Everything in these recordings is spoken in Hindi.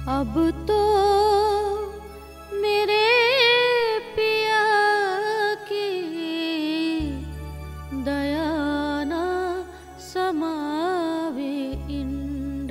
अब तो मेरे पिया की दया ना समावे इंड।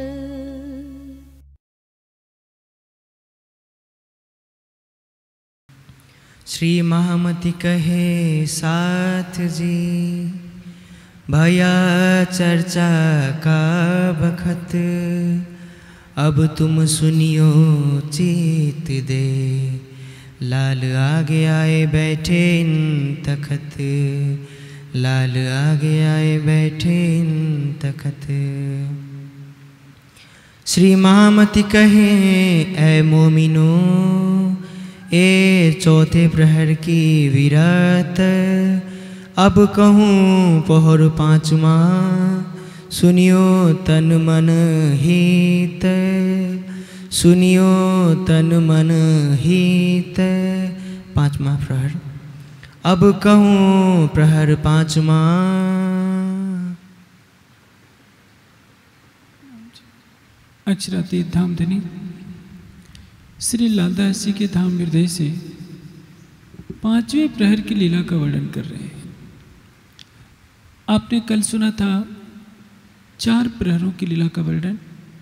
श्री महामती कहे साथ जी, भया चर्चा का बखत, अब तुम सुनियो चीत दे, लाल आगे आए बैठे इन तखत, लाल आगे आए बैठे इन तखत। श्री महामती कहे ऐ मोमिनो, ए चौथे प्रहर की विरात, अब कहूँ पहर पाँचवा, सुनियो तन मन हित, सुनियो तन मन हित। पाँचवा प्रहर, अब कहूँ प्रहर पाँचवा। अक्षरातीत धामधनी श्री लालदास जी के धाम हृदय से पांचवें प्रहर की लीला का वर्णन कर रहे हैं। आपने कल सुना था 4 प्रहरों की लीला का वर्णन।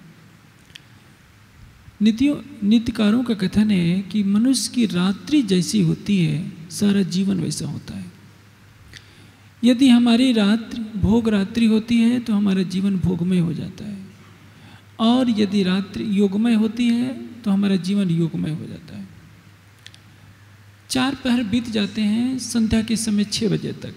नित्यकारों का कथन है कि मनुष्य की रात्रि जैसी होती है, सारा जीवन वैसा होता है। यदि हमारी रात्रि भोग रात्रि होती है तो हमारा जीवन भोगमय हो जाता है, और यदि रात्रि योगमय होती है तो हमारा जीवन योगमय हो जाता है। 4 प्रहर बीत जाते हैं संध्या के समय 6 बजे तक,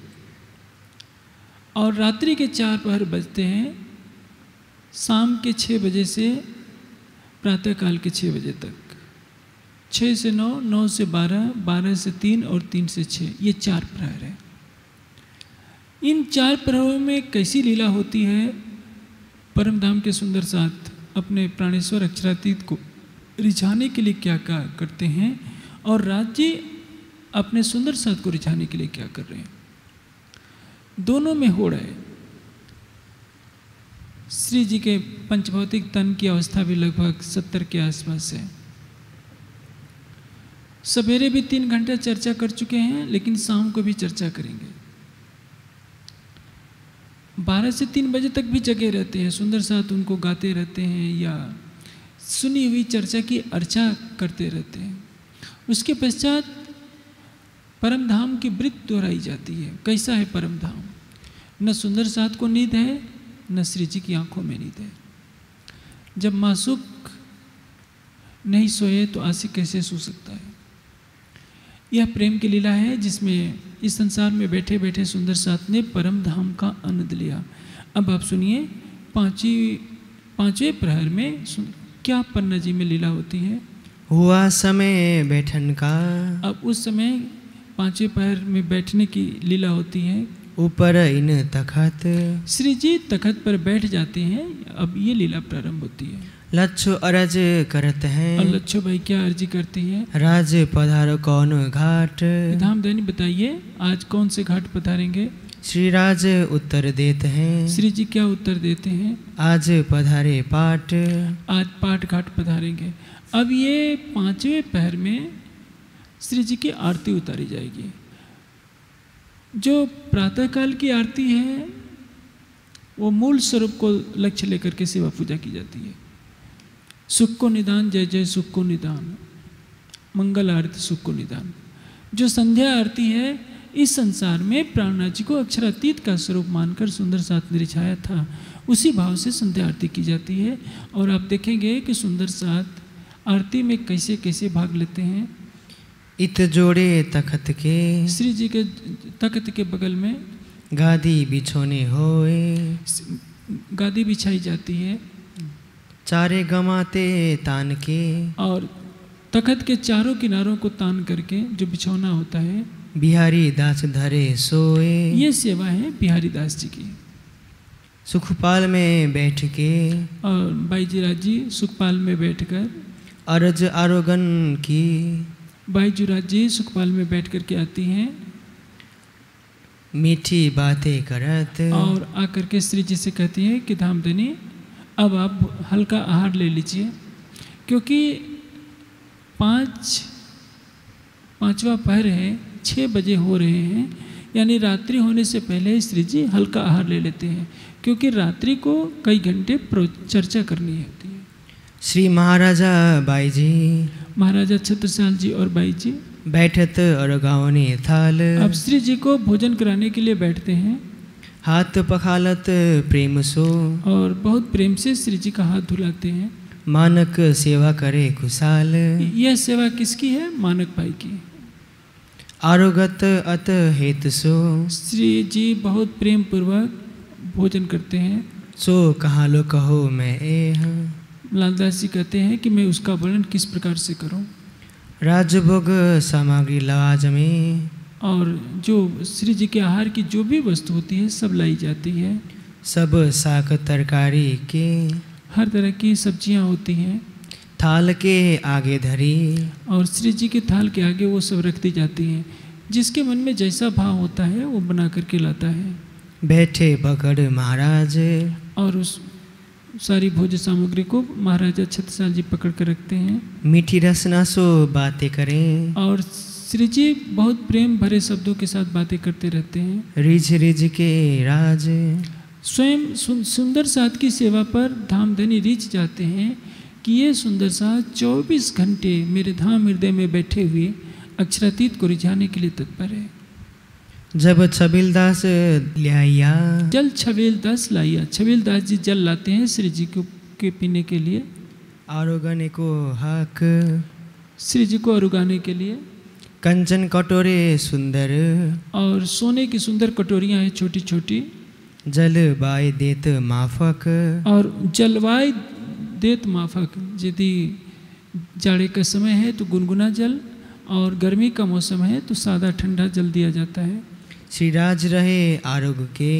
और रात्रि के 4 प्रहर बजते हैं शाम के 6 बजे से प्रातःकाल के 6 बजे तक। 6 से 9, 9 से 12, 12 से 3 और 3 से 6, ये 4 प्रहर है। इन 4 प्रहरों में कैसी लीला होती है? परमधाम के सुंदर साथ अपने प्राणेश्वर अक्षरातीत को रिझाने के लिए क्या क्या करते हैं, और राज्य अपने सुंदर साथ को रिझाने के लिए क्या कर रहे हैं। दोनों में होड़ है। श्री जी के पंचभौतिक तन की अवस्था भी लगभग 70 के आसपास है। सवेरे भी 3 घंटे चर्चा कर चुके हैं, लेकिन शाम को भी चर्चा करेंगे। 12 से 3 बजे तक भी जगे रहते हैं, सुंदर साथ उनको गाते रहते हैं या सुनी हुई चर्चा की अर्चा करते रहते हैं। उसके पश्चात परमधाम की वृत्त दोहराई जाती है। कैसा है परमधाम? न सुंदर साथ को नींद है, न श्री जी की आंखों में नींद है। जब मासूक नहीं सोए तो आशिक कैसे सो सकता है? यह प्रेम की लीला है जिसमें इस संसार में बैठे बैठे सुंदर साथ ने परम धाम का आनंद लिया। अब आप सुनिए, पांचवें प्रहर में क्या पन्ना जी में लीला होती है। हुआ समय बैठन का। अब उस समय 5वें प्रहर में बैठने की लीला होती है। ऊपर इन तखत, श्री जी तखत पर बैठ जाते हैं। अब ये लीला प्रारंभ होती है। लच्छो अरज करत हैं। और लच्छो भाई क्या अर्जी करती है? राज पधारो कौन घाट। धामधनी बताइए, आज कौन से घाट पधारेंगे? श्री राज उत्तर देते हैं। श्री जी क्या उत्तर देते हैं? आज पधारे पाट। आज पाट घाट पधारेंगे। अब ये 5वें प्रहर में श्री जी की आरती उतारी जाएगी। जो प्रातःकाल की आरती है वो मूल स्वरूप को लक्ष्य लेकर के सेवा पूजा की जाती है। सुख को निदान, जय जय सुख को निदान, मंगल आरती सुख को निदान। जो संध्या आरती है, इस संसार में प्राणनाथ जी को अक्षरातीत का स्वरूप मानकर सुंदर साथ ने रिझाया था, उसी भाव से संध्या आरती की जाती है। और आप देखेंगे कि सुंदर साथ आरती में कैसे कैसे भाग लेते हैं। इत जोड़े तखत के, श्री जी के तखत के बगल में गादी बिछोने होए। गादी बिछाई जाती है। चारे गमाते तान के, और तखत के चारों किनारों को तान करके जो बिछौना होता है, बिहारी दास धरे सोए। ये सेवा है बिहारी दास जी की। सुखपाल में बैठ के, और बाईजीराज जी सुखपाल में बैठकर अरज आरोगन की। बाईजीराज जी सुखपाल में बैठ कर के आती हैं, मीठी बातें करत, और आकर के श्री जी से कहती है कि धामधनी अब आप हल्का आहार ले लीजिए, क्योंकि पाँचवा पहर है, 6 बजे हो रहे हैं, यानी रात्रि होने से पहले श्री जी हल्का आहार ले लेते हैं, क्योंकि रात्रि को कई घंटे चर्चा करनी होती है। श्री महाराजा बाई जी महाराजा छत्रसाल जी और बाई जी बैठत और गावने थाल, अब श्री जी को भोजन कराने के लिए बैठते हैं, हाथ पखालत प्रेम सो, और बहुत प्रेम से श्री जी का हाथ धुलाते हैं। मानक सेवा करे खुशाल, यह सेवा किसकी है? मानक भाई की। आरोगत अत हेत सो, श्री जी बहुत प्रेम पूर्वक भोजन करते हैं। सो कहाँ लो कहो मैं एह, लालदास जी कहते हैं कि मैं उसका वर्णन किस प्रकार से करूं। राजभोग सामग्री लवाज में, और जो श्री जी के आहार की जो भी वस्तु होती है सब लाई जाती है। सब साग तरकारी के, हर तरह की सब्जियां होती हैं, थाल के आगे धरी, और श्री जी के थाल के आगे वो सब रख दी जाती हैं। जिसके मन में जैसा भाव होता है वो बना करके लाता है। बैठे पकड़ महाराज, और उस सारी भोज्य सामग्री को महाराजा छत्रसाल जी पकड़ कर रखते हैं। मीठी रसना सो बातें करें, और श्री जी बहुत प्रेम भरे शब्दों के साथ बातें करते रहते हैं। रिझ रिझ के राज, स्वयं सुंदर साथ की सेवा पर धामधनी रिझ जाते हैं कि ये सुंदर साथ 24 घंटे मेरे धाम हृदय में बैठे हुए अक्षरातीत को रिझाने के लिए तत्पर है। जब छबिलदास लिया, जल छबीलदास लाइया, छबीलदास जी जल लाते हैं श्री जी को के पीने के लिए, आरोगन को हक, श्री जी को अरुगाने के लिए। कंचन कटोरे सुंदर, और सोने की सुंदर कटोरियाँ हैं छोटी छोटी, जल बाय देत माफक, और जलवाय देत माफक। यदि जाड़े का समय है तो गुनगुना जल, और गर्मी का मौसम है तो सादा ठंडा जल दिया जाता है। श्रीराज रहे आरोग के,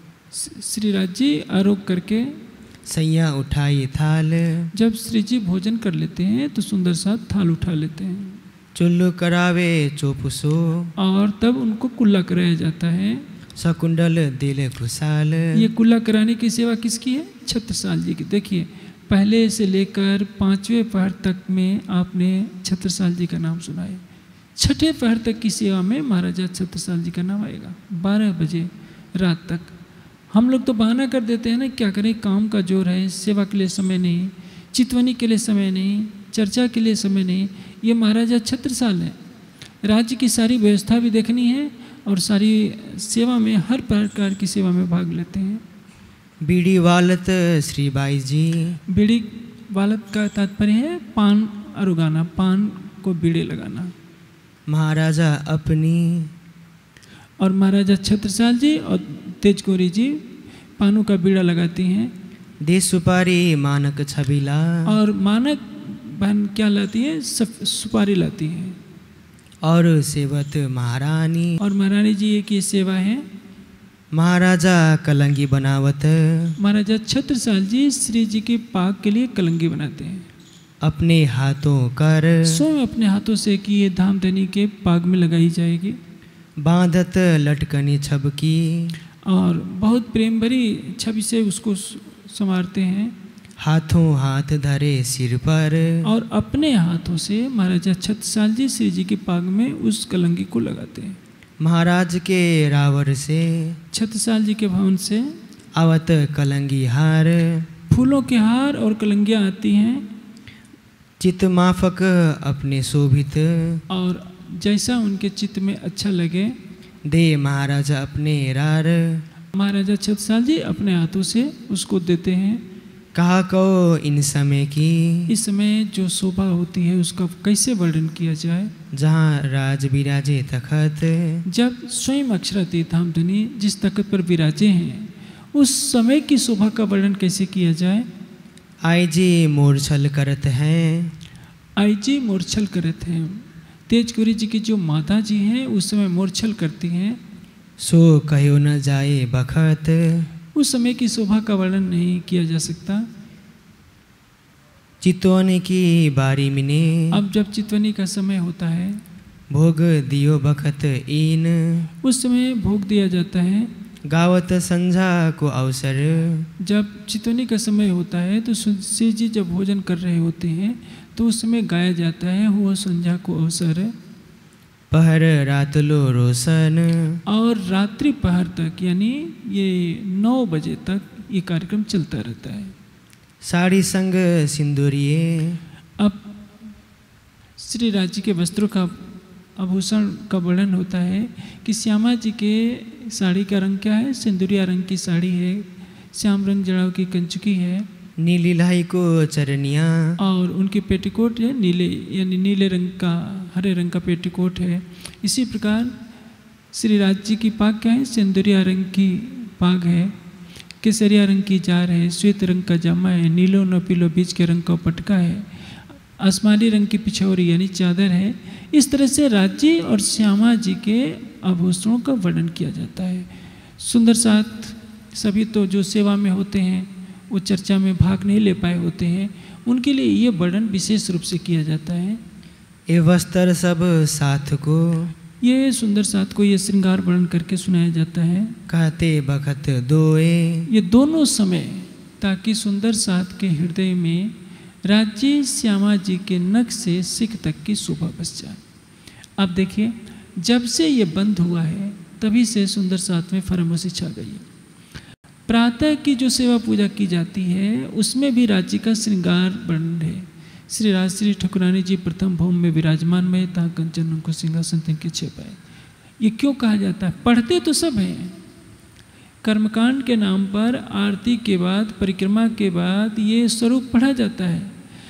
श्रीराज जी आरोग करके सैया उठाई थाल, जब श्री जी भोजन कर लेते हैं तो सुंदर साथ थाल उठा लेते हैं, चुल्लू करावे चोपुसो, और तब उनको कुल्ला कराया जाता है। सकुंडल दिल खुशाल, ये कुल्ला कराने की सेवा किसकी है? छत्रसाल जी की। देखिए पहले से लेकर 5वें पहर तक में आपने छत्रसाल जी का नाम सुना है। 6ठे पहर तक की सेवा में महाराजा छत्रसाल जी का नाम आएगा। 12 बजे रात तक हम लोग तो बहाना कर देते हैं ना, क्या करें, काम का जोर है, सेवा के लिए समय नहीं, चितवनी के लिए समय नहीं, चर्चा के लिए समय नहीं। ये महाराजा छत्रसाल है, राज्य की सारी व्यवस्था भी देखनी है और सारी सेवा में, हर प्रकार की सेवा में भाग लेते हैं। बीड़ी वालत श्री बाई जी, बीड़ी वालत का तात्पर्य है पान अरुगाना, पान को बीड़े लगाना। महाराजा अपनी, और महाराजा छत्रसाल जी और तेजगौरी जी पानों का बीड़ा लगाती हैं। देश सुपारी मानक छबिला, और मानक बहन क्या लाती है? सुपारी लाती है। और सेवत महारानी, और महारानी जी एक ये सेवा है। महाराजा कलंगी बनावत, महाराजा छत्रसाल जी श्री जी के पाक के लिए कलंगी बनाते हैं अपने हाथों कर, स्वयं अपने हाथों से कि ये धामधनी के पाग में लगाई जाएगी। बांधत लटकनी छबकी, और बहुत प्रेम भरी छवि से उसको संवारते हैं। हाथों हाथ धरे सिर पर, और अपने हाथों से महाराजा छत्रसाल जी श्री जी के पाग में उस कलंगी को लगाते हैं। महाराज के रावर से, छत्रसाल जी के भवन से आवत कलंगी हार, फूलों के हार और कलंगियाँ आती हैं। चित माफक अपने शोभित, और जैसा उनके चित्त में अच्छा लगे दे महाराजा अपने रार, महाराजा छत्रसाल जी अपने हाथों से उसको देते हैं। कहा कहो इन समय की, इस समय जो शोभा होती है उसका कैसे वर्णन किया जाए। जहाँ राज विराजे तखत, जब स्वयं अक्षरातीत धामधनी जिस तख्त पर विराजे हैं उस समय की शोभा का वर्णन कैसे किया जाए। आई जी मोरछल करत हैं, आई जी मोरछल करत हैं। तेजगौरी जी की जो माता जी हैं उस समय मोरछल करती हैं। सो कहो न जाए बखत, उस समय की शोभा का वर्णन नहीं किया जा सकता। चितौनी की बारी मिने, अब जब चितवनी का समय होता है भोग दियो बखत इन, उस समय भोग दिया जाता है। गावत संझा को अवसर। जब चितवनी का समय होता है तो श्री जी जब भोजन कर रहे होते हैं तो उस समय गाया जाता है हुआ संझा को अवसर। पहर रातलो रोशन। और रात्रि पहर तक यानी ये 9 बजे तक ये कार्यक्रम चलता रहता है। साड़ी संग सिंदूरिये। अब श्री राज जी के वस्त्रों का आभूषण का वर्णन होता है कि श्यामा जी के साड़ी का रंग क्या है? सिंदूरिया रंग की साड़ी है, श्याम रंग जड़ाव की कंचुकी है, नीली लाई को चरनिया। और उनकी पेटीकोट है नीले यानी नीले रंग का, हरे रंग का पेटीकोट है। इसी प्रकार श्री राज जी की पाग क्या है? सिंदूरिया रंग की पाग है, केसरिया रंग की जार है, श्वेत रंग का जामा है, नीलो न पीलो बीच के रंग का पटका है, आसमानी रंग की पिछौरी यानी चादर है। इस तरह से राज्य और श्यामा जी के आभूषणों का वर्णन किया जाता है। सुंदर साथ सभी तो जो सेवा में होते हैं वो चर्चा में भाग नहीं ले पाए होते हैं, उनके लिए ये वर्णन विशेष रूप से किया जाता है। ए वस्त्र सब साथ को। ये सुंदर साथ को ये श्रृंगार वर्णन करके सुनाया जाता है। कहते बखत दोए। ये दोनों समय ताकि सुंदर साथ के हृदय में राज्य श्यामा जी के नख से सिख तक की शोभा बस जाए। अब देखिए जब से ये बंद हुआ है तभी से सुंदर साथ में फरामोशी छा गई है। प्रातः की जो सेवा पूजा की जाती है उसमें भी राज्य का श्रृंगार वर्णन है। श्री राजश्री ठकुरानी जी प्रथम भौम में विराजमान में ता कंचन उनको सिंहासन तिनके छेपाए। ये क्यों कहा जाता है? पढ़ते तो सब हैं, कर्मकांड के नाम पर आरती के बाद परिक्रमा के बाद ये स्वरूप पढ़ा जाता है,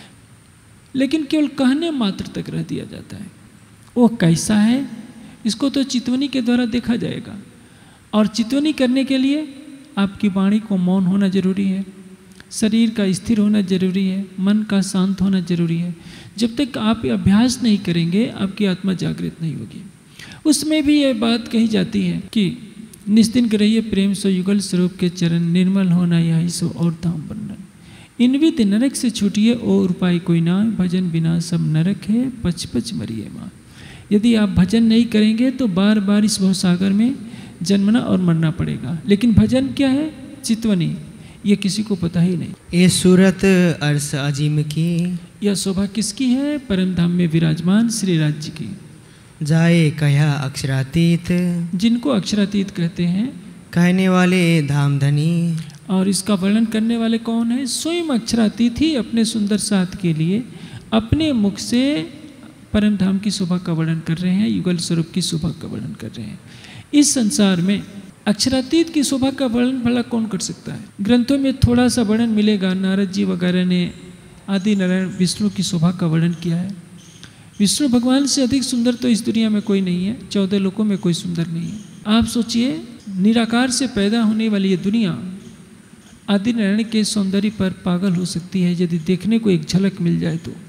लेकिन केवल कहने मात्र तक रह दिया जाता है। वो कैसा है इसको तो चितवनी के द्वारा देखा जाएगा, और चितवनी करने के लिए आपकी वाणी को मौन होना जरूरी है, शरीर का स्थिर होना जरूरी है, मन का शांत होना जरूरी है। जब तक आप अभ्यास नहीं करेंगे आपकी आत्मा जागृत नहीं होगी। उसमें भी ये बात कही जाती है कि निस्दिन रहिए प्रेम सो युगल स्वरूप के चरण, निर्मल होना यही सो और धाम वर्णन। इनविद नरक से छूटिए और उपाय कोई ना, भजन बिना सब नरक है पच पच मरिए माँ। यदि आप भजन नहीं करेंगे तो बार बार इस भवसागर में जन्मना और मरना पड़ेगा। लेकिन भजन क्या है? चितवनी, ये किसी को पता ही नहीं। ये सूरत अर्श अजीम की। यह शोभा किसकी है? परम धाम में विराजमान श्री राज्य की। जाए कया अक्षरातीत। जिनको अक्षरातीत कहते हैं, कहने वाले धाम धनी। और इसका वर्णन करने वाले कौन है? स्वयं अक्षरातीत ही अपने सुंदर साथ के लिए अपने मुख से परम धाम की शोभा का वर्णन कर रहे हैं, युगल स्वरूप की शोभा का वर्णन कर रहे हैं। इस संसार में अक्षरातीत की शोभा का वर्णन भला कौन कर सकता है? ग्रंथों में थोड़ा सा वर्णन मिलेगा। नारद जी वगैरह ने आदि नारायण विष्णु की शोभा का वर्णन किया है। विष्णु भगवान से अधिक सुंदर तो इस दुनिया में कोई नहीं है, 14 लोकों में कोई सुंदर नहीं है। आप सोचिए, निराकार से पैदा होने वाली ये दुनिया आदि नारायण के सौंदर्य पर पागल हो सकती है यदि देखने को एक झलक मिल जाए तो।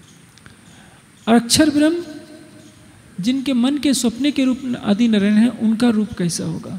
और अक्षर ब्रह्म जिनके मन के सपने के रूप आदि नारायण है, उनका रूप कैसा होगा?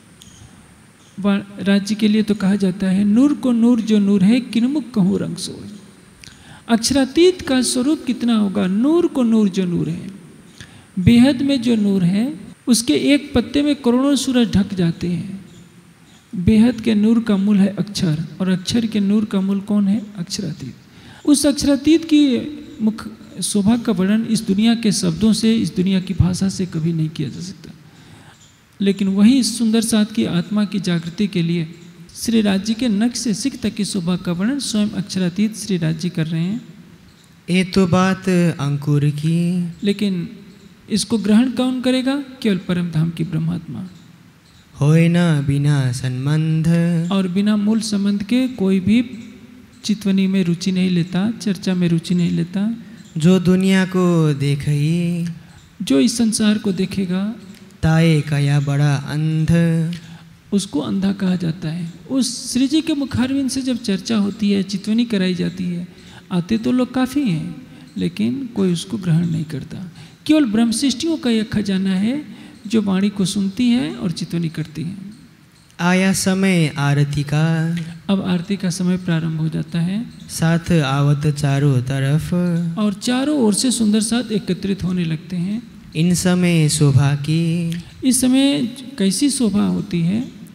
राज्य के लिए तो कहा जाता है नूर को नूर जो नूर है, किनमुख कहूँ रंग सोए। अक्षरातीत का स्वरूप कितना होगा? नूर को नूर जो नूर है, बेहद में जो नूर है उसके एक पत्ते में करोड़ों सूरज ढक जाते हैं। बेहद के नूर का मूल है अक्षर, और अक्षर के नूर का मूल कौन है? अक्षरातीत। उस अक्षरातीत की मुख शोभा का वर्णन इस दुनिया के शब्दों से, इस दुनिया की भाषा से कभी नहीं किया जा सकता। लेकिन वही सुंदर साथ की आत्मा की जागृति के लिए श्री राज्य के नख से सिख तक की शोभा का वर्णन स्वयं अक्षरातीत श्री राज्य कर रहे हैं। ये तो बात अंकुर की। लेकिन इसको ग्रहण कौन करेगा? केवल परम धाम की ब्रह्मात्मा। होए ना बिना संबंध। और बिना मूल संबंध के कोई भी चितवनी में रुचि नहीं लेता, चर्चा में रुचि नहीं लेता। जो दुनिया को देखई, जो इस संसार को देखेगा, ताए कया बड़ा अंध, उसको अंधा कहा जाता है। उस श्री जी के मुखारविंद से जब चर्चा होती है, चितवनी कराई जाती है, आते तो लोग काफ़ी हैं, लेकिन कोई उसको ग्रहण नहीं करता। केवल ब्रह्मशिष्टियों का यह खजाना है जो वाणी को सुनती है और चितवनी करती है। आया समय आरती का। अब आरती का समय प्रारंभ हो जाता है। साथ आवत चारों तरफ, और चारों ओर से सुंदर साथ एकत्रित होने लगते हैं। इन समय शोभा की। इस समय कैसी शोभा होती है?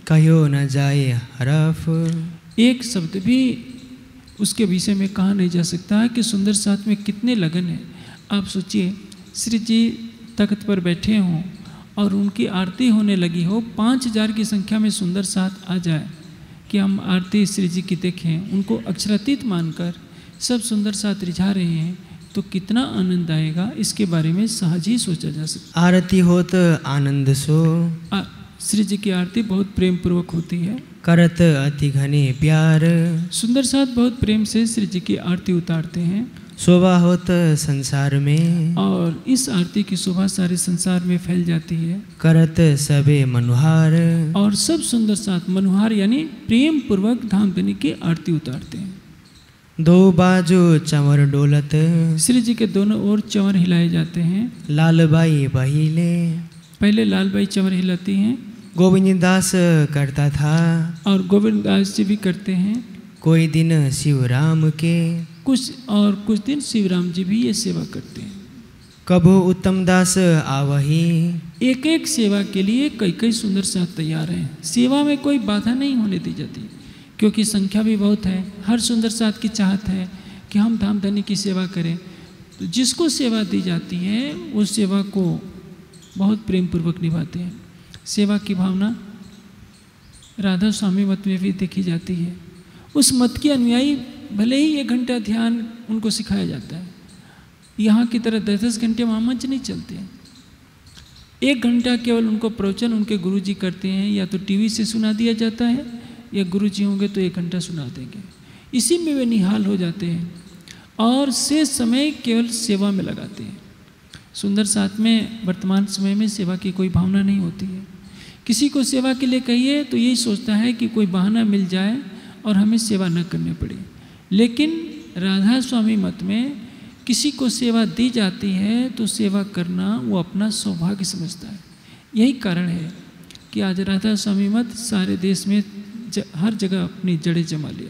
कहो न जाए हरफ। एक शब्द भी उसके विषय में कहा नहीं जा सकता है कि सुंदर साथ में कितने लगन है। आप सोचिए, श्री जी तख्त पर बैठे हों और उनकी आरती होने लगी हो, 5000 की संख्या में सुंदर साथ आ जाए कि हम आरती श्री जी की देखें, उनको अक्षरातीत मानकर सब सुंदर साथ रिझा रहे हैं, तो कितना आनंद आएगा, इसके बारे में सहज ही सोचा जा सकता। आरती होत आनंद सो। श्री जी की आरती बहुत प्रेम पूर्वक होती है। करत अति घने प्यार। सुंदर साथ बहुत प्रेम से श्री जी की आरती उतारते हैं। शोभा होत संसार में। और इस आरती की शोभा सारे संसार में फैल जाती है। करत सबे मनुहार। और सब सुंदर साथ मनुहार यानी प्रेम पूर्वक धामधनी की आरती उतारते हैं। दो बाजू चंवर डोलत। श्री जी के दोनों ओर चंवर हिलाए जाते हैं। लालबाई बहिले। पहले लालबाई चंवर हिलाती हैं। गोविंद दास करता था। और गोविंद दास जी भी करते हैं। कोई दिन शिवराम के। कुछ दिन शिवराम जी भी ये सेवा करते हैं। कभो उत्तम दास आवही। एक एक सेवा के लिए कई कई सुंदर साथ तैयार हैं। सेवा में कोई बाधा नहीं होने दी जाती, क्योंकि संख्या भी बहुत है। हर सुंदर साथ की चाहत है कि हम धामधनी की सेवा करें। तो जिसको सेवा दी जाती है उस सेवा को बहुत प्रेम पूर्वक निभाते हैं। सेवा की भावना राधा स्वामी मत में भी देखी जाती है। उस मत के अनुयायी भले ही 1 घंटा ध्यान उनको सिखाया जाता है, यहाँ की तरह 10-10 घंटे वहाँ मंच नहीं चलते हैं। 1 घंटा केवल उनको प्रवचन उनके गुरुजी करते हैं, या तो टीवी से सुना दिया जाता है या गुरुजी होंगे तो 1 घंटा सुना देंगे। इसी में वे निहाल हो जाते हैं और शेष समय केवल सेवा में लगाते हैं। सुंदर साथ में वर्तमान समय में सेवा की कोई भावना नहीं होती है। किसी को सेवा के लिए कहिए तो यही सोचता है कि कोई बहाना मिल जाए और हमें सेवा न करनी पड़े। लेकिन राधा स्वामी मत में किसी को सेवा दी जाती है तो सेवा करना वो अपना सौभाग्य समझता है। यही कारण है कि आज राधा स्वामी मत सारे देश में हर जगह अपनी जड़ें जमा लिया।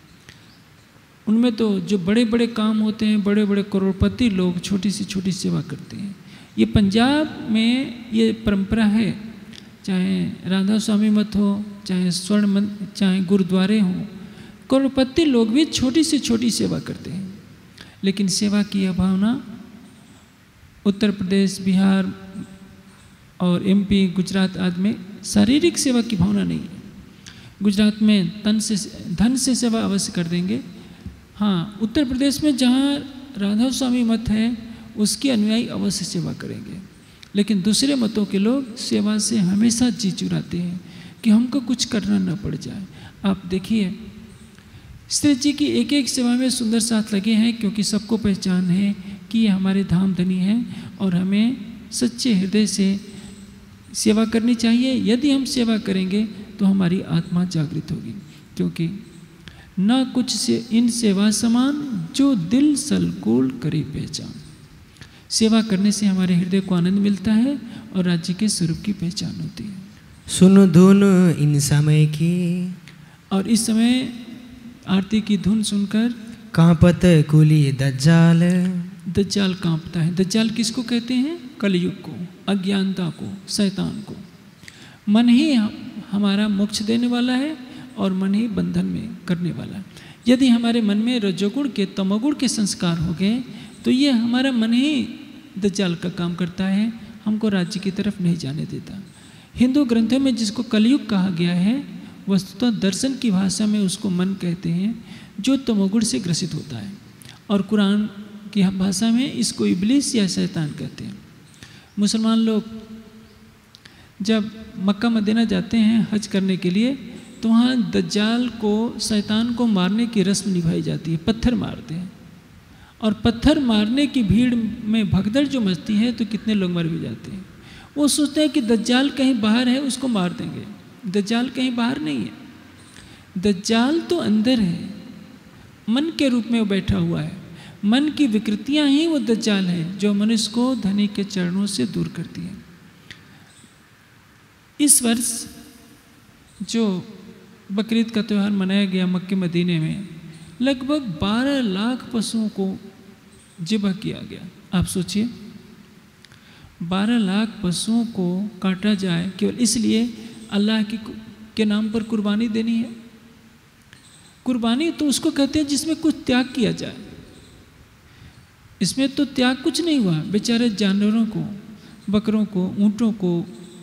उनमें तो जो बड़े बड़े काम होते हैं, बड़े बड़े करोड़पति लोग छोटी से छोटी सेवा करते हैं। ये पंजाब में ये परंपरा है, चाहे राधा स्वामी मत हो, चाहे स्वर्ण मंदिर, चाहे गुरुद्वारे हों, करोड़पति लोग भी छोटी से छोटी सेवा करते हैं। लेकिन सेवा की यह भावना उत्तर प्रदेश, बिहार और MP, गुजरात आदि में शारीरिक सेवा की भावना नहीं है। गुजरात में धन से सेवा अवश्य कर देंगे। हाँ, उत्तर प्रदेश में जहाँ राधा स्वामी मत है उसके अनुयायी अवश्य सेवा करेंगे। लेकिन दूसरे मतों के लोग सेवा से हमेशा जी चुराते हैं कि हमको कुछ करना न पड़ जाए। आप देखिए, श्री जी की एक एक सेवा में सुंदर साथ लगे हैं, क्योंकि सबको पहचान है कि ये हमारे धाम धनी हैं और हमें सच्चे हृदय से सेवा करनी चाहिए। यदि हम सेवा करेंगे तो हमारी आत्मा जागृत होगी, क्योंकि न कुछ से इन सेवा समान जो दिल सलकोल करे पहचान। सेवा करने से हमारे हृदय को आनंद मिलता है और राज्य के स्वरूप की पहचान होती है। सुनो धुन इन समय की। और इस समय आरती की धुन सुनकर कांपत कुली दज्जाल। दज्जाल कांपता है। दज्जाल किसको कहते हैं? कलयुग को, अज्ञानता को, शैतान को। मन ही हमारा मोक्ष देने वाला है और मन ही बंधन में करने वाला है। यदि हमारे मन में रजोगुण के, तमोगुण के संस्कार हो गए तो ये हमारा मन ही दज्जाल का काम करता है, हमको राज्य की तरफ नहीं जाने देता। हिंदू ग्रंथों में जिसको कलयुग कहा गया है, वस्तुतः दर्शन की भाषा में उसको मन कहते हैं, जो तमोगुण से ग्रसित होता है। और कुरान की भाषा में इसको इब्लिस या शैतान कहते हैं। मुसलमान लोग जब मक्का मदीना जाते हैं हज करने के लिए, तो वहाँ दज्जाल को, शैतान को मारने की रस्म निभाई जाती है। पत्थर मारते हैं और पत्थर मारने की भीड़ में भगदड़ जो मचती है तो कितने लोग मर भी जाते हैं। वो सोचते हैं कि दज्जाल कहीं बाहर है, उसको मार देंगे। दज्जाल कहीं बाहर नहीं है, दज्जाल तो अंदर है, मन के रूप में वो बैठा हुआ है। मन की विकृतियां ही वो दज्जाल है जो मनुष्य को धनी के चरणों से दूर करती है। इस वर्ष जो बकरीद का त्यौहार मनाया गया मक्के मदीने में, लगभग 12 लाख पशुओं को ज़िबह किया गया। आप सोचिए, 12 लाख पशुओं को काटा जाए केवल इसलिए अल्लाह की के नाम पर कुर्बानी देनी है। कुर्बानी तो उसको कहते हैं जिसमें कुछ त्याग किया जाए। इसमें तो त्याग कुछ नहीं हुआ। बेचारे जानवरों को, बकरों को, ऊँटों को,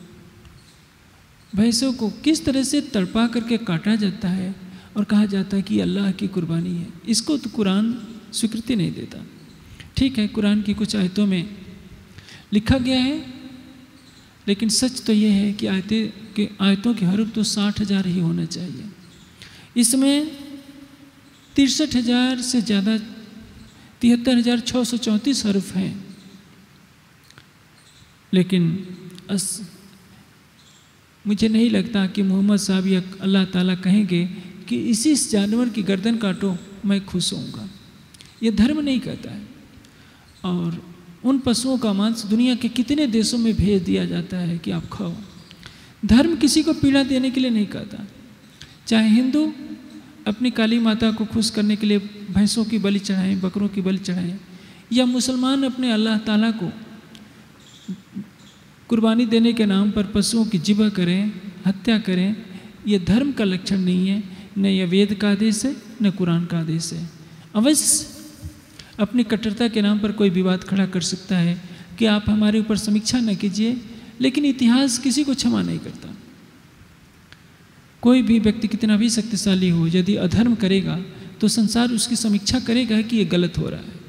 भैंसों को किस तरह से तड़पा करके काटा जाता है और कहा जाता है कि अल्लाह की कुर्बानी है। इसको तो कुरान स्वीकृति नहीं देता। ठीक है, कुरान की कुछ आयतों में लिखा गया है, लेकिन सच तो ये है कि आयतों के हरूफ तो 60,000 ही होना चाहिए। इसमें 63,000 से ज़्यादा 73,634 हरूफ हैं। लेकिन मुझे नहीं लगता कि मोहम्मद साहब या अल्लाह ताला कहेंगे कि इसी जानवर की गर्दन काटो मैं खुश होऊंगा। ये धर्म नहीं कहता है। और उन पशुओं का मांस दुनिया के कितने देशों में भेज दिया जाता है कि आप खाओ। धर्म किसी को पीड़ा देने के लिए नहीं कहता। चाहे हिंदू अपनी काली माता को खुश करने के लिए भैंसों की बलि चढ़ाएं, बकरों की बलि चढ़ाएं, या मुसलमान अपने अल्लाह ताला को कुर्बानी देने के नाम पर पशुओं की ज़िबह करें, हत्या करें, ये धर्म का लक्षण नहीं है। न यह वेद का आदेश है, न कुरान का आदेश है। अवश्य अपनी कट्टरता के नाम पर कोई विवाद खड़ा कर सकता है कि आप हमारे ऊपर समीक्षा न कीजिए, लेकिन इतिहास किसी को क्षमा नहीं करता। कोई भी व्यक्ति कितना भी शक्तिशाली हो, यदि अधर्म करेगा तो संसार उसकी समीक्षा करेगा कि ये गलत हो रहा है।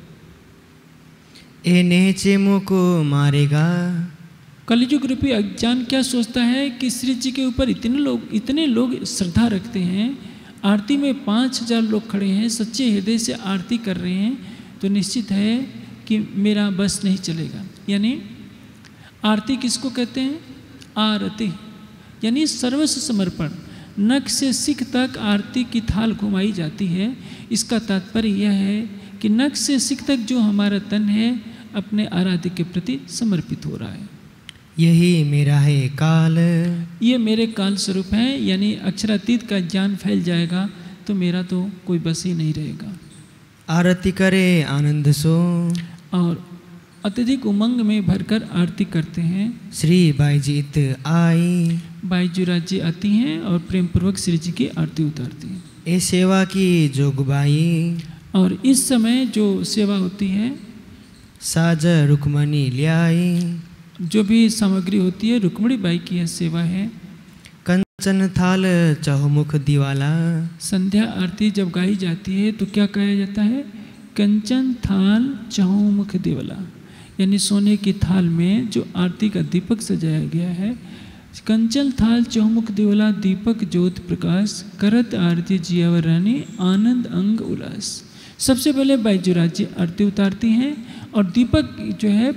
ए नेचेमो को मारेगा। कलयुग रूपी अज्ञान क्या सोचता है कि श्री जी के ऊपर इतने लोग श्रद्धा रखते हैं। आरती में 5,000 लोग खड़े हैं, सच्चे हृदय से आरती कर रहे हैं, तो निश्चित है कि मेरा बस नहीं चलेगा। यानी आरती किसको कहते हैं? आरती यानी सर्वस्व समर्पण। नख से सिख तक आरती की थाल घुमाई जाती है। इसका तात्पर्य यह है कि नख से सिख तक जो हमारा तन है अपने आराध्य के प्रति समर्पित हो रहा है। यही मेरा है काल। ये मेरे काल स्वरूप है। यानी अक्षरातीत का ज्ञान फैल जाएगा तो मेरा तो कोई बस ही नहीं रहेगा। आरती करे आनंद सो। और अत्यधिक उमंग में भरकर आरती करते हैं। श्री बाईजीत आई। बाईजूराज जी आती हैं और प्रेम पूर्वक श्री जी की आरती उतारती हैं। ए सेवा की जोगबाई। और इस समय जो सेवा होती है, साज रुक्मणी ल्याई। जो भी सामग्री होती है रुक्मणी बाई की यह सेवा है। कंचन थाल चहुमुख दिवाला। संध्या आरती जब गाई जाती है तो क्या कहा जाता है? कंचन थाल चहुमुख दिवाला, यानी सोने की थाल में जो आरती का दीपक सजाया गया है। कंचन थाल चहुमुख दिवाला, दीपक ज्योत प्रकाश, करत आरती जियावर रानी, आनंद अंग उल्लास। सबसे पहले बाईजूराज जी आरती उतारती हैं और दीपक जो है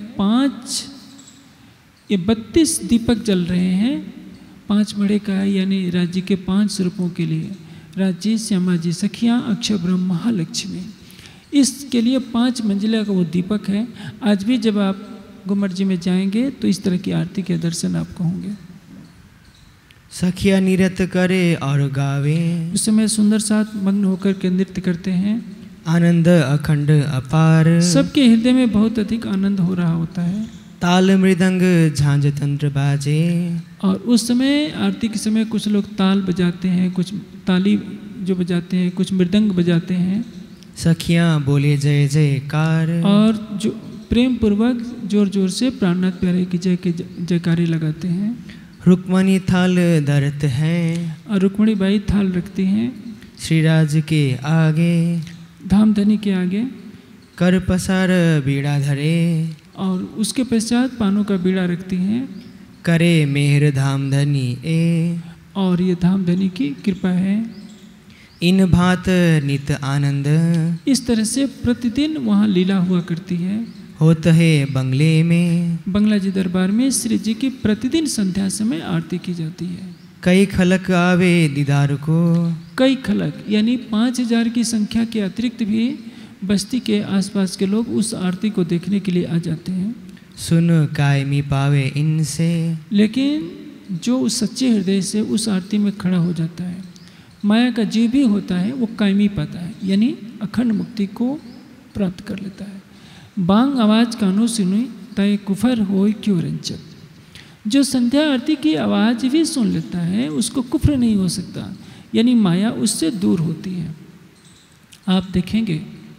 32 दीपक जल रहे हैं। 5 मड़े का है, यानी राज्य के 5 स्वरूपों के लिए। राज्य, श्यामा जी, सखियाँ, अक्षय ब्रह्म, महालक्ष्मी, इसके लिए 5 मंजिला का वो दीपक है। आज भी जब आप गुम्मट जी में जाएंगे तो इस तरह की आरती के दर्शन आपको होंगे। सखिया निरत करे और गावे। उस समय सुंदर साथ मग्न होकर के नृत्य करते हैं। आनंद अखंड अपार। सबके हृदय में बहुत अधिक आनंद हो रहा होता है। ताल मृदंग झांझ तंत्र बाजे। और उस समय आरती के समय कुछ लोग ताल बजाते हैं, कुछ ताली जो बजाते हैं, कुछ मृदंग बजाते हैं। सखियाँ बोले जय जयकार। और जो प्रेम पूर्वक जोर जोर से प्राणनाथ प्यारे की जय के जयकारे लगाते हैं। रुक्मणी थाल धरत है। और रुक्मणी बाई थाल रखती हैं श्रीराज के आगे। धामधनी के आगे। कर पसार बीड़ा धरे। और उसके पश्चात पानों का बीड़ा रखती हैं। करे मेहर धामधनी ए। और ये धामधनी की कृपा है। इन भात नित आनंद। इस तरह से प्रतिदिन वहाँ लीला हुआ करती है। होत है बंगले में। बंगला जी दरबार में श्री जी की प्रतिदिन संध्या समय आरती की जाती है। कई खलक आवे दीदार को। कई खलक यानी 5,000 की संख्या के अतिरिक्त भी बस्ती के आसपास के लोग उस आरती को देखने के लिए आ जाते हैं। सुन कायमी पावे इनसे। लेकिन जो उस सच्चे हृदय से उस आरती में खड़ा हो जाता है, माया का जीव भी होता है, वो कायमी पाता है, यानी अखंड मुक्ति को प्राप्त कर लेता है। बांग आवाज कानो सुनी तय कुफर होय क्यों रंचत। जो संध्या आरती की आवाज़ भी सुन लेता है उसको कुफ्र नहीं हो सकता, यानी माया उससे दूर होती है। आप देखेंगे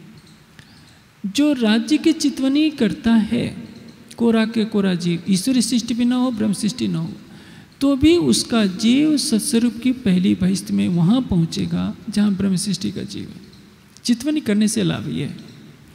जो राज्य की चितवनी करता है, कोरा के कोरा जीव, ईश्वरी सृष्टि भी ना हो, ब्रह्म सृष्टि ना हो, तो भी उसका जीव सत्स्वरूप की पहली बहिष्ठ में वहाँ पहुँचेगा जहाँ ब्रह्म सृष्टि का जीव है। चितवनी करने से लाभ ये है।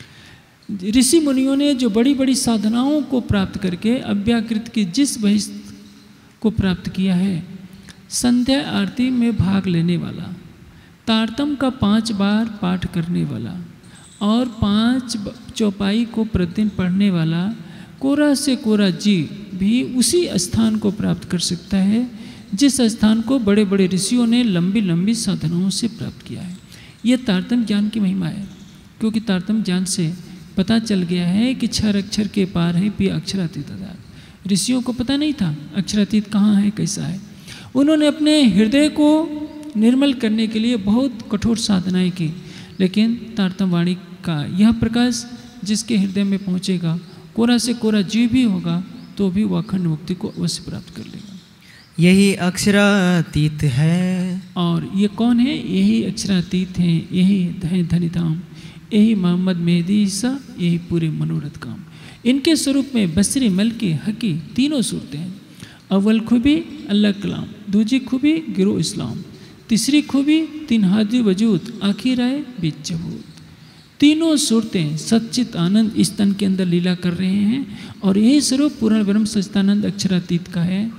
ऋषि मुनियों ने जो बड़ी बड़ी साधनाओं को प्राप्त करके अव्याकृत की जिस बहिष्ठ को प्राप्त किया है, संध्या आरती में भाग लेने वाला, तारतम का 5 बार पाठ करने वाला और 5 चौपाई को प्रतिदिन पढ़ने वाला कोरा से कोरा जीव भी उसी स्थान को प्राप्त कर सकता है जिस स्थान को बड़े बड़े ऋषियों ने लंबी लंबी साधनाओं से प्राप्त किया है। ये तारतम ज्ञान की महिमा है, क्योंकि तारतम ज्ञान से पता चल गया है कि क्षर अक्षर के पार है पी अक्षरातीत आधार। ऋषियों को पता नहीं था अक्षरातीत कहाँ है, कैसा है। उन्होंने अपने हृदय को निर्मल करने के लिए बहुत कठोर साधनाएं की, लेकिन तारतम वाणी का यह प्रकाश जिसके हृदय में पहुँचेगा, कोरा से कोरा जीव भी होगा तो भी वह अखंड मुक्ति को अवश्य प्राप्त कर लेगा। यही अक्षरातीत है। और ये कौन है? यही अक्षरातीत हैं, यही है धनिधाम, यही मोहम्मद मेहदी ईसा, यही पूरे मनोरथ काम। इनके स्वरूप में बसरी, मलकी, हकी तीनों सूरतें हैं। अव्वल खूबी अल्लाह कलाम, दूजी खूबी गिरो इस्लाम, तीसरी खूबी 3 हादी वजूद, आखिर आए बीच जबूत। तीनों सूरतें सच्चित आनंद इस तन के अंदर लीला कर रहे हैं और यही स्वरूप पूर्ण ब्रह्म सच्चिदानंद अक्षरातीत का है।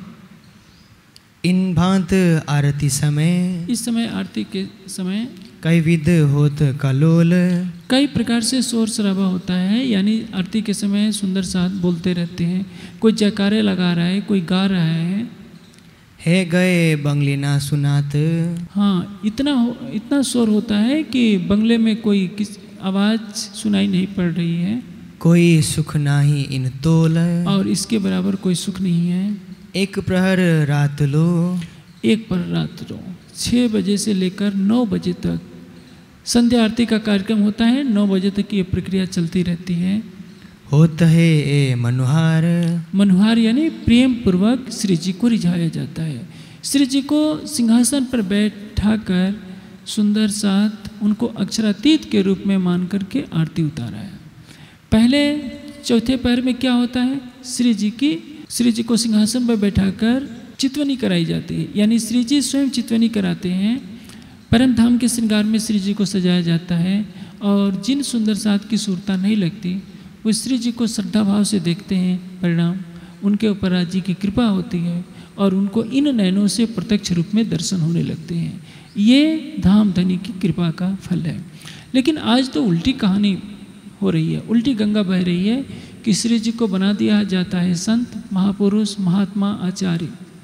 इन भांत आरती समय, इस समय आरती के समय कई विध होत कलोल, कई प्रकार से शोर शराबा होता है, यानी आरती के समय सुंदर साथ बोलते रहते हैं, कोई जयकारे लगा रहा है, कोई गा रहा है गए बंगले ना सुनात। हाँ, इतना शोर होता है कि बंगले में कोई किस आवाज़ सुनाई नहीं पड़ रही है। कोई सुख नाही इन तोल, और इसके बराबर कोई सुख नहीं है। एक प्रहर रात लो, एक पर रात लो, 6 बजे से लेकर 9 बजे तक संध्या आरती का कार्यक्रम होता है। 9 बजे तक ये प्रक्रिया चलती रहती है। होत है ए मनुहार, मनुहार यानी प्रेम पूर्वक श्री जी को रिझाया जाता है। श्री जी को सिंहासन पर बैठाकर सुंदर साथ उनको अक्षरातीत के रूप में मान करके आरती उतारा है। पहले चौथे पहर में क्या होता है? श्री जी को सिंहासन पर बैठाकर चितवनी कराई जाती है, यानी श्री जी स्वयं चितवनी कराते हैं। परम धाम के श्रृंगार में श्री जी को सजाया जाता है और जिन सुंदर साथ की सूरता नहीं लगती वो श्री जी को श्रद्धा भाव से देखते हैं। परिणाम उनके ऊपर राज जी की कृपा होती है और उनको इन नयनों से प्रत्यक्ष रूप में दर्शन होने लगते हैं। ये धाम धनी की कृपा का फल है। लेकिन आज तो उल्टी कहानी हो रही है, उल्टी गंगा बह रही है कि श्री जी को बना दिया जाता है संत, महापुरुष, महात्मा, आचार्य।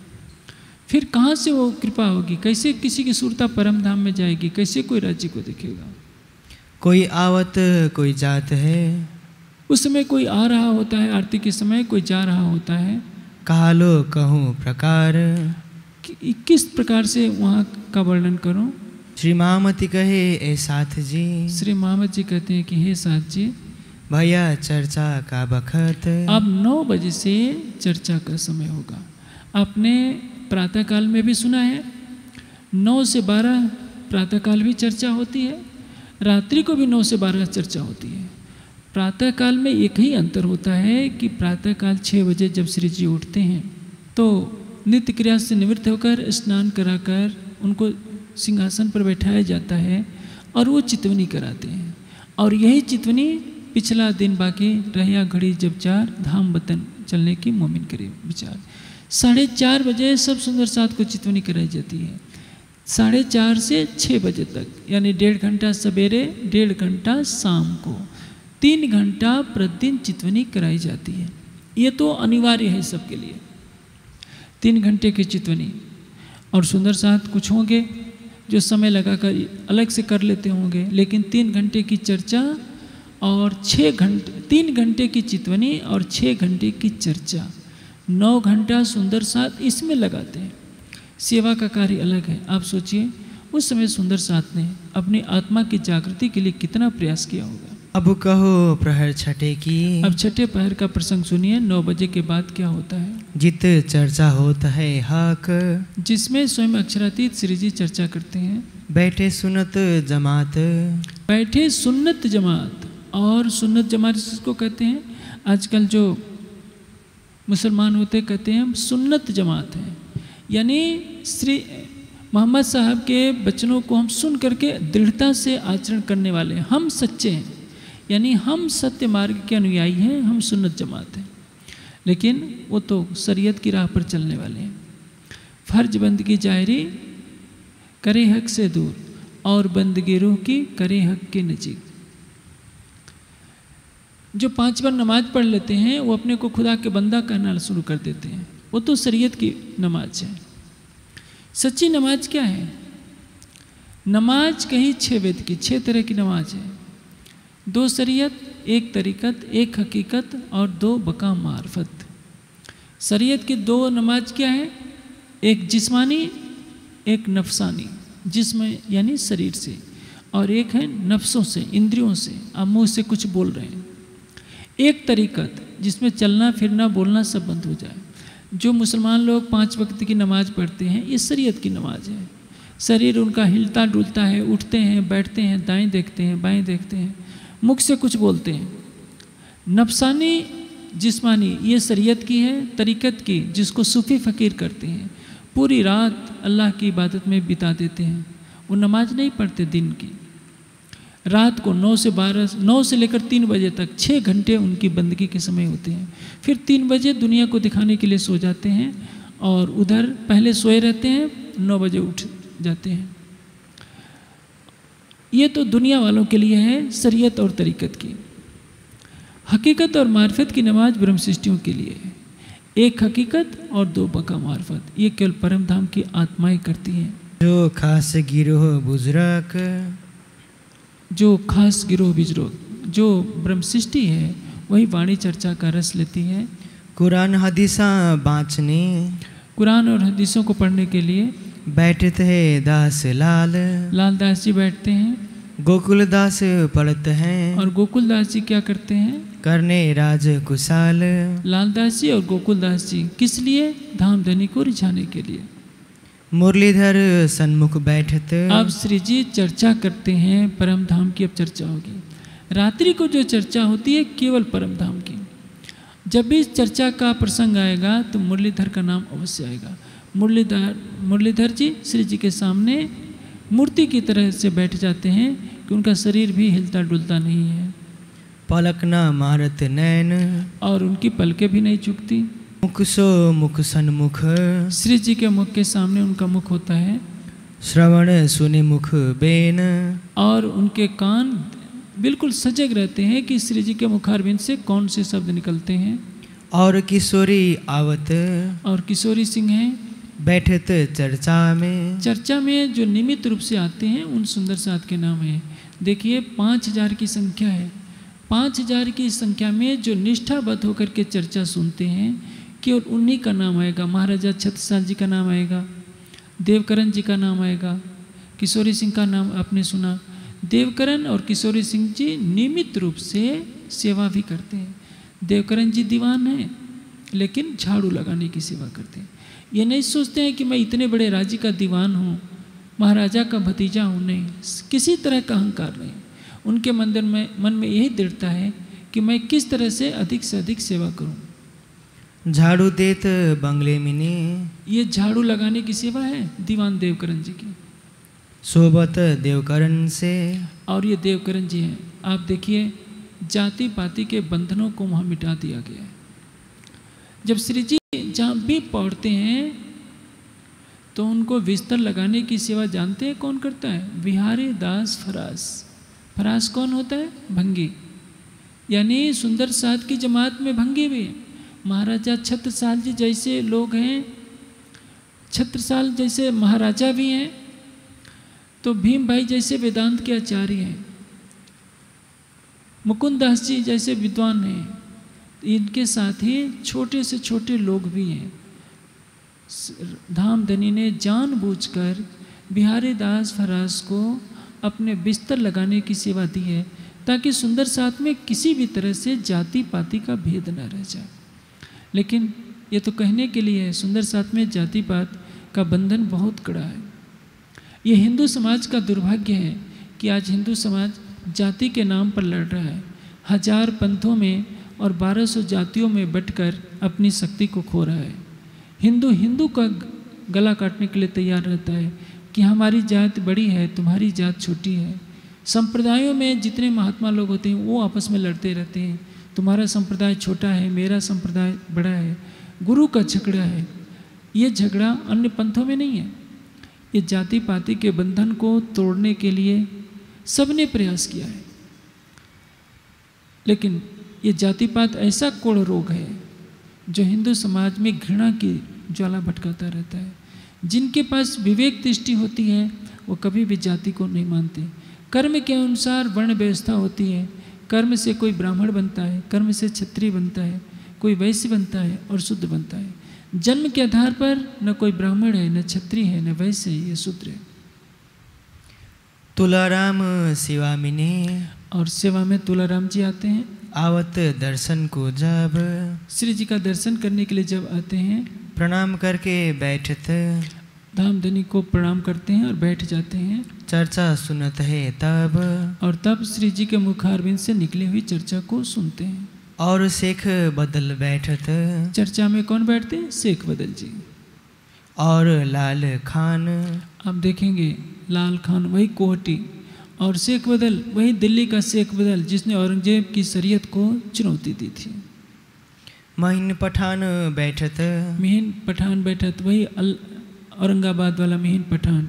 फिर कहाँ से वो कृपा होगी? कैसे किसी की सूरता परम धाम में जाएगी? कैसे कोई राज्य को देखेगा? कोई आवत कोई जात है, उस समय कोई आ रहा होता है, आरती के समय कोई जा रहा होता है। कालो कहूँ प्रकार, किस प्रकार से वहाँ का वर्णन करूँ? श्री महामती कहे ए साथ जी, श्री महामत जी कहते हैं कि हे साथ जी, भैया चर्चा का बखत, अब 9 बजे से चर्चा का समय होगा। आपने प्रातःकाल में भी सुना है 9 से 12 प्रातःकाल भी चर्चा होती है, रात्रि को भी 9 से 12 चर्चा होती है। प्रातःकाल में एक ही अंतर होता है कि प्रातःकाल 6 बजे जब श्री जी उठते हैं तो नित्य क्रिया से निवृत्त होकर स्नान कराकर उनको सिंहासन पर बैठाया जाता है और वो चितवनी कराते हैं। और यही चितवनी पिछला दिन बाकी रहिया घड़ी जब 4 धाम वतन चलने की मोमिन करे विचार। 4:30 बजे सब सुंदर साथ को चितवनी कराई जाती है। 4:30 से 6 बजे तक, यानी 1.5 घंटा सवेरे, 1.5 घंटा शाम को, 3 घंटा प्रतिदिन चितवनी कराई जाती है। ये तो अनिवार्य है सबके लिए, 3 घंटे की चितवनी। और सुंदर साथ कुछ होंगे जो समय लगाकर अलग से कर लेते होंगे, लेकिन 3 घंटे की चर्चा और 3 घंटे की चितवनी और 6 घंटे की चर्चा, 9 घंटा सुंदर साथ इसमें लगाते हैं। सेवा का कार्य अलग है। आप सोचिए उस समय सुंदर साथ ने अपनी आत्मा की जागृति के लिए कितना प्रयास किया होगा। अब कहो प्रहर छठे की, अब छठे पहर का प्रसंग सुनिए। 9 बजे के बाद क्या होता है? जित चर्चा होता है हक। जिसमें स्वयं अक्षरातीत श्री जी चर्चा करते हैं। बैठे सुनत जमात। बैठे सुन्नत जमात। और सुन्नत जमात जिसको कहते हैं, आजकल जो मुसलमान होते कहते हैं हम सुन्नत जमात हैं, यानी श्री मोहम्मद साहब के वचनों को हम सुन करके दृढ़ता से आचरण करने वाले हैं, हम सच्चे हैं, यानी हम सत्य मार्ग के अनुयायी हैं, हम सुन्नत जमात हैं। लेकिन वो तो शरीयत की राह पर चलने वाले हैं। फर्ज बंदगी जाहिरी करे हक से दूर और बंदगी रूह की करे हक के नजीक। जो 5 बार नमाज पढ़ लेते हैं वो अपने को खुदा के बंदा कहना शुरू कर देते हैं, वो तो शरीयत की नमाज है। सच्ची नमाज क्या है? नमाज कही 6 वेद की, 6 तरह की नमाज है। 2 शरीयत, 1 तरीकत, 1 हकीकत और 2 बका मार्फत। शरीयत की 2 नमाज क्या है? एक जिस्मानी, एक नफसानी। जिस्म यानी शरीर से, और एक है नफ्सों से, इंद्रियों से, आप मुँह से कुछ बोल रहे हैं। 1 तरीकत जिसमें चलना फिरना बोलना सब बंद हो जाए। जो मुसलमान लोग 5 वक्त की नमाज पढ़ते हैं, ये शरीयत की नमाज है। शरीर उनका हिलता डुलता है, उठते हैं, बैठते हैं, दाएं देखते हैं, बाएं देखते हैं, मुख से कुछ बोलते हैं। नफसानी जिस्मानी ये शरीयत की है, तरीकत की, जिसको सूफी फ़कीर करते हैं। पूरी रात अल्लाह की इबादत में बिता देते हैं, वो नमाज नहीं पढ़ते दिन की। रात को 9 से 12, 9 से लेकर 3 बजे तक 6 घंटे उनकी बंदगी के समय होते हैं। फिर 3 बजे दुनिया को दिखाने के लिए सो जाते हैं, और उधर पहले सोए रहते हैं, 9 बजे उठ जाते हैं। ये तो दुनिया वालों के लिए है शरीयत और तरीकत की। हकीकत और मार्फत की नमाज ब्रह्म सृष्टियों के लिए है। 1 हकीकत और 2 बका मार्फत, ये केवल परम धाम की आत्माएं करती हैं। जो खास गिरोह बुजुर्ग, जो खास गिरोह बिजरोह, जो ब्रह्म सृष्टि है वही वाणी चर्चा का रस लेती है। कुरान हदीसा बाँचने, कुरान और हदीसों को पढ़ने के लिए बैठते है दास लाल। लाल दास जी बैठते हैं, गोकुल दास पढ़ते हैं। और गोकुल दास जी क्या करते हैं? करने राज कुशाल। लाल दास जी और गोकुल दास जी किस लिए? धाम धनी को रिझाने के लिए। मुरलीधर सन्मुख बैठत। अब श्री जी चर्चा करते हैं, परम धाम की अब चर्चा होगी। रात्रि को जो चर्चा होती है केवल परम धाम की। जब भी इस चर्चा का प्रसंग आएगा तो मुरलीधर का नाम अवश्य आएगा। मुरलीधर जी श्री जी के सामने मूर्ति की तरह से बैठ जाते हैं कि उनका शरीर भी हिलता डुलता नहीं है। पलक न मारत नैन, और उनकी पलकें भी नहीं चुकती। मुख सो मुख सन्मुख, श्री जी के मुख के सामने उनका मुख होता है। श्रवण सुने मुख बेन, और उनके कान बिल्कुल सजग रहते हैं कि श्री जी के मुखारविंद से कौन से शब्द निकलते हैं। और किशोरी आवत, और किशोरी सिंह हैं बैठत चर्चा में। चर्चा में जो नियमित रूप से आते हैं उन सुंदर साथ के नाम हैं। देखिए 5000 की संख्या है। 5000 की संख्या में जो निष्ठाबद्ध होकर के चर्चा सुनते हैं केवल उन्हीं का नाम आएगा। महाराजा छत्रसाल जी का नाम आएगा, देवकरण जी का नाम आएगा, किशोरी सिंह का नाम आपने सुना। देवकरण और किशोरी सिंह जी नियमित रूप से सेवा भी करते हैं। देवकरण जी दीवान हैं लेकिन झाड़ू लगाने की सेवा करते हैं। ये नहीं सोचते हैं कि मैं इतने बड़े राज्य का दीवान हूँ, महाराजा का भतीजा हूँ, नहीं, किसी तरह का अहंकार नहीं। उनके मन में यही दृढ़ता है कि मैं किस तरह से अधिक सेवा करूँ। झाड़ू देत बंगले मिनी, ये झाड़ू लगाने की सेवा है दीवान देवकरण जी की। सोबत देवकरण से, और ये देवकरण जी हैं। आप देखिए जाति पाति के बंधनों को वहाँ मिटा दिया गया है। जब श्री जी जहाँ भी पहुँचते हैं तो उनको बिस्तर लगाने की सेवा जानते हैं कौन करता है? बिहारी दास फरास। फरास कौन होता है? भंगी। यानी सुंदर साथ की जमात में भंगी भी है। महाराजा छत्रसाल जी जैसे लोग हैं, छत्रसाल जैसे महाराजा भी हैं, तो भीम भाई जैसे वेदांत के आचार्य हैं, मुकुंद दास जी जैसे विद्वान हैं, इनके साथ ही छोटे से छोटे लोग भी हैं। धामधनी ने जानबूझकर बिहारी दास फरास को अपने बिस्तर लगाने की सेवा दी है ताकि सुंदर साथ में किसी भी तरह से जाति पाति का भेद न रह जाए। लेकिन ये तो कहने के लिए है। सुंदर साथ में जाति पात का बंधन बहुत कड़ा है। ये हिंदू समाज का दुर्भाग्य है कि आज हिंदू समाज जाति के नाम पर लड़ रहा है। 1000 पंथों में और 1200 जातियों में बंटकर अपनी शक्ति को खो रहा है। हिंदू का गला काटने के लिए तैयार रहता है कि हमारी जात बड़ी है, तुम्हारी जात छोटी है। संप्रदायों में जितने महात्मा लोग होते हैं वो आपस में लड़ते रहते हैं, तुम्हारा संप्रदाय छोटा है, मेरा संप्रदाय बड़ा है। गुरु का झगड़ा है। ये झगड़ा अन्य पंथों में नहीं है। ये जाति पाति के बंधन को तोड़ने के लिए सबने प्रयास किया है, लेकिन ये जाति पात ऐसा कोढ़ रोग है जो हिंदू समाज में घृणा की ज्वाला भटकाता रहता है। जिनके पास विवेक दृष्टि होती है वो कभी भी जाति को नहीं मानते। कर्म के अनुसार वर्ण व्यवस्था होती है। कर्म से कोई ब्राह्मण बनता है, कर्म से क्षत्रिय बनता है, कोई वैश्य बनता है और शुद्ध बनता है। जन्म के आधार पर न कोई ब्राह्मण है, न क्षत्रिय है, न वैश्य है, ये शूद्र है। तुलाराम सेवा मिने और सेवा में तुलाराम जी आते हैं। आवत दर्शन को जब श्री जी का दर्शन करने के लिए जब आते हैं, प्रणाम करके बैठत धामधनी को प्रणाम करते हैं और बैठ जाते हैं। चर्चा सुनत है तब और तब श्री जी के मुखारविंद से निकली हुई चर्चा को सुनते हैं। और शेख बदल बैठत चर्चा में कौन बैठते हैं? शेख बदल जी। और लाल खान आप देखेंगे लाल खान वही कोहटी और शेख बदल वही दिल्ली का शेख बदल जिसने औरंगजेब की शरीयत को चुनौती दी थी। महीन पठान बैठत मिहिन पठान बैठत वही औरंगाबाद वाला मिहिन पठान।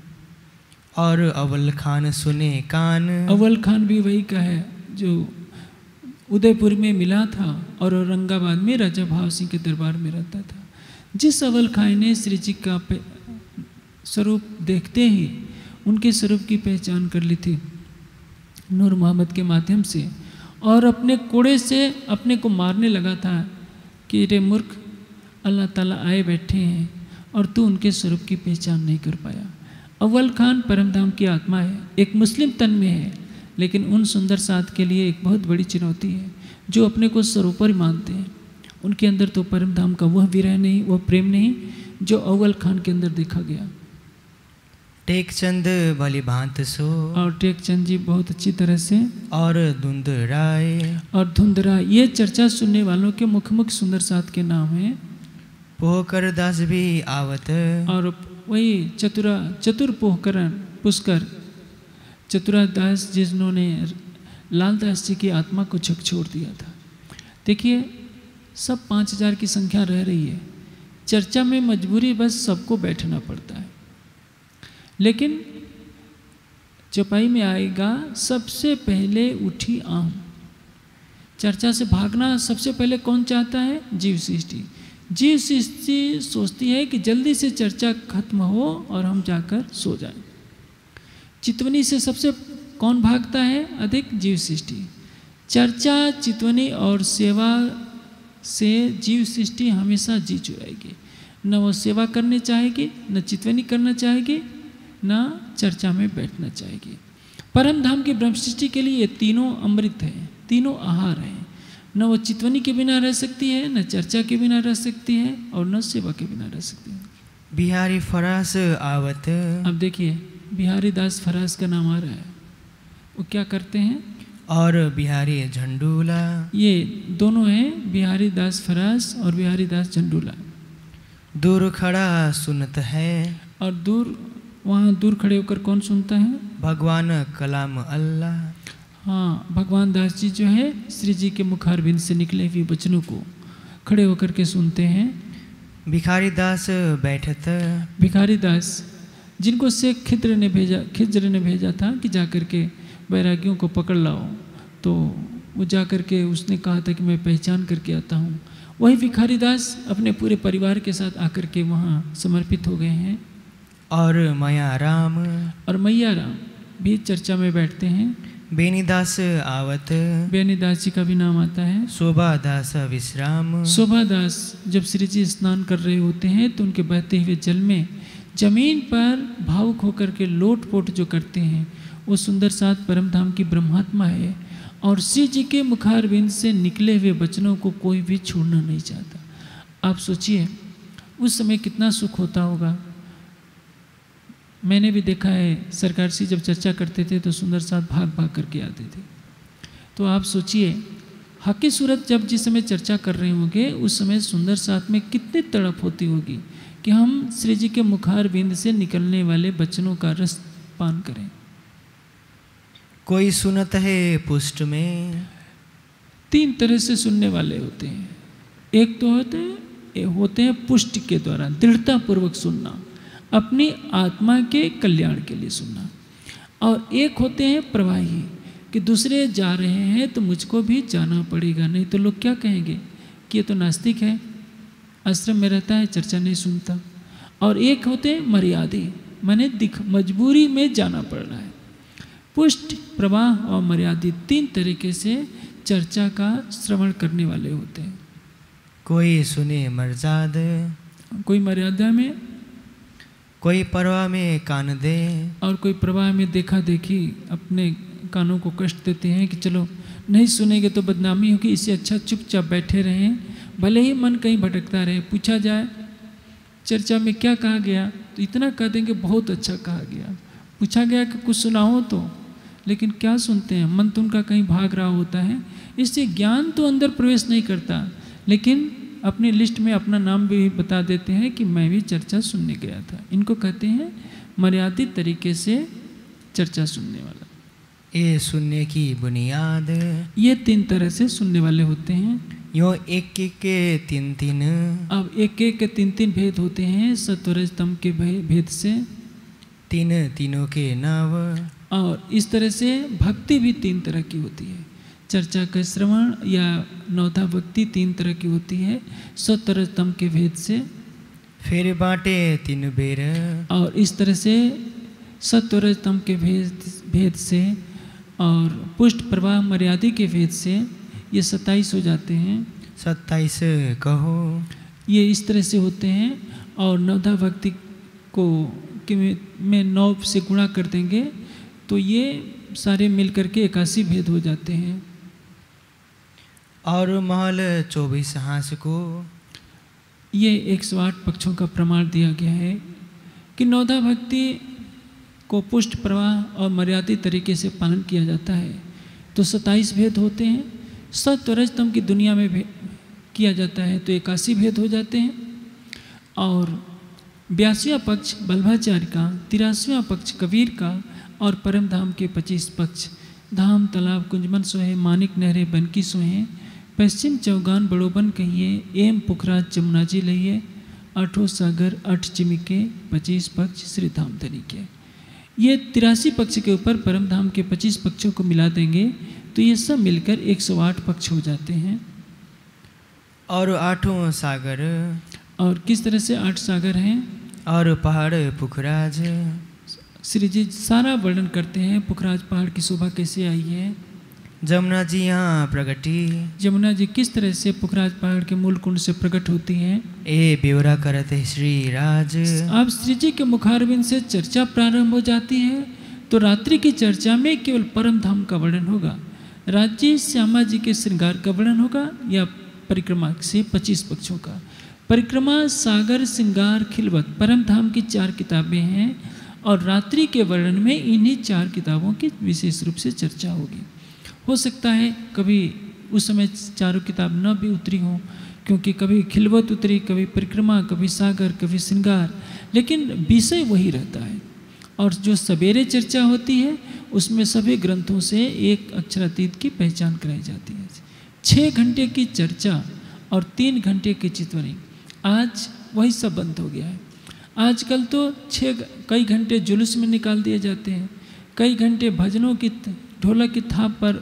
और अव्वल खान सुने कान अव्वल खान भी वही का है जो उदयपुर में मिला था और औरंगाबाद में राजा भाव सिंह के दरबार में रहता था। जिस अव्वल खान ने श्री जी का स्वरूप देखते ही उनके स्वरूप की पहचान कर ली थी नूर मोहम्मद के माध्यम से, और अपने कोड़े से अपने को मारने लगा था कि रे मूर्ख, अल्लाह ताला आए बैठे हैं और तू उनके स्वरूप की पहचान नहीं कर पाया। अव्वल खान परमधाम की आत्मा है, एक मुस्लिम तन में है, लेकिन उन सुंदर साथ के लिए एक बहुत बड़ी चुनौती है जो अपने को सर्वोपरि मानते हैं। उनके अंदर तो परमधाम का वह विरह नहीं, वह प्रेम नहीं जो अव्वल खान के अंदर देखा गया। टेकचंद भली भांत सो और टेकचंद जी बहुत अच्छी तरह से और धुंध राय और धुंधरा, ये चर्चा सुनने वालों के मुख मुख सुंदर साथ के नाम हैं। पोहकर दास भी आवत और वही चतुर पोहकरण पुष्कर चतुरा दास जिन्होंने लाल दास जी की आत्मा को झकझोर दिया था। देखिए सब 5000 की संख्या रह रही है। चर्चा में मजबूरी बस सबको बैठना पड़ता है, लेकिन चौपाई में आएगा सबसे पहले उठी आम। चर्चा से भागना सबसे पहले कौन चाहता है? जीव सृष्टि। जीव सृष्टि सोचती है कि जल्दी से चर्चा खत्म हो और हम जाकर सो जाएं। चितवनी से सबसे कौन भागता है अधिक? जीव सृष्टि। चर्चा, चितवनी और सेवा से जीव सृष्टि हमेशा जी चुराएगी। न वो सेवा करनी चाहेगी, न चितवनी करना चाहेगी, न चर्चा में बैठना चाहेगी। परम धाम की ब्रह्म सृष्टि के लिए ये तीनों अमृत हैं, तीनों आहार हैं। न वो चितवनी के बिना रह सकती है, न चर्चा के बिना रह सकती है और न सेवा के बिना रह सकती है। बिहारी फरास आवत अब देखिए बिहारी दास फरास का नाम आ रहा है। वो क्या करते हैं? और बिहारी झंडूला, ये दोनों हैं बिहारी दास फरास और बिहारी दास झंडूला। दूर खड़ा सुनत है और वहाँ दूर खड़े होकर कौन सुनता है? भगवान कलाम अल्लाह। हाँ, भगवान दास जी जो है श्री जी के मुखारबिंद से निकले हुए वचनों को खड़े होकर के सुनते हैं। भिखारी दास बैठत भिखारी दास जिनको से खिज्र ने भेजा था कि जाकर के बैरागियों को पकड़ लाओ, तो वो जाकर के उसने कहा था कि मैं पहचान करके आता हूँ। वही भिखारी दास अपने पूरे परिवार के साथ आकर के वहाँ समर्पित हो गए हैं। और मैया राम भी चर्चा में बैठते हैं। बेनीदास आवत, बेनीदास जी का भी नाम आता है। शोभा दास विश्राम, शोभा दास जब श्री जी स्नान कर रहे होते हैं तो उनके बहते हुए जल में जमीन पर भावुक होकर के लोट पोट जो करते हैं वो सुंदर साथ परमधाम की ब्रह्मात्मा है और श्री जी के मुखारविंद से निकले हुए वचनों को कोई भी छोड़ना नहीं चाहता। आप सोचिए उस समय कितना सुख होता होगा। मैंने भी देखा है सरकार से जब चर्चा करते थे तो सुंदर साथ भाग भाग करके आते थे। तो आप सोचिए हकी सूरत जब जिस समय चर्चा कर रहे होंगे उस समय सुंदर साथ में कितनी तड़प होती होगी कि हम श्री जी के मुखार बिंद से निकलने वाले वचनों का रस पान करें। कोई सुनत है पुष्ट में। 3 तरह से सुनने वाले होते हैं। एक तो होते हैं पुष्टि के द्वारा दृढ़ता पूर्वक सुनना, अपनी आत्मा के कल्याण के लिए सुनना। और एक होते हैं प्रवाही कि दूसरे जा रहे हैं तो मुझको भी जाना पड़ेगा, नहीं तो लोग क्या कहेंगे कि ये तो नास्तिक है, आश्रम में रहता है, चर्चा नहीं सुनता। और एक होते हैं मर्यादे, माने मजबूरी में जाना पड़ रहा है। पुष्ट, प्रवाह और मर्यादित 3 तरीके से चर्चा का श्रवण करने वाले होते हैं। कोई सुने मर्याद, कोई मर्यादा में, कोई परवाह में कान दे, और कोई प्रवाह में देखा देखी अपने कानों को कष्ट देते हैं कि चलो नहीं सुनेंगे तो बदनामी होगी, इससे अच्छा चुपचाप बैठे रहें, भले ही मन कहीं भटकता रहे। पूछा जाए चर्चा में क्या कहा गया तो इतना कह देंगे बहुत अच्छा कहा गया। पूछा गया कि कुछ सुनाओ तो, लेकिन क्या सुनते हैं, मन तो उनका कहीं भाग रहा होता है। इससे ज्ञान तो अंदर प्रवेश नहीं करता, लेकिन अपनी लिस्ट में अपना नाम भी बता देते हैं कि मैं भी चर्चा सुनने गया था। इनको कहते हैं मर्यादित तरीके से चर्चा सुनने वाला। ये सुनने की बुनियाद। ये 3 तरह से सुनने वाले होते हैं। यो एक एक के 3-3। अब एक एक के 3-3 भेद होते हैं सत्वरज तम के भेद से। 3 तीनों के नव। और इस तरह से भक्ति भी 3 तरह की होती है। चर्चा का श्रवण या नवधा भक्ति 3 तरह की होती है सत्वरज तम के भेद से। फिर बाटे 3 बेर। और इस तरह से सत्वरज तम के भेद से और पुष्ट प्रवाह मर्यादा के भेद से ये 27 हो जाते हैं। 27 कहो। ये इस तरह से होते हैं। और नवधा भक्ति को में 9 से गुणा कर देंगे तो ये सारे मिलकर के 81 भेद हो जाते हैं। और महल 24 हास को। ये 108 पक्षों का प्रमाण दिया गया है कि नवधा भक्ति को पुष्ट प्रवाह और मर्यादित तरीके से पालन किया जाता है तो 27 भेद होते हैं। सत्वरजतम की दुनिया में किया जाता है तो 81 भेद हो जाते हैं। और 82वां पक्ष बल्भाचार्य का, 83वां पक्ष कबीर का और परम धाम के 25 पक्ष धाम तालाब कुंजमन सोहे मानिक नहरे बनकी सोहे पश्चिम चौगान बड़ोबन कहिए एम पुखराज जमुना जी लइए 8 सागर 8 चिमिके 25 पक्ष श्री धाम तरीके। ये 83 पक्ष के ऊपर परम धाम के 25 पक्षों को मिला देंगे तो ये सब मिलकर 108 पक्ष हो जाते हैं। और 8 सागर। और किस तरह से 8 सागर हैं और पहाड़ पुखराज। श्री जी सारा वर्णन करते हैं पुखराज पहाड़ की शोभा कैसे आई है। जमुना जी यहाँ प्रगटी। जमुना जी किस तरह से पुखराज पहाड़ के मूल कुंड से प्रकट होती हैं। ए ब्यौरा करते श्री राज। अब श्री जी के मुखारविंद से चर्चा प्रारंभ हो जाती है तो रात्रि की चर्चा में केवल परम धाम का वर्णन होगा, राज्य श्यामा जी के श्रृंगार का वर्णन होगा या परिक्रमा से 25 पक्षों का। परिक्रमा, सागर, श्रृंगार, खिलवत परम धाम की 4 किताबें हैं और रात्रि के वर्णन में इन्हीं 4 किताबों की विशेष रूप से चर्चा होगी। हो सकता है कभी उस समय 4 किताब न भी उतरी हो, क्योंकि कभी खिलवत उतरी, कभी परिक्रमा, कभी सागर, कभी श्रृंगार, लेकिन विषय वही रहता है। और जो सवेरे चर्चा होती है उसमें सभी ग्रंथों से एक अक्षरातीत की पहचान कराई जाती है। 6 घंटे की चर्चा और 3 घंटे की चितवनी, आज वही सब बंद हो गया है। आजकल तो कई घंटे जुलूस में निकाल दिए जाते हैं, कई घंटे भजनों की ढोलक की थाप पर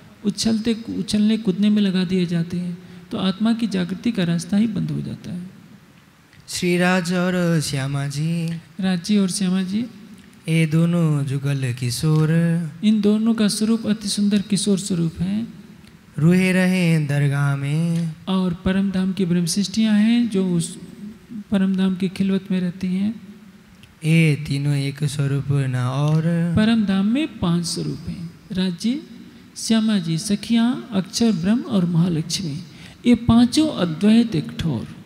उछलने कूदने में लगा दिए जाते हैं, तो आत्मा की जागृति का रास्ता ही बंद हो जाता है। श्री राज और श्यामा जी। राजी और श्यामा जी ये दोनों जुगल किशोर। इन दोनों का स्वरूप अति सुंदर किशोर स्वरूप है। रूहे रहे दरगाह में। और परम धाम की ब्रह्मशिष्टियाँ हैं जो उस परम धाम की खिलवत में रहती हैं। ये तीनों एक स्वरूप न और। परम धाम में 5 स्वरूप हैं, राज्य, श्यामा जी, सखियाँ, अक्षर ब्रह्म और महालक्ष्मी। ये 5 अद्वैत एक ठोर।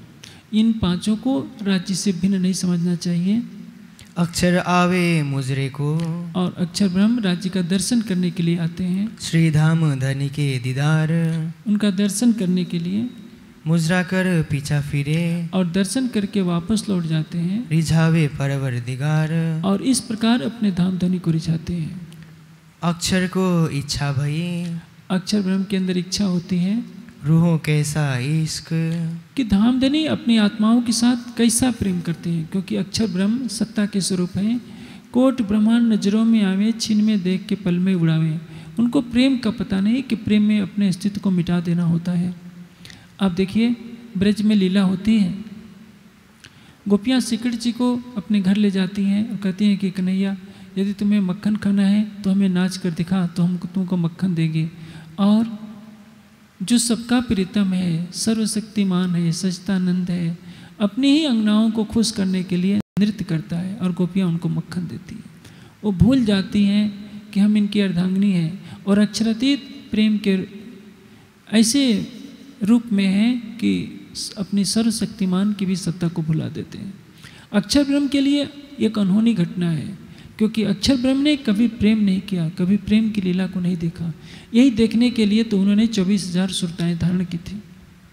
इन पांचों को राज्य से भिन्न नहीं समझना चाहिए। अक्षर आवे मुजरे को, और अक्षर ब्रह्म राज्य का दर्शन करने के लिए आते हैं। श्री धाम धनी के दीदार, उनका दर्शन करने के लिए मुजरा कर पीछा फिरे, और दर्शन करके वापस लौट जाते हैं। रिझावे परवरदिगार, और इस प्रकार अपने धाम धनी को रिझाते हैं। अक्षर को इच्छा भई, अक्षर ब्रह्म के अंदर इच्छा होती है रूहों कैसा इश्क, कि धामधनी अपनी आत्माओं के साथ कैसा प्रेम करते हैं, क्योंकि अक्षर ब्रह्म सत्ता के स्वरूप हैं। कोट ब्रह्मांड नजरों में आवे, छिन में देख के पल में उड़ावे। उनको प्रेम का पता नहीं कि प्रेम में अपने अस्तित्व को मिटा देना होता है। आप देखिए ब्रज में लीला होती है, गोपियाँ सिकड़ जी को अपने घर ले जाती हैं और कहती हैं कि कन्हैया यदि तुम्हें मक्खन खाना है तो हमें नाच कर दिखा, तो हम तुमको मक्खन देंगे। और जो सबका प्रीतम है, सर्वशक्तिमान है, सच्चिदानंद है, अपनी ही अंगनाओं को खुश करने के लिए नृत्य करता है और गोपियाँ उनको मक्खन देती हैं। वो भूल जाती हैं कि हम इनकी अर्धांगिनी हैं और अक्षरातीत प्रेम के ऐसे रूप में हैं कि अपनी सर्वशक्तिमान की भी सत्ता को भुला देते हैं। अक्षर ब्रह्म के लिए एक अनहोनी घटना है, क्योंकि अक्षर ब्रह्म ने कभी प्रेम नहीं किया, कभी प्रेम की लीला को नहीं देखा। यही देखने के लिए तो उन्होंने 24,000 सुरताएं धारण की थी।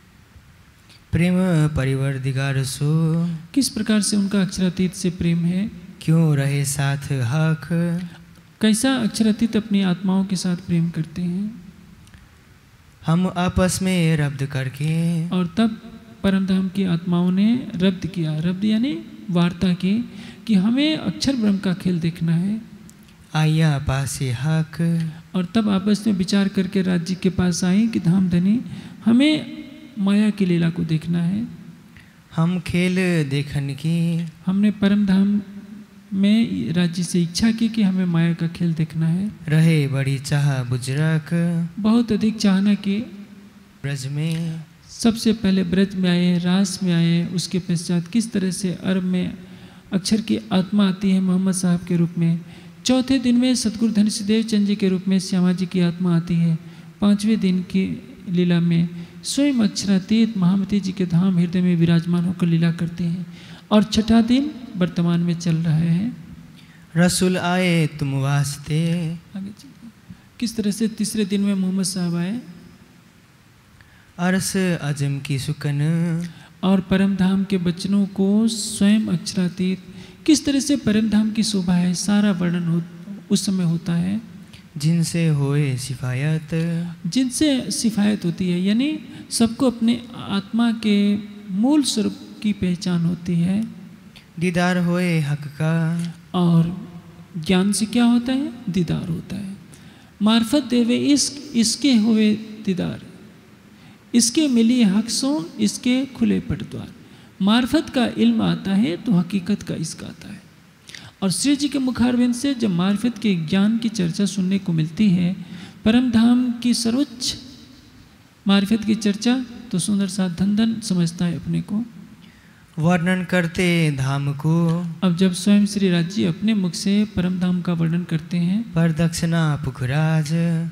प्रेम परिवरदिगार सो, किस प्रकार से उनका अक्षरातीत से प्रेम है, क्यों रहे साथ हक, कैसा अक्षरातीत अपनी आत्माओं के साथ प्रेम करते हैं। हम आपस में रब्द करके, और तब परमधाम की आत्माओं ने रब्द किया, रब्द यानी वार्ता की कि हमें अक्षर ब्रह्म का खेल देखना है। आया पासे हक, और तब आपस में विचार करके राज्य के पास आई कि धामधनी हमें माया की लीला को देखना है। हम खेल देखन की, हमने परम धाम में राज्य से इच्छा की कि हमें माया का खेल देखना है। रहे बड़ी चाह बुजरक, बहुत अधिक चाहना की ब्रज में, सबसे पहले ब्रज में आए, रास में आए, उसके पश्चात किस तरह से अरब में अक्षर की आत्मा आती है मोहम्मद साहब के रूप में। चौथे दिन में सतगुरु धनसिदेव चंद जी के रूप में श्यामा जी की आत्मा आती है। पांचवें दिन की लीला में स्वयं अक्षरातीत महामती जी के धाम हृदय में विराजमान होकर लीला करते हैं। और छठा दिन वर्तमान में चल रहा है। रसूल आए तुम वास्ते, आगे चलिए। किस तरह से तीसरे दिन में मोहम्मद साहब आए, अरस अजम की सुकन, और परम धाम के बचनों को स्वयं अक्षरातीत किस तरह से परम धाम की शोभा है, सारा वर्णन उस समय होता है। जिनसे होए सिफायत, जिनसे सिफायत होती है, यानी सबको अपने आत्मा के मूल स्वरूप की पहचान होती है। दीदार होए हक का, और ज्ञान से क्या होता है, दीदार होता है। मार्फत देवे इश्क, इसके हुए दीदार, इसके मिली हक सो, इसके खुले पट द्वार। मार्फत का इल्म आता है तो हकीकत का इश्क आता है। और श्री जी के मुखारविंद से जब मार्फत के ज्ञान की चर्चा सुनने को मिलती है, परम धाम की सर्वोच्च मार्फत की चर्चा, तो सुंदर सा धन धन समझता है अपने को। वर्णन करते धाम को, अब जब स्वयं श्री राज्य अपने मुख से परम धाम का वर्णन करते हैं, पर दक्षिणा पुखराज,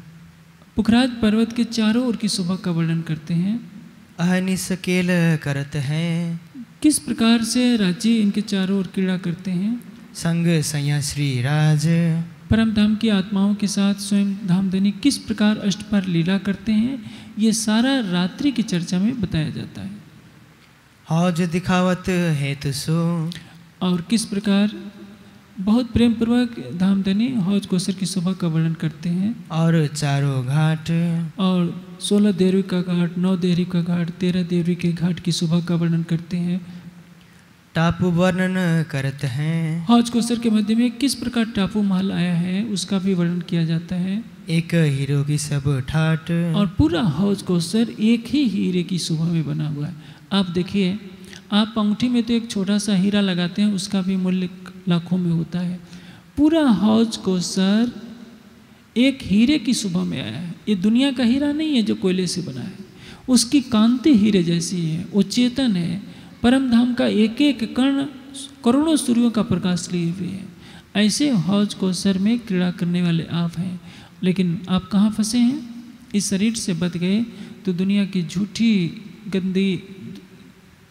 पुखराज पर्वत के चारों ओर की शोभा का वर्णन करते हैं। अहनिस केल करत हैं, किस प्रकार से राज्य इनके चारों ओर क्रीड़ा करते हैं। संग सैया श्री राज, परम धाम की आत्माओं के साथ स्वयं धामधनी किस प्रकार अष्टपर लीला करते हैं, ये सारा रात्रि की चर्चा में बताया जाता है। हौज दिखावत हेतु सो, और किस प्रकार बहुत प्रेम पूर्वक धामधनी हौज कोसर की शोभा का वर्णन करते हैं। और चारों घाट, और 16 देवरी का घाट, 9 देवरी का घाट, 13 देवरी के घाट की शोभा का वर्णन करते हैं। टापू वर्णन करत हैं, हौज कोसर के मध्य में किस प्रकार टापू महल आया है उसका भी वर्णन किया जाता है। एक हीरो की सब ठाट, और पूरा हौज कोसर एक ही हीरे की शोभा में बना हुआ है। आप देखिए, आप अंगूठी में तो एक छोटा सा हीरा लगाते हैं, उसका भी मूल्य लाखों में होता है। पूरा हौज कोसर एक हीरे की शोभा में आया है। ये दुनिया का हीरा नहीं है जो कोयले से बना है, उसकी कांति हीरे जैसी है, वो चेतन है। परम धाम का एक एक कण करोड़ों सूर्यों का प्रकाश लिए हुए है। ऐसे हौज कोसर में क्रीड़ा करने वाले आप हैं, लेकिन आप कहाँ फंसे हैं। इस शरीर से बच गए तो दुनिया की झूठी गंदी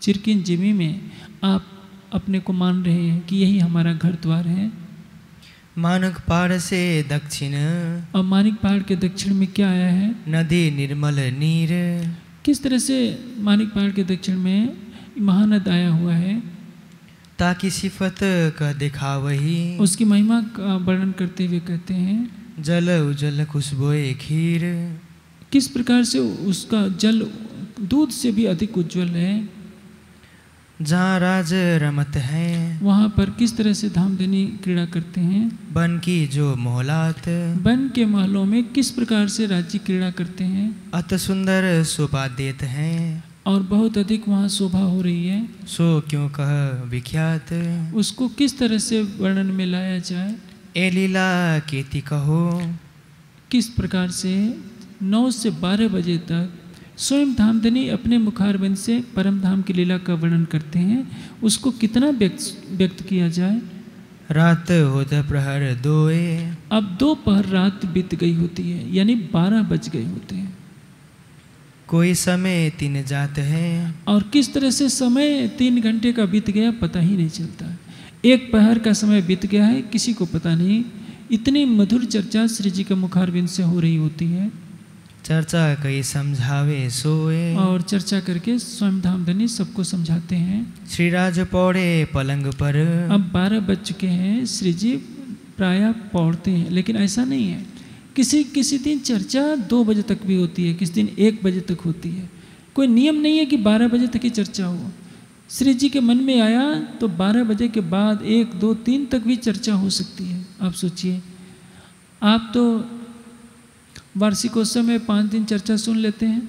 चिरकिन जिमी में आप अपने को मान रहे हैं कि यही हमारा घर द्वार है। मानक पहाड़ से दक्षिण, और मानिक पहाड़ के दक्षिण में क्या आया है? नदी निर्मल नीर। किस तरह से मानिक पहाड़ के दक्षिण में महानद आया हुआ है? ताकि सिफत का दिखा वही, उसकी महिमा का वर्णन करते हुए कहते हैं जल उजल खुशबोए खीर। किस प्रकार से उसका जल दूध से भी अधिक उज्जवल है। जहाँ राज रमत है, वहाँ पर किस तरह से धामधनी क्रीड़ा करते हैं। बन की जो मोहलात, वन के महलों में किस प्रकार से राज्य क्रीड़ा करते हैं। अत सुंदर शोभा देत हैं, और बहुत अधिक वहाँ शोभा हो रही है। सो क्यों कह विख्यात। उसको किस तरह से वर्णन में लाया जाए। ए लीला केती कहो, किस प्रकार से 9 से 12 बजे तक स्वयं धामधनी अपने मुखारबिंद से परम धाम की लीला का वर्णन करते हैं। उसको कितना व्यक्त किया जाए। रात होत प्रहर दोए, अब 2 पहर रात बीत गई होती है, यानी 12 बज गए होते हैं। कोई समय 3 जात है, और किस तरह से समय 3 घंटे का बीत गया पता ही नहीं चलता। 1 पहर का समय बीत गया है, किसी को पता नहीं। इतनी मधुर चर्चा श्री जी के मुखारबिंद से हो रही होती है। चर्चा कई समझावे सोए, और चर्चा करके स्वयं धामधनी सबको समझाते हैं। श्री राज पौड़े पलंग पर, अब 12 बज चुके हैं, श्री जी प्रायः पौड़ते हैं, लेकिन ऐसा नहीं है। किसी दिन चर्चा 2 बजे तक भी होती है, किसी दिन 1 बजे तक होती है। कोई नियम नहीं है कि 12 बजे तक ही चर्चा हो। श्री जी के मन में आया तो 12 बजे के बाद 1, 2, 3 तक भी चर्चा हो सकती है। आप सोचिए, आप तो वार्षिकोत्सव में 5 दिन चर्चा सुन लेते हैं,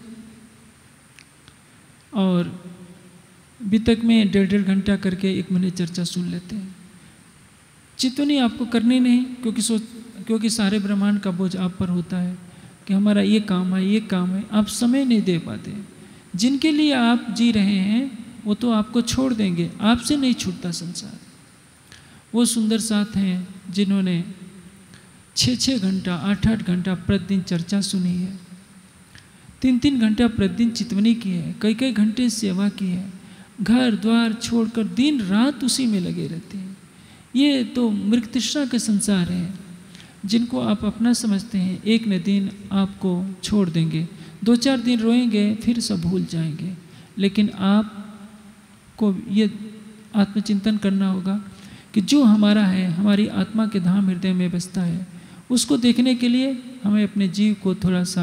और वितक में 1.5 घंटा करके 1 महीने चर्चा सुन लेते हैं। चित्तनी आपको करनी नहीं, क्योंकि सारे ब्रह्मांड का बोझ आप पर होता है कि हमारा ये काम है, ये काम है। आप समय नहीं दे पाते। जिनके लिए आप जी रहे हैं वो तो आपको छोड़ देंगे, आपसे नहीं छूटता संसार। वो सुंदर साथ हैं जिन्होंने 6-6 घंटा 8-8 घंटा प्रतिदिन चर्चा सुनी है, 3-3 घंटा प्रतिदिन चितवनी की है, कई घंटे सेवा की है, घर द्वार छोड़कर दिन रात उसी में लगे रहते हैं। ये तो मृग तृष्णा के संसार है, जिनको आप अपना समझते हैं। एक न दिन आपको छोड़ देंगे, 2-4 दिन रोएंगे, फिर सब भूल जाएंगे। लेकिन आपको ये आत्मचिंतन करना होगा कि जो हमारा है, हमारी आत्मा के धाम हृदय में बसता है, उसको देखने के लिए हमें अपने जीव को थोड़ा सा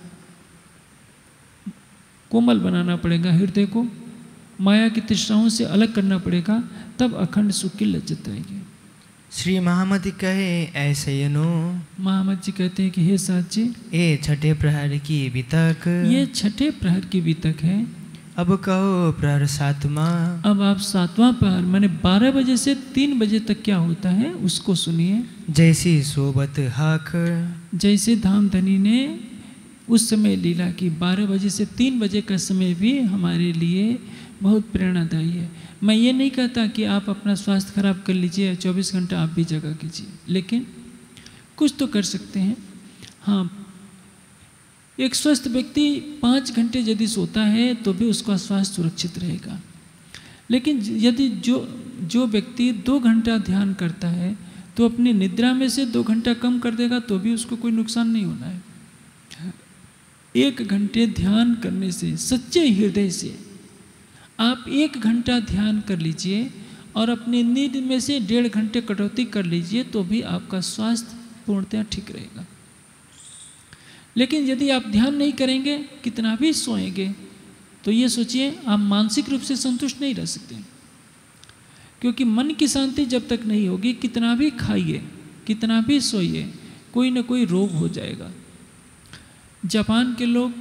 कोमल बनाना पड़ेगा, हृदय को माया की तृष्णाओं से अलग करना पड़ेगा, तब अखंड सुख की लज्जत आएगी। श्री महामति कहे ऐसे यनो, महामत जी कहते हैं कि हे साथ जी, ए छठे प्रहर की वितक, ये छठे प्रहर की वितक है। अब कहो प्रहर 7वां। अब आप 7वां प्रहर माने 12 बजे से 3 बजे तक क्या होता है उसको सुनिए। जैसी सोबत हक, जैसे धामधनी ने उस समय लीला की, 12 बजे से 3 बजे का समय भी हमारे लिए बहुत प्रेरणादायी है। मैं ये नहीं कहता कि आप अपना स्वास्थ्य खराब कर लीजिए, 24 घंटा आप भी जगा कीजिए, लेकिन कुछ तो कर सकते हैं। हाँ, एक स्वस्थ व्यक्ति 5 घंटे यदि सोता है तो भी उसका स्वास्थ्य सुरक्षित रहेगा। लेकिन यदि जो व्यक्ति 2 घंटा ध्यान करता है तो अपनी निद्रा में से 2 घंटा कम कर देगा तो भी उसको कोई नुकसान नहीं होना है। 1 घंटे ध्यान करने से, सच्चे हृदय से आप 1 घंटा ध्यान कर लीजिए और अपनी नींद में से 1.5 घंटे कटौती कर लीजिए तो भी आपका स्वास्थ्य पूर्णतया ठीक रहेगा। लेकिन यदि आप ध्यान नहीं करेंगे, कितना भी सोएंगे, तो ये सोचिए आप मानसिक रूप से संतुष्ट नहीं रह सकते, क्योंकि मन की शांति जब तक नहीं होगी, कितना भी खाइए, कितना भी सोइए, कोई ना कोई रोग हो जाएगा। जापान के लोग,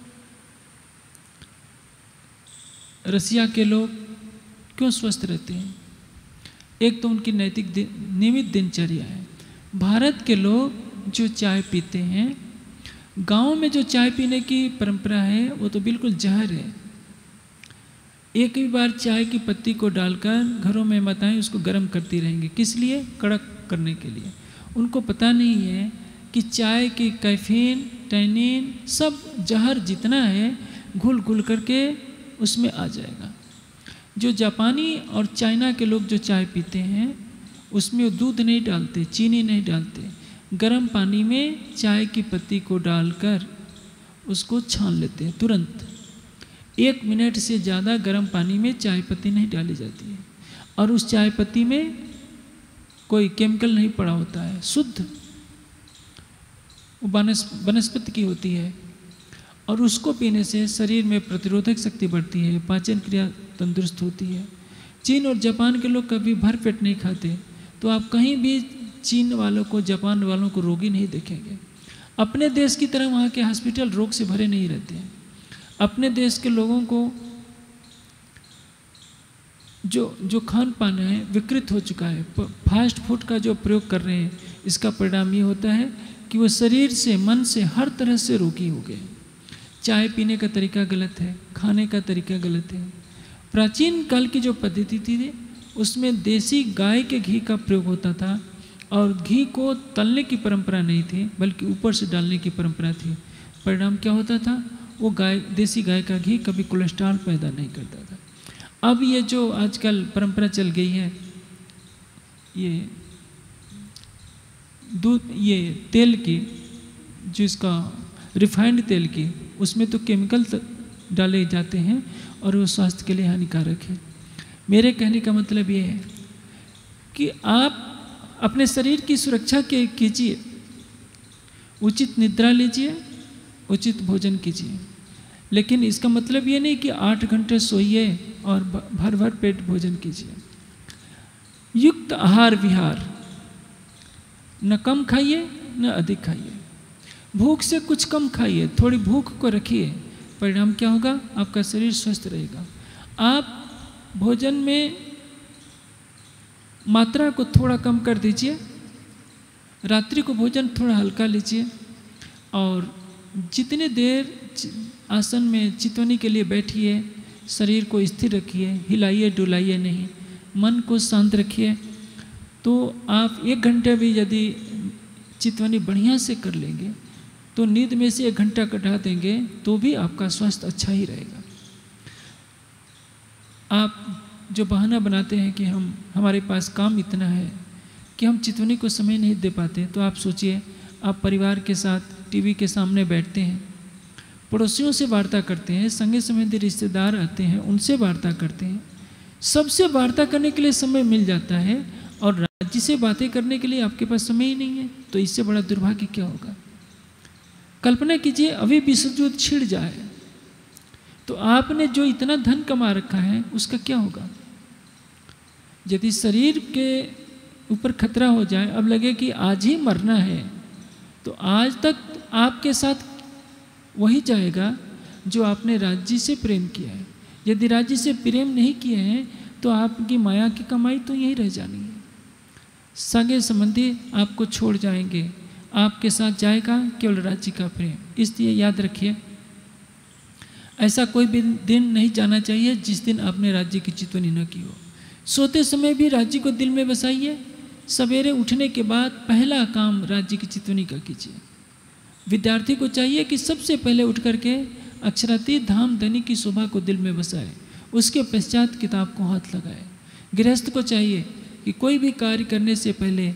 रसिया के लोग क्यों स्वस्थ रहते हैं? एक तो उनकी नैतिक नियमित दिनचर्या है। भारत के लोग जो चाय पीते हैं, गांव में जो चाय पीने की परंपरा है वो तो बिल्कुल जहर है। एक ही बार चाय की पत्ती को डालकर घरों में माताएं उसको गर्म करती रहेंगी, किस लिए? कड़क करने के लिए। उनको पता नहीं है कि चाय की कैफीन, टैनिन, सब जहर जितना है घुल घुल करके उसमें आ जाएगा। जो जापानी और चाइना के लोग जो चाय पीते हैं उसमें वो दूध नहीं डालते, चीनी नहीं डालते, गर्म पानी में चाय की पत्ती को डालकर उसको छान लेते हैं तुरंत। 1 मिनट से ज़्यादा गर्म पानी में चाय पत्ती नहीं डाली जाती है और उस चाय पत्ती में कोई केमिकल नहीं पड़ा होता है, शुद्ध वनस्पति की होती है और उसको पीने से शरीर में प्रतिरोधक शक्ति बढ़ती है, पाचन क्रिया तंदुरुस्त होती है। चीन और जापान के लोग कभी भर पेट नहीं खाते, तो आप कहीं भी चीन वालों को, जापान वालों को रोगी नहीं देखेंगे। अपने देश की तरह वहाँ के हॉस्पिटल रोग से भरे नहीं रहते हैं। अपने देश के लोगों को जो खान पान है विकृत हो चुका है, फास्ट फूड का जो प्रयोग कर रहे हैं, इसका परिणाम ये होता है कि वो शरीर से, मन से, हर तरह से रोगी हो गए। चाय पीने का तरीका गलत है, खाने का तरीका गलत है। प्राचीन काल की जो पद्धति थी उसमें देसी गाय के घी का प्रयोग होता था और घी को तलने की परंपरा नहीं थी, बल्कि ऊपर से डालने की परंपरा थी। परिणाम क्या होता था, वो देसी गाय का घी कभी कोलेस्ट्रॉल पैदा नहीं करता था। अब ये जो आजकल परंपरा चल गई है, ये दूध, ये तेल की, जो इसका रिफाइंड तेल की, उसमें तो केमिकल डाले जाते हैं और वो स्वास्थ्य के लिए हानिकारक है। मेरे कहने का मतलब ये है कि आप अपने शरीर की सुरक्षा के कीजिए, उचित निद्रा लीजिए, उचित भोजन कीजिए, लेकिन इसका मतलब ये नहीं कि 8 घंटे सोइए और भर भर पेट भोजन कीजिए। युक्त आहार विहार, न कम खाइए न अधिक खाइए, भूख से कुछ कम खाइए, थोड़ी भूख को रखिए। परिणाम क्या होगा, आपका शरीर स्वस्थ रहेगा। आप भोजन में मात्रा को थोड़ा कम कर दीजिए, रात्रि को भोजन थोड़ा हल्का लीजिए और जितने देर आसन में चितवनी के लिए बैठिए, शरीर को स्थिर रखिए, हिलाइए डुलाइए नहीं, मन को शांत रखिए। तो आप 1 घंटे भी यदि चितवनी बढ़िया से कर लेंगे तो नींद में से 1 घंटा कटा देंगे तो भी आपका स्वास्थ्य अच्छा ही रहेगा। आप जो बहाना बनाते हैं कि हमारे पास काम इतना है कि हम चितवनी को समय नहीं दे पाते, तो आप सोचिए, आप परिवार के साथ टीवी के सामने बैठते हैं, पड़ोसियों से वार्ता करते हैं, संगे संबंधी रिश्तेदार आते हैं, उनसे वार्ता करते हैं, सबसे वार्ता करने के लिए समय मिल जाता है और राज्य से बातें करने के लिए आपके पास समय ही नहीं है। तो इससे बड़ा दुर्भाग्य क्या होगा। कल्पना कीजिए अभी विश्व युद्ध छिड़ जाए तो आपने जो इतना धन कमा रखा है उसका क्या होगा। यदि शरीर के ऊपर खतरा हो जाए, अब लगे कि आज ही मरना है, तो आज तक आपके साथ वही जाएगा जो आपने राज्य से प्रेम किया है। यदि राज्य से प्रेम नहीं किए हैं तो आपकी माया की कमाई तो यही रह जानी है। सगे संबंधी आपको छोड़ जाएंगे, आपके साथ जाएगा केवल राज्य का प्रेम। इसलिए याद रखिए, ऐसा कोई भी दिन नहीं जाना चाहिए जिस दिन आपने राज्य की चितवनी न की हो। सोते समय भी राज्य को दिल में बसाइए, सवेरे उठने के बाद पहला काम राज्य की चितवनी का कीजिए। विद्यार्थी को चाहिए कि सबसे पहले उठ करके अक्षरातीत धाम धनी की शोभा को दिल में बसाए, उसके पश्चात किताब को हाथ लगाए। गृहस्थ को चाहिए कि कोई भी कार्य करने से पहले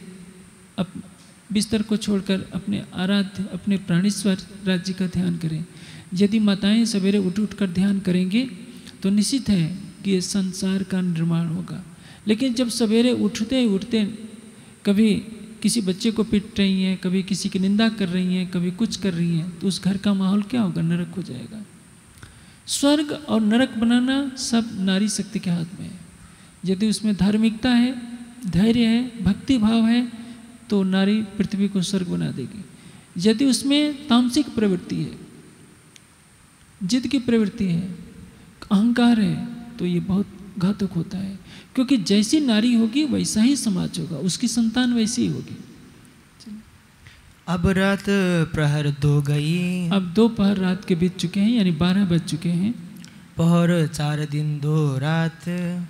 बिस्तर को छोड़कर अपने आराध्य, अपने प्राणेश्वर राज्य का ध्यान करें। यदि माताएं सवेरे उठ कर ध्यान करेंगी तो निश्चित है कि ये संसार का निर्माण होगा। लेकिन जब सवेरे उठते उठते कभी किसी बच्चे को पीट रही हैं, कभी किसी की निंदा कर रही हैं, कभी कुछ कर रही हैं, तो उस घर का माहौल क्या होगा, नरक हो जाएगा। स्वर्ग और नरक बनाना सब नारी शक्ति के हाथ में है। यदि उसमें धार्मिकता है, धैर्य है, भक्ति भाव है, तो नारी पृथ्वी को स्वर्ग बना देगी। यदि उसमें तामसिक प्रवृत्ति है, जिद की प्रवृत्ति है, अहंकार है, तो ये बहुत घातक होता है। क्योंकि जैसी नारी होगी वैसा ही समाज होगा, उसकी संतान वैसी ही होगी। अब रात प्रहर 2 गई, अब 2 पहर रात के बीत चुके हैं, यानी 12 बज चुके हैं। पहर 4 दिन 2 रात,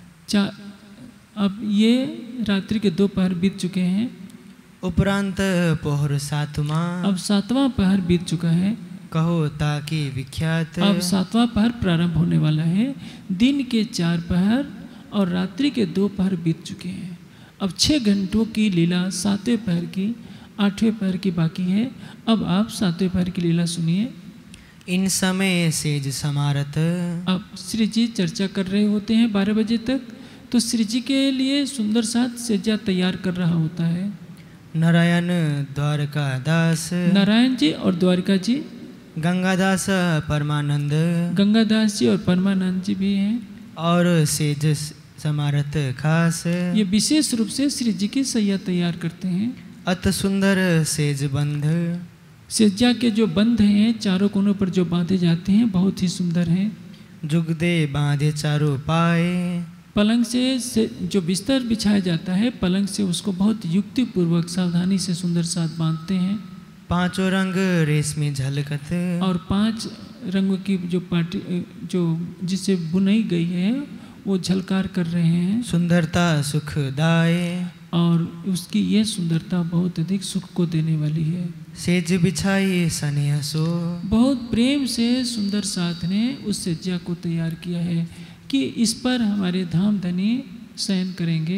अब ये रात्रि के 2 पहर बीत चुके हैं। उपरांत पहर 7वां, अब 7वां पहर बीत चुका है। कहो ताकि विख्यात, अब 7वां पहर प्रारंभ होने वाला है। दिन के 4 पहर और रात्रि के 2 पहर बीत चुके हैं। अब 6 घंटों की लीला 7वें पहर की, 8वें पहर की बाकी है। अब आप 7वें पहर की लीला सुनिए। इन समय सेज समारत। अब श्री जी चर्चा कर रहे होते हैं 12 बजे तक, तो श्री जी के लिए सुंदर साथ सेजा तैयार कर रहा होता है नारायण द्वारका दास, नारायण जी और द्वारिका जी, गंगादास परमानंद, गंगादास जी और परमानंद जी भी हैं। और सेज समारत खास। ये विशेष रूप से श्री जी की सैया तैयार करते हैं। अत सुंदर सेज बंध। सेजा के जो बंध हैं चारों कोनों पर जो बांधे जाते हैं बहुत ही सुंदर हैं। जुगदे बांधे चारों पाए। पलंग से जो बिस्तर बिछाया जाता है पलंग से उसको बहुत युक्तिपूर्वक सावधानी से सुंदर साथ बांधते हैं। 5 रंग रेशमी झलकत। और 5 रंगों की जो पार्टी जो जिससे बुनाई गई है वो झलकार कर रहे हैं। सुंदरता सुखदाय। और उसकी ये सुंदरता बहुत अधिक सुख को देने वाली है। सेज बिछाई स्नेह सो। बहुत प्रेम से सुंदर साथ ने उस सज्जा को तैयार किया है कि इस पर हमारे धाम धनी शयन करेंगे।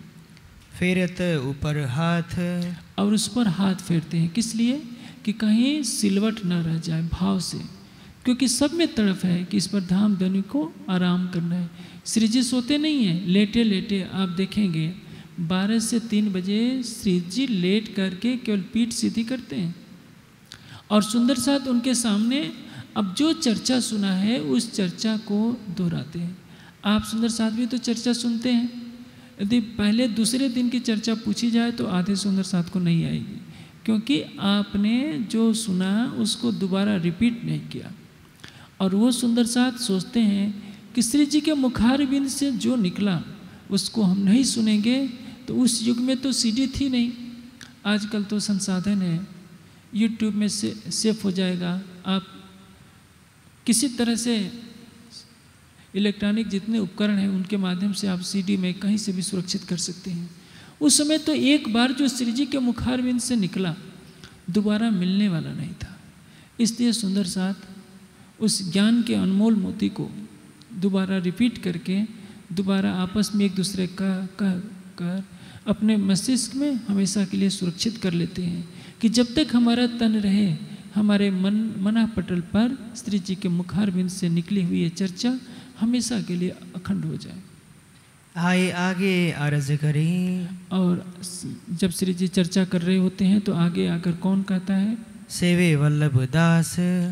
फेरत ऊपर हाथ। और उस पर हाथ फेरते हैं, किस लिए? कि कहीं सिलवट न रह जाए भाव से, क्योंकि सब में तड़फ है कि इस पर धाम धनी को आराम करना है। श्री जी सोते नहीं हैं, लेटे लेटे आप देखेंगे 12 से 3 बजे श्री जी लेट करके केवल पीठ सीधी करते हैं और सुंदर साथ उनके सामने अब जो चर्चा सुना है उस चर्चा को दोहराते हैं। आप सुंदर साथ भी तो चर्चा सुनते हैं, यदि पहले दूसरे दिन की चर्चा पूछी जाए तो आधे सुंदर साथ को नहीं आएगी, क्योंकि आपने जो सुना उसको दोबारा रिपीट नहीं किया। और वो सुंदर साथ सोचते हैं कि श्री जी के मुखारबिंद से जो निकला उसको हम नहीं सुनेंगे तो उस युग में तो सीडी थी नहीं। आजकल तो संसाधन है, यूट्यूब में से सेव हो जाएगा, आप किसी तरह से इलेक्ट्रॉनिक जितने उपकरण हैं उनके माध्यम से आप सीडी में कहीं से भी सुरक्षित कर सकते हैं। उस समय तो एक बार जो श्री जी के मुखारबिंद से निकला दोबारा मिलने वाला नहीं था। इसलिए सुंदर साथ उस ज्ञान के अनमोल मोती को दोबारा रिपीट करके दोबारा आपस में एक दूसरे का कर अपने मस्तिष्क में हमेशा के लिए सुरक्षित कर लेते हैं कि जब तक हमारा तन रहे हमारे मना पटल पर श्री जी के मुखारबिंद से निकली हुई ये चर्चा हमेशा के लिए अखंड हो जाए। आए आगे अर्ज करी। और जब श्री जी चर्चा कर रहे होते हैं तो आगे आकर कौन कहता है? सेवे वल्लभ दास।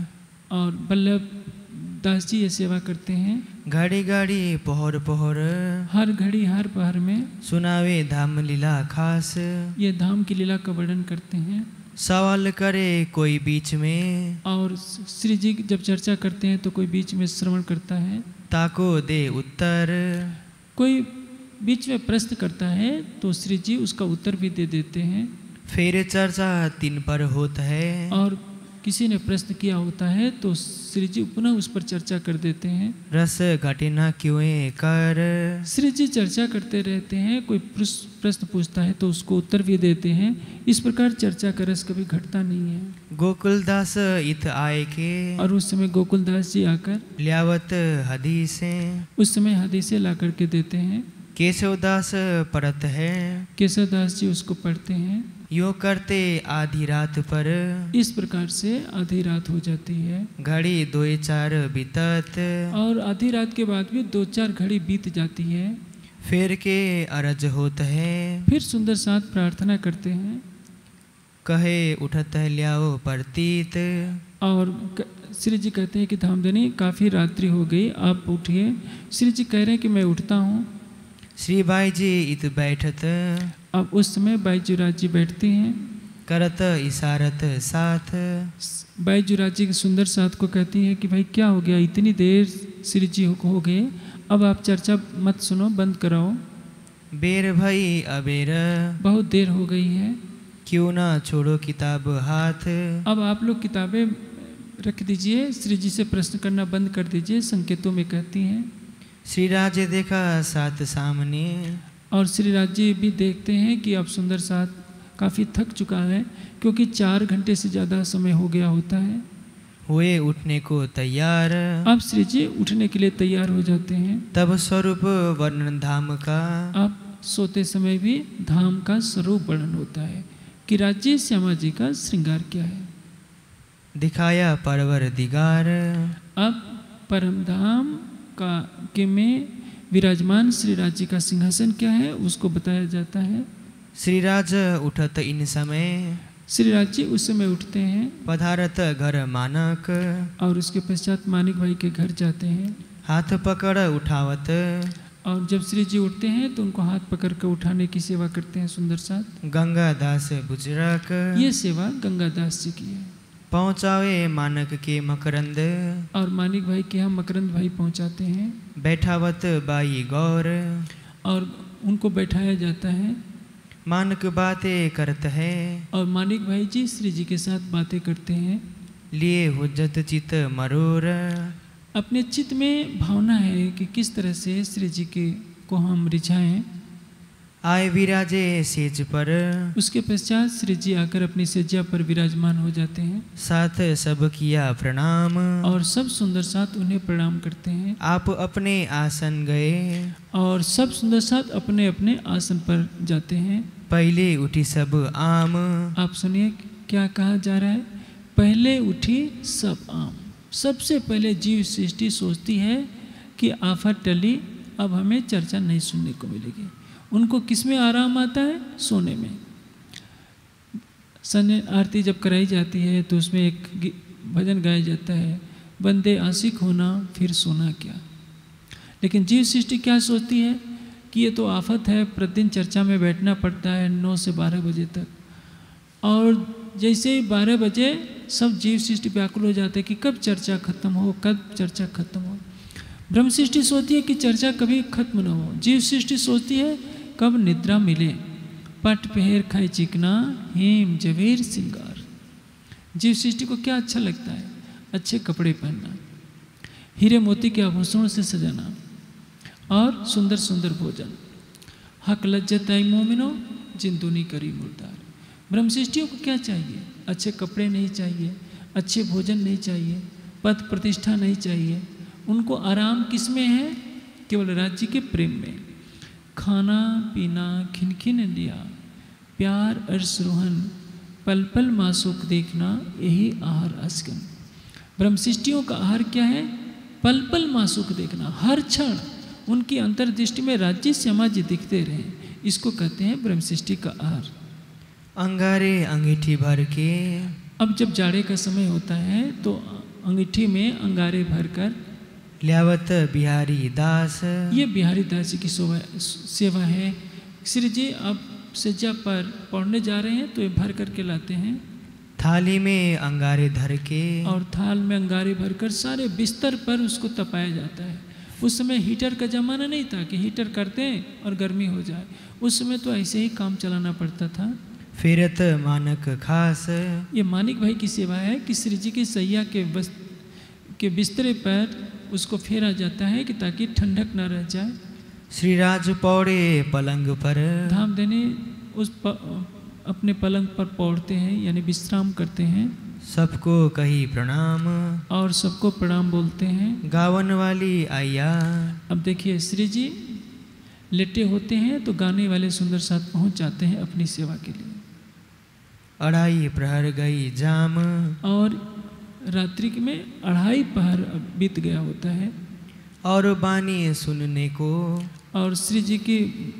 और वल्लभ दास जी ये सेवा करते हैं। घड़ी घड़ी पहर पहर। हर घड़ी हर पहर में सुनावे धाम लीला खास। ये धाम की लीला का वर्णन करते हैं। सवाल करे कोई बीच में। और श्री जी जब चर्चा करते हैं तो कोई बीच में श्रवण करता है, ताको दे उत्तर। कोई बीच में प्रश्न करता है तो श्री जी उसका उत्तर भी दे देते हैं। फिर चर्चा 3 पर होता है। और किसी ने प्रश्न किया होता है तो श्री जी पुनः उस पर चर्चा कर देते हैं। रस घटे न क्यों कर। श्री जी चर्चा करते रहते हैं, कोई प्रश्न पूछता है तो उसको उत्तर भी देते हैं। इस प्रकार चर्चा का रस कभी घटता नहीं है। गोकुलदास इत आए के। और उस समय गोकुलदास जी आकर ल्यावत हदीसे। उस समय हदीसे ला करके देते हैं। केशवदास पढ़त है। केशवदास जी उसको पढ़ते हैं। यो करते आधी रात पर। इस प्रकार से आधी रात हो जाती है। घड़ी 2-4 बीतत। और आधी रात के बाद भी 2-4 घड़ी बीत जाती है। फिर के अरज होत है। फिर सुंदर साथ प्रार्थना करते हैं। कहे उठत है ल्याओ प्रतीत। और श्री जी कहते हैं कि धामधनी काफ़ी रात्रि हो गई, आप उठिए। श्री जी कह रहे हैं कि मैं उठता हूँ। श्री बाई जी इत बैठत। अब उस समय बाईजूराज जी बैठते हैं। करत इशारत साथ। बाईजूराज जी के सुंदर साथ को कहती है कि भाई क्या हो गया, इतनी देर श्री जी हो गए, अब आप चर्चा मत सुनो, बंद कराओ। बेर भई अबेर। बहुत देर हो गई है, क्यों ना छोड़ो किताब हाथ। अब आप लोग किताबें रख दीजिए, श्री जी से प्रश्न करना बंद कर दीजिए, संकेतों में कहती हैं। श्री राज देखा साथ सामने। और श्री राज जी भी देखते हैं कि अब सुंदर साथ काफ़ी थक चुका है, क्योंकि 4 घंटे से ज़्यादा समय हो गया होता है। हुए उठने को तैयार। अब श्री जी उठने के लिए तैयार हो जाते हैं। तब स्वरूप वर्णन धाम का। अब सोते समय भी धाम का स्वरूप वर्णन होता है कि राज्य श्यामा जी का श्रृंगार क्या है। दिखाया परवर दिगार। अब परम धाम का के में विराजमान श्री राज्य का सिंहासन क्या है उसको बताया जाता है। श्रीराज उठत इन समय। श्री राज्य उस समय उठते हैं पधारत घर मानक। और उसके पश्चात मानिक भाई के घर जाते हैं। हाथ पकड़ उठावत। और जब श्री जी उठते हैं तो उनको हाथ पकड़ कर उठाने की सेवा करते हैं सुंदर साथ। गंगा दास बुजरक। ये सेवा गंगा दास जी की है। पहुँचावे मानक के मकरंद। और मानिक भाई के यहाँ मकरंद भाई पहुँचाते हैं। बैठावत बाई गौर। और उनको बैठाया जाता है। मानक बातें करत है। और मानिक भाई जी श्री जी के साथ बातें करते हैं। लिए हुज्जत चित मरूर। अपने चित्त में भावना है कि किस तरह से श्री जी के को हम रिझाएं। आए विराजे सेज पर। उसके पश्चात श्री जी आकर अपनी सज्जा पर विराजमान हो जाते हैं। साथ सब किया प्रणाम। और सब सुंदर साथ उन्हें प्रणाम करते हैं। आप अपने आसन गए। और सब सुंदर साथ अपने अपने आसन पर जाते हैं। पहले उठी सब आम। आप सुनिए क्या कहा जा रहा है। पहले उठी सब आम। सबसे पहले जीव सृष्टि सोचती है कि आफत टली, अब हमें चर्चा नहीं सुनने को मिलेगी। उनको किस में आराम आता है? सोने में। संध्या आरती जब कराई जाती है तो उसमें एक भजन गाया जाता है, बंदे आशिक होना फिर सोना क्या। लेकिन जीव सृष्टि क्या सोचती है कि ये तो आफत है, प्रतिदिन चर्चा में बैठना पड़ता है 9 से 12 बजे तक। और जैसे ही 12 बजे सब जीव सृष्टि व्याकुल हो जाते हैं कि कब चर्चा खत्म हो, कब चर्चा खत्म हो। ब्रह्म सृष्टि सोचती है कि चर्चा कभी खत्म न हो। जीव सृष्टि सोचती है कब निद्रा मिले। पट पहर खाए चिकना, हेम जवेर सिंगार। जीव सृष्टि को क्या अच्छा लगता है? अच्छे कपड़े पहनना, हीरे मोती के आभूषणों से सजाना और सुंदर सुंदर भोजन। हक लज्जत आई मोमिनो जिंदुनी करी मुर्दार। ब्रह्म सृष्टियों को क्या चाहिए? अच्छे कपड़े नहीं चाहिए, अच्छे भोजन नहीं चाहिए, पद प्रतिष्ठा नहीं चाहिए। उनको आराम किस में है? केवल राज्य के प्रेम में। खाना पीना खिनखिन लिया, प्यार अर्श रोहन, पल पल मासूक देखना, यही आहार आस्कन। ब्रह्म सृष्टियों का आहार क्या है? पल पल मासूक देखना। हर क्षण उनकी अंतर्दृष्टि में राज्य श्यामा जी दिखते रहे। इसको कहते हैं ब्रह्म सृष्टि का आहार। अंगारे अंगीठी भर के। अब जब जाड़े का समय होता है तो अंगीठी में अंगारे भरकर ल्यावत बिहारी दास। ये बिहारी दास जी की सेवा है। श्री जी अब सज्जा पर पौड़ने जा रहे हैं तो ये भर करके लाते हैं। थाली में अंगारे धर के। और थाल में अंगारे भरकर सारे बिस्तर पर उसको तपाया जाता है। उस समय हीटर का ज़माना नहीं था कि हीटर करते हैं और गर्मी हो जाए। उस समय तो ऐसे ही काम चलाना पड़ता था। फेरत मानक खास। ये मानिक भाई की सेवा है कि श्री जी की सैया के बिस्तरे पर उसको फेरा जाता है कि ताकि ठंडक न रह जाए। श्रीराज पौड़े पलंग पर। धाम देने अपने पलंग पर पौड़ते हैं यानी विश्राम करते हैं। सबको कही प्रणाम। और सबको प्रणाम बोलते हैं। गावन वाली आया। अब देखिए श्री जी लेटे होते हैं तो गाने वाले सुंदर साथ पहुंच जाते हैं अपनी सेवा के लिए। अढ़ाई प्रहर गई जाम। और रात्रि में 2.5 पहर बीत गया होता है। और बानी सुनने को। और श्री जी की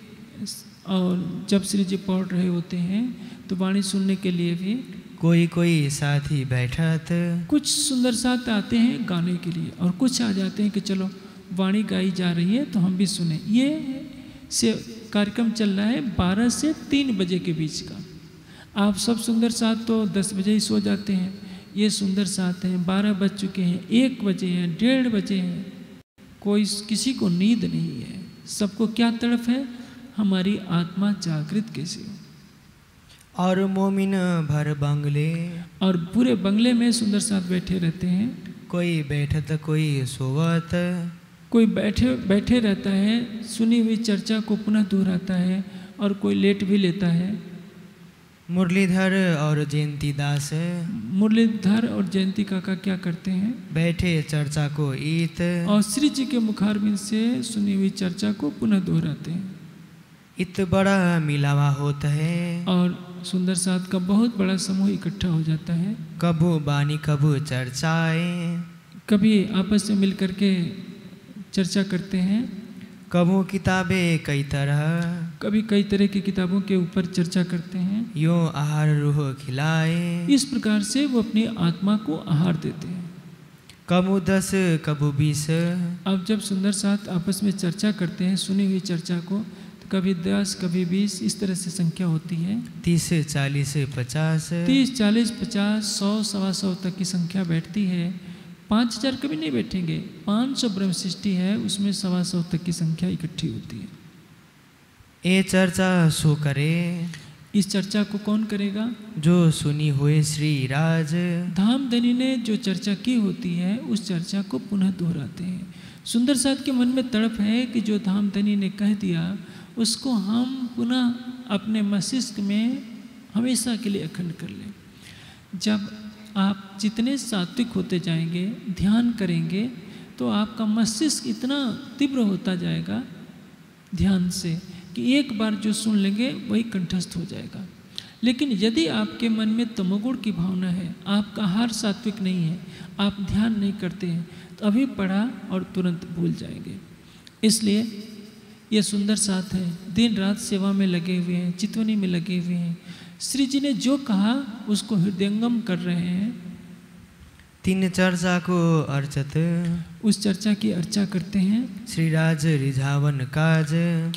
और जब श्री जी पढ़ रहे होते हैं तो वाणी सुनने के लिए भी कोई कोई साथी बैठत। कुछ सुंदर साथ आते हैं गाने के लिए और कुछ आ जाते हैं कि चलो वाणी गाई जा रही है तो हम भी सुने। ये से कार्यक्रम चल रहा है 12 से 3 बजे के बीच का। आप सब सुंदर साथ तो 10 बजे ही सो जाते हैं। ये सुंदर साथ हैं 12 बज चुके हैं, 1 बजे हैं, 1:30 बजे हैं। कोई किसी को नींद नहीं है। सबको क्या तड़फ है? हमारी आत्मा जागृत कैसे हो। और मोमिन भर बंगले। और पूरे बंगले में सुंदर साथ बैठे रहते हैं। कोई बैठत कोई सोवत। कोई बैठे रहता है, सुनी हुई चर्चा को पुनः दोहराता है और कोई लेट भी लेता है। मुरलीधर और जयंती दास मुरलीधर और जयंती काका क्या करते हैं? बैठे चर्चा को ईत, और श्री जी के मुखारबिंद से सुनी हुई चर्चा को पुनः दोहराते हैं। इत बड़ा मिलावा होता है, और सुंदर साथ का बहुत बड़ा समूह इकट्ठा हो जाता है। कबू बानी कबू चर्चाए, कभी आपस में मिल करके चर्चा करते हैं, कबू किताबें कई तरह, कभी कई तरह की किताबों के ऊपर चर्चा करते हैं। यो आहार रूह खिलाए, इस प्रकार से वो अपनी आत्मा को आहार देते हैं। कबू 10 कबू 20, अब जब सुंदर साथ आपस में चर्चा करते हैं सुनी हुई चर्चा को, तो कभी 10 कभी 20 इस तरह से संख्या होती है। 30 40 50, 30 40 50 100 सवा 100 तक की संख्या बैठती है। 5000 कभी नहीं बैठेंगे। 500 ब्रह्म सृष्टि है, उसमें सवा 100 तक की संख्या इकट्ठी होती है। ये चर्चा सो करे, इस चर्चा को कौन करेगा? जो सुनी हुए श्री राज, धामधनी ने जो चर्चा की होती है उस चर्चा को पुनः दोहराते हैं। सुंदर साथ के मन में तड़प है कि जो धामधनी ने कह दिया उसको हम पुनः अपने मस्तिष्क में हमेशा के लिए अखंड कर लें। जब आप जितने सात्विक होते जाएंगे, ध्यान करेंगे, तो आपका मस्तिष्क इतना तीव्र होता जाएगा ध्यान से कि एक बार जो सुन लेंगे वही कंठस्थ हो जाएगा। लेकिन यदि आपके मन में तमोगुण की भावना है, आपका आहार सात्विक नहीं है, आप ध्यान नहीं करते हैं, तो अभी पढ़ा और तुरंत भूल जाएंगे। इसलिए ये सुंदर साथ है, दिन रात सेवा में लगे हुए हैं, चितवनी में लगे हुए हैं। श्री जी ने जो कहा उसको हृदयंगम कर रहे हैं। 3 चर्चा को अर्चत, उस चर्चा की अर्चा करते हैं। श्री राज रिझावन काज,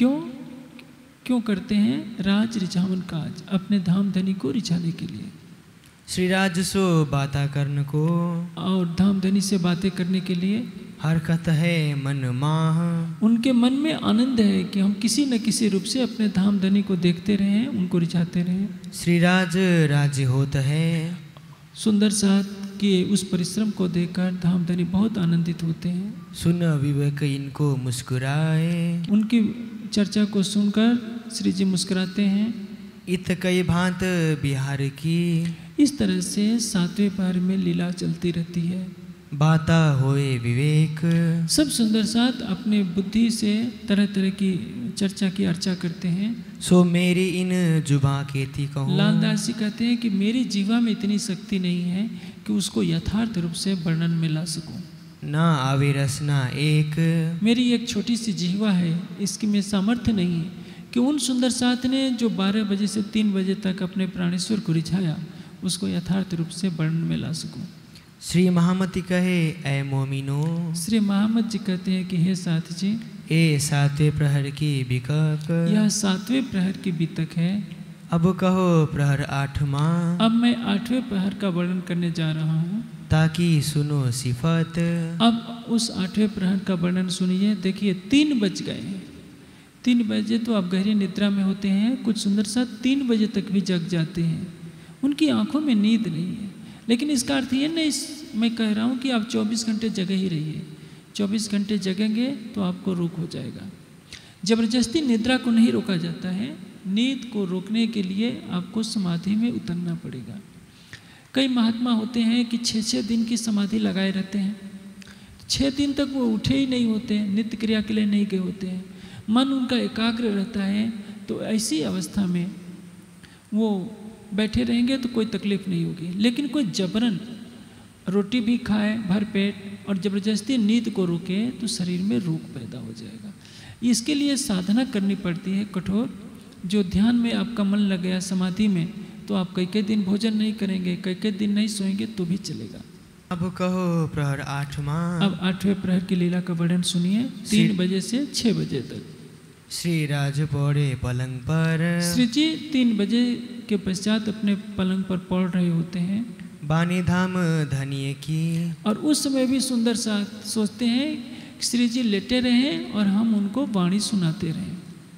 क्यों करते हैं? राज रिझावन काज, अपने धाम धनी को रिझाने के लिए। श्री राज सो बाता करने को, और धाम धनी से बातें करने के लिए हरकत है मन माह, उनके मन में आनंद है कि हम किसी न किसी रूप से अपने धाम धनी को देखते रहें, उनको रिझाते रहें। श्री राज राज्य होता है, सुंदर साथ के उस परिश्रम को देखकर धाम धनी बहुत आनंदित होते हैं। सुन विवेक इनको मुस्कुराए, उनकी चर्चा को सुनकर श्री जी मुस्कुराते हैं। इत कई भांत बिहार की, इस तरह से 7वें पहर में लीला चलती रहती है। बाता होए विवेक, सब सुंदर साथ अपने बुद्धि से तरह तरह की चर्चा की अर्चा करते हैं। सो मेरी इन जुबा के थी कहूँ, लालदास जी कहते हैं कि मेरी जीवा में इतनी शक्ति नहीं है कि उसको यथार्थ रूप से वर्णन में ला सकूं। ना आवे रसना एक, मेरी एक छोटी सी जीवा है, इसकी में सामर्थ्य नहीं है कि उन सुंदर साथ ने जो 12 बजे से 3 बजे तक अपने प्राणेश्वर को रिझाया उसको यथार्थ रूप से वर्णन में ला सकूं। श्री महामती कहे ऐ मोमिनो, श्री महामत जी कहते हैं कि हे साथ जी, ए 7वें प्रहर की बिकक, यह 7वें प्रहर की बीतक है। अब कहो प्रहर 8वां, अब मैं 8वें प्रहर का वर्णन करने जा रहा हूँ, ताकि सुनो सिफत। अब उस 8वें प्रहर का वर्णन सुनिए। देखिए 3 बज गए हैं। 3 बजे तो आप गहरी निद्रा में होते हैं, कुछ सुंदर साथ 3 बजे तक भी जग जाते हैं, उनकी आंखों में नींद नहीं है। लेकिन इसका अर्थ ये नहीं मैं कह रहा हूँ कि आप 24 घंटे जगे ही रहिए। 24 घंटे जगेंगे तो आपको रोक हो जाएगा। जबरदस्ती निद्रा को नहीं रोका जाता है, नींद को रोकने के लिए आपको समाधि में उतरना पड़ेगा। कई महात्मा होते हैं कि 6-6 दिन की समाधि लगाए रहते हैं, 6 दिन तक वो उठे ही नहीं होते, नित्य क्रिया के लिए नहीं गए होते हैं, मन उनका एकाग्र रहता है। तो ऐसी अवस्था में वो बैठे रहेंगे तो कोई तकलीफ नहीं होगी। लेकिन कोई जबरन रोटी भी खाए भर पेट और ज़बरदस्ती नींद को रोके तो शरीर में रोग पैदा हो जाएगा। इसके लिए साधना करनी पड़ती है कठोर। जो ध्यान में आपका मन लग गया समाधि में, तो आप कई दिन भोजन नहीं करेंगे, कई दिन नहीं सोएंगे तो भी चलेगा। अब कहो प्रहर 8वां, अब 8वें प्रहर की लीला का वर्णन सुनिए। 3 बजे से 6 बजे तक श्री राज पौड़े पलंग पर, श्री जी 3 बजे के पश्चात अपने पलंग पर पड़ रहे होते हैं। बानी धाम धनिये की, और उस समय भी सुंदर साथ सोचते हैं श्री जी लेटे रहें और हम उनको वाणी सुनाते रहें।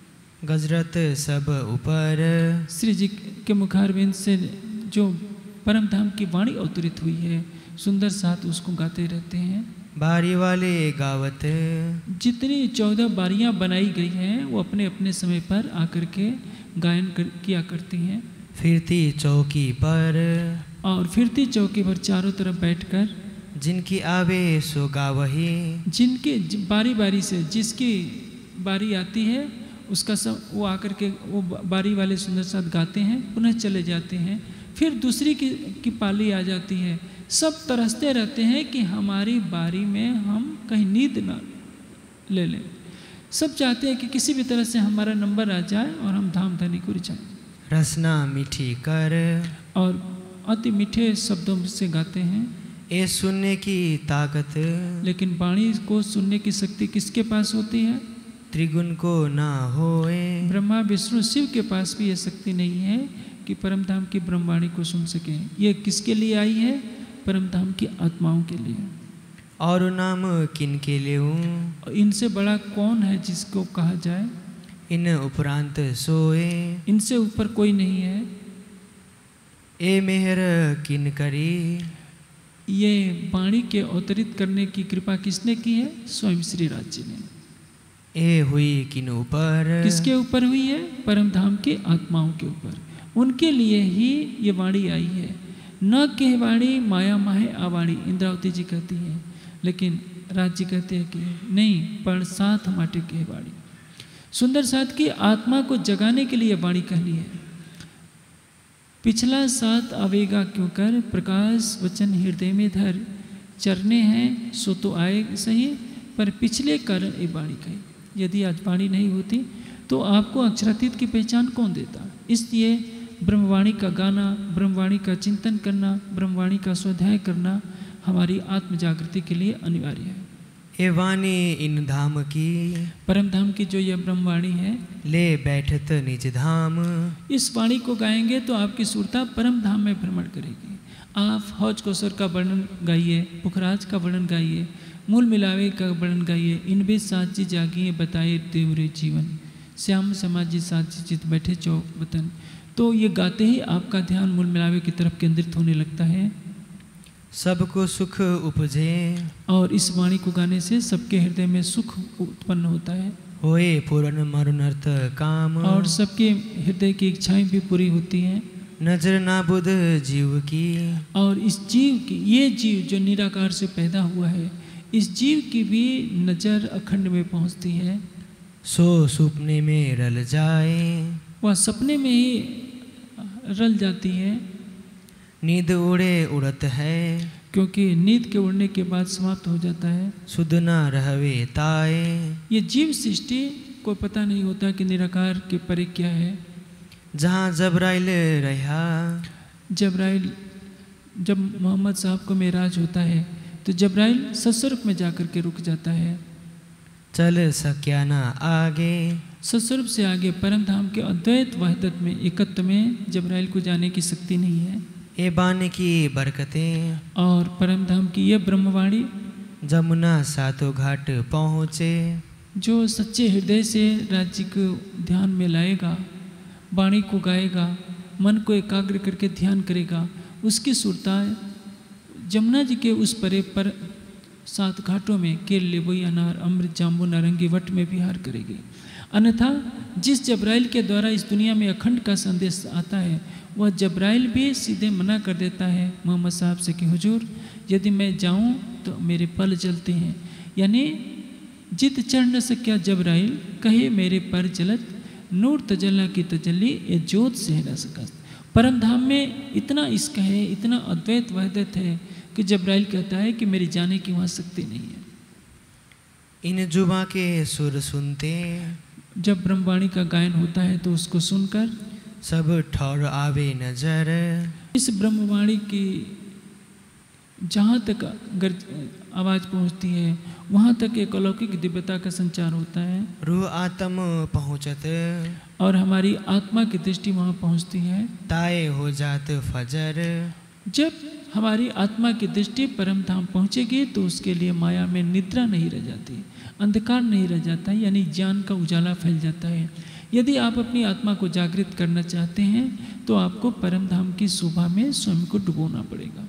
गजरत सब ऊपर, श्री जी के मुखारविंद से जो परम धाम की वाणी अवतरित हुई है, सुंदर साथ उसको गाते रहते हैं। बारी वाले गावत, जितनी 14 बारियां बनाई गई हैं वो अपने अपने समय पर आकर के गायन किया करती हैं। फिरती चौकी पर और फिरती चौकी पर चारों तरफ बैठकर जिनकी आवे सो गावही, जिनके बारी बारी से जिसकी बारी आती है उसका सब वो आकर के वो बारी वाले सुंदर साथ गाते हैं, पुनः चले जाते हैं, फिर दूसरी की पाली आ जाती है। सब तरसते रहते हैं कि हमारी बारी में हम कहीं नींद ना ले लें। सब चाहते हैं कि किसी भी तरह से हमारा नंबर आ जाए और हम धाम धनी को रिझाएं। रसना मीठी कर और अति मीठे शब्दों से गाते हैं। ए सुनने की ताकत, लेकिन वाणी को सुनने की शक्ति किसके पास होती है? त्रिगुण को ना होए। ब्रह्मा विष्णु शिव के पास भी यह शक्ति नहीं है कि परम धाम की ब्रह्मवाणी को सुन सकें। ये किसके लिए आई है? परम धाम की आत्माओं के लिए। और नाम किन के लिए? इनसे बड़ा कौन है जिसको कहा जाए? इन उपरांत सोए, इनसे ऊपर कोई नहीं है। ए मेहर किन करी, ये वाणी के अवतरित करने की कृपा किसने की है? स्वयं श्री राज जी ने। ए हुई किन ऊपर, किसके ऊपर हुई है? परम धाम के आत्माओं के ऊपर। उनके लिए ही ये वाणी आई है। न कह वाणी माया माहे आवाणी, इंद्रावती जी कहती हैं, लेकिन राज जी कहते हैं कि नहीं, पर साथ माटे कह वाणी। सुंदर साथ की आत्मा को जगाने के लिए वाणी कहली है। पिछला साथ आवेगा क्यों कर, प्रकाश वचन हृदय में धर, चरने हैं सो तो आए सही, पर पिछले कारण ये वाणी कही। यदि आज वाणी नहीं होती तो आपको अक्षरातीत की पहचान कौन देता? इसलिए ब्रह्मवाणी का गाना, ब्रह्मवाणी का चिंतन करना, ब्रह्मवाणी का स्वाध्याय करना हमारी आत्म जागृति के लिए अनिवार्य है। ए वाणी इन धाम की, परम धाम की जो यह ब्रह्मवाणी है, ले बैठत निज धाम। इस वाणी को गाएंगे तो आपकी सुरता परम धाम में भ्रमण करेगी। आप हौज कौसर का वर्णन गाइए, पुखराज का वर्णन गाइए, मूल मिलावे का वर्णन गाइए, इन बेद साथ जी जागिए बताए देवरे जीवन, श्याम समाज जी साथ जी चित बैठे चौक वतन। तो ये गाते ही आपका ध्यान मूल मिलावे की तरफ केंद्रित होने लगता है। सबको सुख उपजे, और इस वाणी को गाने से सबके हृदय में सुख उत्पन्न होता है। होए पूर्ण मरुनर्थ काम, और सबके हृदय की इच्छाएं भी पूरी होती हैं। नजर नाबुद जीव की, और इस जीव की, ये जीव जो निराकार से पैदा हुआ है, इस जीव की भी नजर अखंड में पहुंचती है। सो सुपने में रल जाए, वह सपने में ही रल जाती है। नींद उड़े उड़त है, क्योंकि नींद के उड़ने के बाद समाप्त हो जाता है। सुध न रहवे ताए, ये जीव सृष्टि को पता नहीं होता कि निराकार के परे क्या है। जहाँ जबराइल रहा, जबराइल, जब मोहम्मद साहब को मेराज होता है तो जबराइल सत्स्वरूप में जाकर के रुक जाता है। चल सक्या ना आगे, सत्स्वरूप से आगे परम धाम के अद्वैत वहदत में, एकत्व में जबराइल को जाने की शक्ति नहीं है। ए बाने की बरकतें, और परम धाम की यह ब्रह्मवाणी जमुना सातों घाट पहुँचे, जो सच्चे हृदय से राज्य को ध्यान में लाएगा, वाणी को गाएगा, मन को एकाग्र करके ध्यान करेगा, उसकी सुरता जमुना जी के उस परे पर 7 घाटों में केल लेबोई अनार अमृत जाम्बू नारंगी वट में विहार करेगी। अन्यथा जिस जबराइल के द्वारा इस दुनिया में अखंड का संदेश आता है, वह जबराइल भी सीधे मना कर देता है मोहम्मद साहब से कि हुजूर यदि मैं जाऊं तो मेरे पल जलते हैं। यानी जित चढ़ न सक्या जबराइल, कहे मेरे पर जलत, नूर तजल्ला की तजल्ली ये जोत से न सका। परम धाम में इतना इश्क है, इतना अद्वैत वहदत है कि जबराइल कहता है कि मेरी जाने की वहाँ शक्ति नहीं है। इन जुबा के सुर सुनते, जब ब्रह्मवाणी का गायन होता है तो उसको सुनकर सब ठौर आवे नजर। इस ब्रह्मवाणी की जहाँ तक आवाज़ पहुँचती है वहाँ तक एक अलौकिक दिव्यता का संचार होता है। रूह आत्म पहुँचत, और हमारी आत्मा की दृष्टि वहाँ पहुँचती है। ताए हो जात फजर, जब हमारी आत्मा की दृष्टि परम धाम पहुँचेगी तो उसके लिए माया में निद्रा नहीं रह जाती, अंधकार नहीं रह जाता, यानी ज्ञान का उजाला फैल जाता है। यदि आप अपनी आत्मा को जागृत करना चाहते हैं तो आपको परम धाम की शोभा में स्वयं को डुबोना पड़ेगा।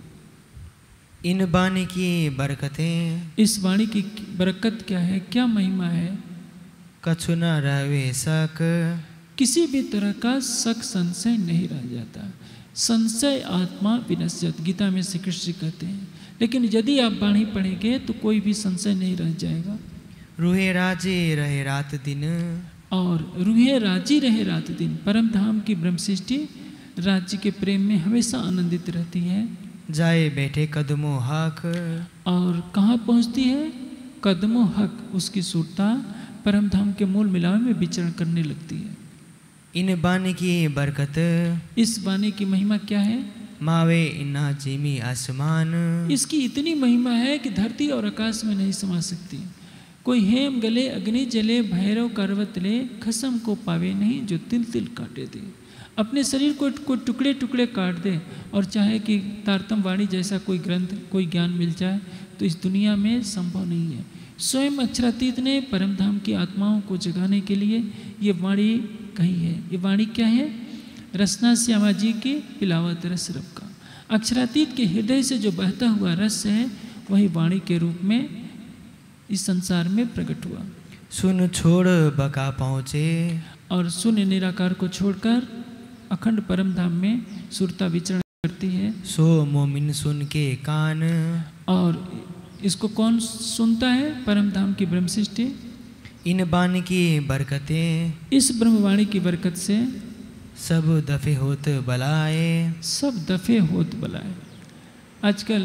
इन बानी की बरकतें, इस वाणी की बरकत क्या है, क्या महिमा है? कछु न रहवे सक, किसी भी तरह का शक संशय नहीं रह जाता। संशय आत्मा विनश्यत, गीता में श्री कृष्ण जी कहते हैं। लेकिन यदि आप वाणी पढ़ेंगे तो कोई भी संशय नहीं रह जाएगा। रूहे राजे रहे रात दिन, और रूहे राजी रहे रात दिन। परम धाम की ब्रह्म सृष्टि राज्य के प्रेम में हमेशा आनंदित रहती है। जाए बैठे कदमों हक, और कहाँ पहुँचती है? कदमों हक, उसकी सूरता परम धाम के मूल मिलाव में विचरण करने लगती है। इन बानी की बरकत, इस वाणी की महिमा क्या है? मावे इन्ना जिमी आसमान, इसकी इतनी महिमा है कि धरती और आकाश में नहीं समा सकती। कोई हेम गले अग्नि जले भैरव करवत ले, खसम को पावे नहीं जो तिल तिल काटे दे। अपने शरीर को टुकड़े टुकड़े काट दे और चाहे कि तारतम वाणी जैसा कोई ग्रंथ कोई ज्ञान मिल जाए तो इस दुनिया में संभव नहीं है। स्वयं अक्षरातीत ने परम धाम की आत्माओं को जगाने के लिए ये वाणी कही है। ये वाणी क्या है? रसना श्यामा जी की पिलावत रस रब का। अक्षरातीत के हृदय से जो बहता हुआ रस है वही वाणी के रूप में इस संसार में प्रकट हुआ। सुन छोड़ बका पहुँचे, और शून्य निराकार को छोड़कर अखंड परम धाम में सुरता विचरण करती है। सो मोमिन सुन के कान, और इसको कौन सुनता है? परम धाम की ब्रह्म सृष्टि। इन बानी की बरकतें, इस ब्रह्मवाणी की बरकत से सब दफे होत बलाए, सब दफे होत बलाए। आजकल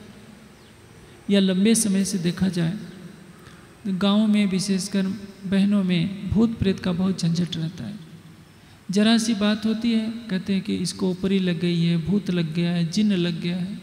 या लंबे समय से देखा जाए गाँव में विशेषकर बहनों में भूत प्रेत का बहुत झंझट रहता है। जरा सी बात होती है कहते हैं कि इसको ऊपरी लग गई है, भूत लग गया है, जिन्न लग गया है।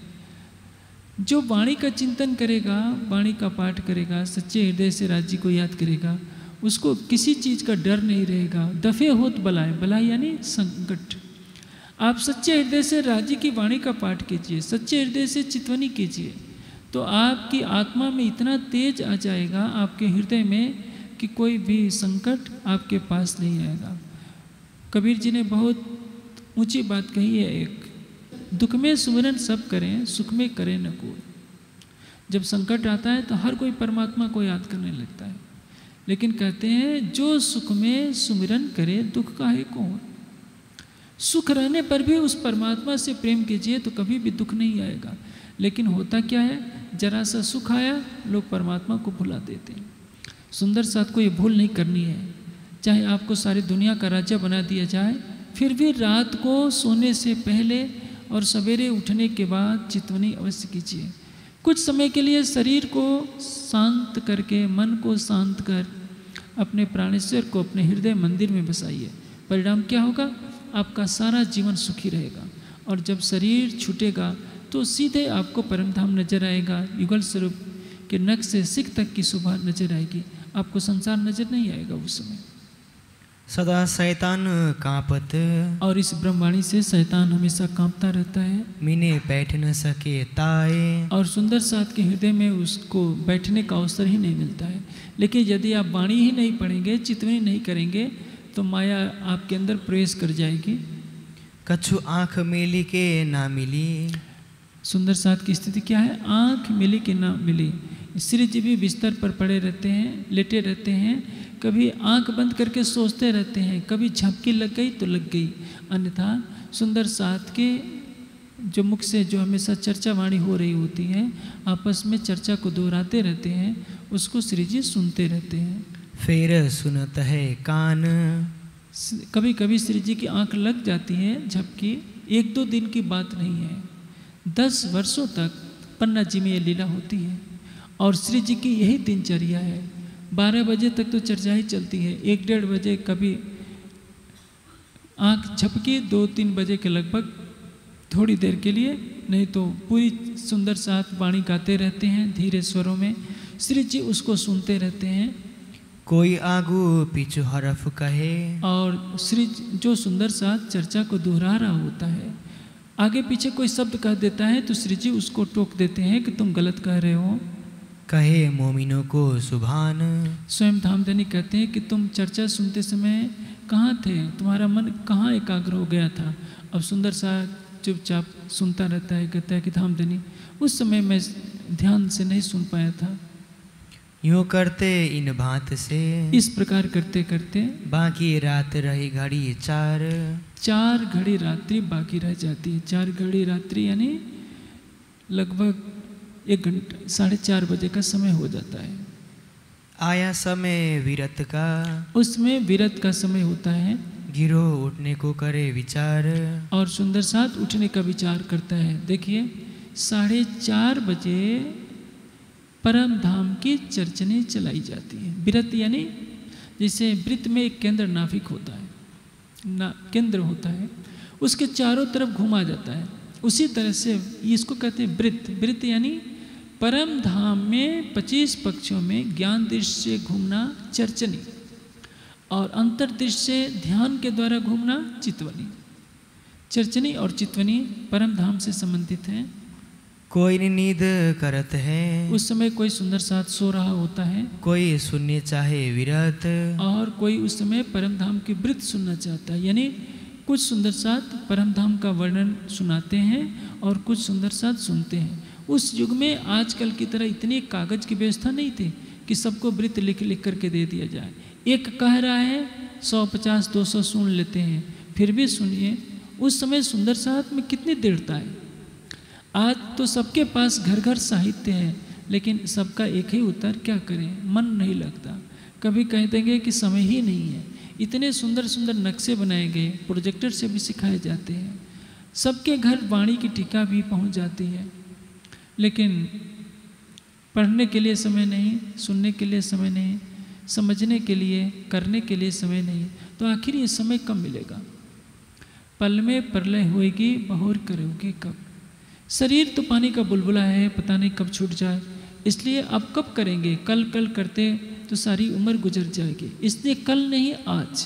जो वाणी का चिंतन करेगा, वाणी का पाठ करेगा, सच्चे हृदय से राज्य को याद करेगा, उसको किसी चीज़ का डर नहीं रहेगा। दफे होत बलाए, बलाई यानी संकट। आप सच्चे हृदय से राज्य की वाणी का पाठ कीजिए, सच्चे हृदय से चितवनी कीजिए, तो आपकी आत्मा में इतना तेज आ जाएगा आपके हृदय में कि कोई भी संकट आपके पास नहीं आएगा। कबीर जी ने बहुत ऊंची बात कही है एक, दुख में सुमिरन सब करें, सुख में करें न कोई। जब संकट आता है तो हर कोई परमात्मा को याद करने लगता है, लेकिन कहते हैं जो सुख में सुमिरन करे दुख काहे को हो। सुख रहने पर भी उस परमात्मा से प्रेम कीजिए तो कभी भी दुख नहीं आएगा। लेकिन होता क्या है, जरा सा सुख आया लोग परमात्मा को भुला देते हैं। सुंदर साथ को ये भूल नहीं करनी है। चाहे आपको सारी दुनिया का राजा बना दिया जाए, फिर भी रात को सोने से पहले और सवेरे उठने के बाद चितवनी अवश्य कीजिए। कुछ समय के लिए शरीर को शांत करके, मन को शांत कर अपने प्राणेश्वर को अपने हृदय मंदिर में बसाइए। परिणाम क्या होगा? आपका सारा जीवन सुखी रहेगा। और जब शरीर छूटेगा तो सीधे आपको परमधाम नजर आएगा। युगल स्वरूप के नख से सिख तक की सुबह नजर आएगी, आपको संसार नजर नहीं आएगा उस समय। सदा शैतान कांपत, और इस ब्रह्मवाणी से शैतान हमेशा कांपता रहता है। मीने बैठ न सके ताए, और सुंदर साथ के हृदय में उसको बैठने का अवसर ही नहीं मिलता है। लेकिन यदि आप वाणी ही नहीं पढ़ेंगे, चितवनी नहीं करेंगे, तो माया आपके अंदर प्रवेश कर जाएगी। कछु आँख मिली के ना मिली, सुंदर साथ की स्थिति क्या है? आँख मिली कि ना मिली। श्री जी भी बिस्तर पर पड़े रहते हैं, लेटे रहते हैं, कभी आंख बंद करके सोचते रहते हैं, कभी झपकी लग गई तो लग गई। अन्यथा सुंदर साथ के जो मुख से जो हमेशा चर्चा वाणी हो रही होती है, आपस में चर्चा को दोहराते रहते हैं, उसको श्री जी सुनते रहते हैं। फिर सुनत है कान, कभी कभी श्री जी की आंख लग जाती है झपकी। 1-2 दिन की बात नहीं है, 10 वर्षों तक पन्ना जी में ये लीला होती है। और श्री जी की यही दिनचर्या है। 12 बजे तक तो चर्चा ही चलती है। 1-1:30 बजे कभी आँख झपकी, 2-3 बजे के लगभग थोड़ी देर के लिए, नहीं तो पूरी सुंदर साथ वाणी गाते रहते हैं धीरे स्वरों में। श्री जी उसको सुनते रहते हैं। कोई आगू पीछू हरफ कहे, और श्री जो सुंदर साथ चर्चा को दोहरा रहा होता है, आगे पीछे कोई शब्द कह देता है तो श्री जी उसको टोक देते हैं कि तुम गलत कह रहे हो। कहे मोमिनों को सुभान, स्वयं धामधनी कहते हैं कि तुम चर्चा सुनते समय कहाँ थे, तुम्हारा मन कहाँ एकाग्र हो गया था। अब सुंदर सा चुपचाप सुनता रहता है, कहता है कि धामधनी उस समय मैं ध्यान से नहीं सुन पाया था। यूं करते इन भांत से, इस प्रकार करते करते बाकी रात रही घड़ी 4 घड़ी रात्रि बाकी रह जाती है। 4 घड़ी रात्रि यानी लगभग 1 घंटा 4:30 बजे का समय हो जाता है। आया समय विरत का, उसमें विरत का समय होता है गिरो उठने को करे विचार। और सुंदर साथ उठने का विचार करता है। देखिए 4:30 बजे परम धाम की चर्चने चलाई जाती है। विरत यानी जैसे वृत्त में एक केंद्र नाभिक होता है, केंद्र होता है, उसके चारों तरफ घुमा जाता है। उसी तरह से इसको कहते हैं वृत्त। वृत्त यानी परम धाम में 25 पक्षों में ज्ञान दृष्टि से घूमना चर्चनी, और अंतर्दृष्टि से ध्यान के द्वारा घूमना चितवनी। चर्चनी और चितवनी परम धाम से संबंधित हैं। कोई नींद करत है, उस समय कोई सुंदर साथ सो रहा होता है, कोई सुनने चाहे विरत, और कोई उस समय परम धाम की वृत्त सुनना चाहता है। यानी कुछ सुंदर साथ परम धाम का वर्णन सुनाते हैं और कुछ सुंदर साथ सुनते हैं। उस युग में आजकल की तरह इतनी कागज की व्यवस्था नहीं थी कि सबको वृत्त लिख लिख करके दे दिया जाए। एक कह रहा है 150-200 सुन लेते हैं, फिर भी सुनिए। उस समय सुंदर साथ में कितनी दृढ़ता है। आज तो सबके पास घर घर साहित्य है, लेकिन सबका एक ही उत्तर, क्या करें, मन नहीं लगता। कभी कह देंगे कि समय ही नहीं है। इतने सुंदर सुंदर नक्शे बनाए गए, प्रोजेक्टर से भी सिखाए जाते हैं, सबके घर वाणी की टीका भी पहुंच जाती है, लेकिन पढ़ने के लिए समय नहीं, सुनने के लिए समय नहीं, समझने के लिए, करने के लिए समय नहीं। तो आखिर ये समय कब मिलेगा? पल में प्रलय होएगी, बहुर करोगे कब। शरीर तो पानी का बुलबुला है, पता नहीं कब छूट जाए, इसलिए अब कब करेंगे? कल कल करते तो सारी उम्र गुजर जाएगी। इसलिए कल नहीं, आज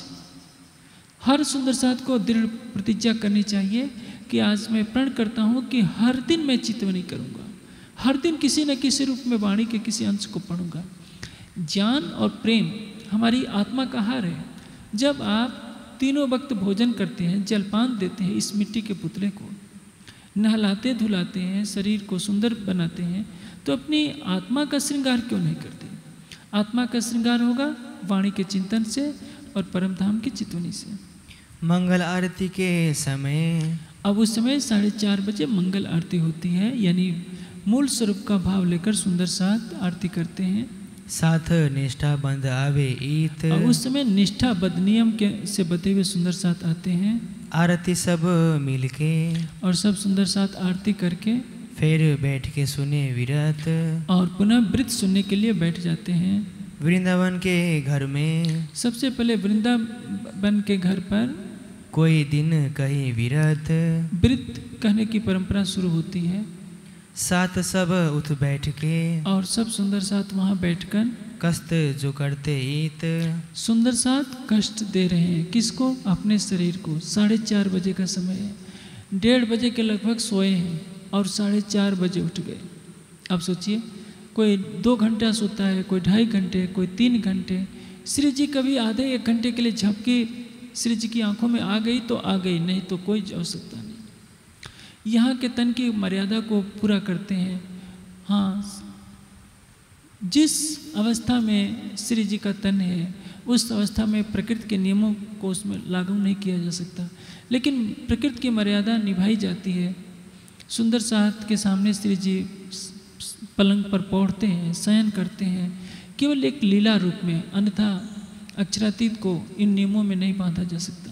हर सुंदर साथ को दृढ़ प्रतिज्ञा करनी चाहिए कि आज मैं प्रण करता हूँ कि हर दिन मैं चितवनी करूँगा, हर दिन किसी न किसी रूप में वाणी के किसी अंश को पढ़ूंगा। ज्ञान और प्रेम हमारी आत्मा का आहार है। जब आप तीनों वक्त भोजन करते हैं, जलपान देते हैं इस मिट्टी के पुतले को, नहलाते धुलाते हैं, शरीर को सुंदर बनाते हैं, तो अपनी आत्मा का श्रृंगार क्यों नहीं करते? आत्मा का श्रृंगार होगा वाणी के चिंतन से और परम धाम की चितवनी से। मंगल आरती के समय, अब उस समय 4:30 बजे मंगल आरती होती है, यानी मूल स्वरूप का भाव लेकर सुंदर साथ आरती करते हैं। साथ निष्ठा बंद आवे ईत, और उस समय निष्ठा बद नियम के से बते हुए सुंदर साथ आते हैं। आरती सब मिलके, और सब सुंदर साथ आरती करके फिर बैठ के सुने विरत, और पुनः वृत्त सुनने के लिए बैठ जाते हैं। वृंदावन के घर में, सबसे पहले वृंदावन के घर पर कोई दिन कहीं विरत, वृत्त कहने की परंपरा शुरू होती है। साथ सब उठ बैठ के, और सब सुंदर साथ वहाँ बैठकर कष्ट जो करते ईत, सुंदर साथ कष्ट दे रहे हैं। किसको? अपने शरीर को। 4:30 बजे का समय है, 1:30 बजे के लगभग सोए हैं और 4:30 बजे उठ गए। अब सोचिए, कोई 2 घंटा सोता है, कोई 2.5 घंटे, कोई 3 घंटे। श्री जी कभी आधे 1 घंटे के लिए झपकी श्री जी की आंखों में आ गई तो आ गई, नहीं तो कोई आवश्यकता नहीं। यहाँ के तन की मर्यादा को पूरा करते हैं। हाँ, जिस अवस्था में श्री जी का तन है, उस अवस्था में प्रकृति के नियमों को उसमें लागू नहीं किया जा सकता, लेकिन प्रकृति की मर्यादा निभाई जाती है। सुंदर साथ के सामने श्री जी पलंग पर पौड़ते हैं, शयन करते हैं, केवल एक लीला रूप में, अन्यथा अक्षरातीत को इन नियमों में नहीं बांधा जा सकता।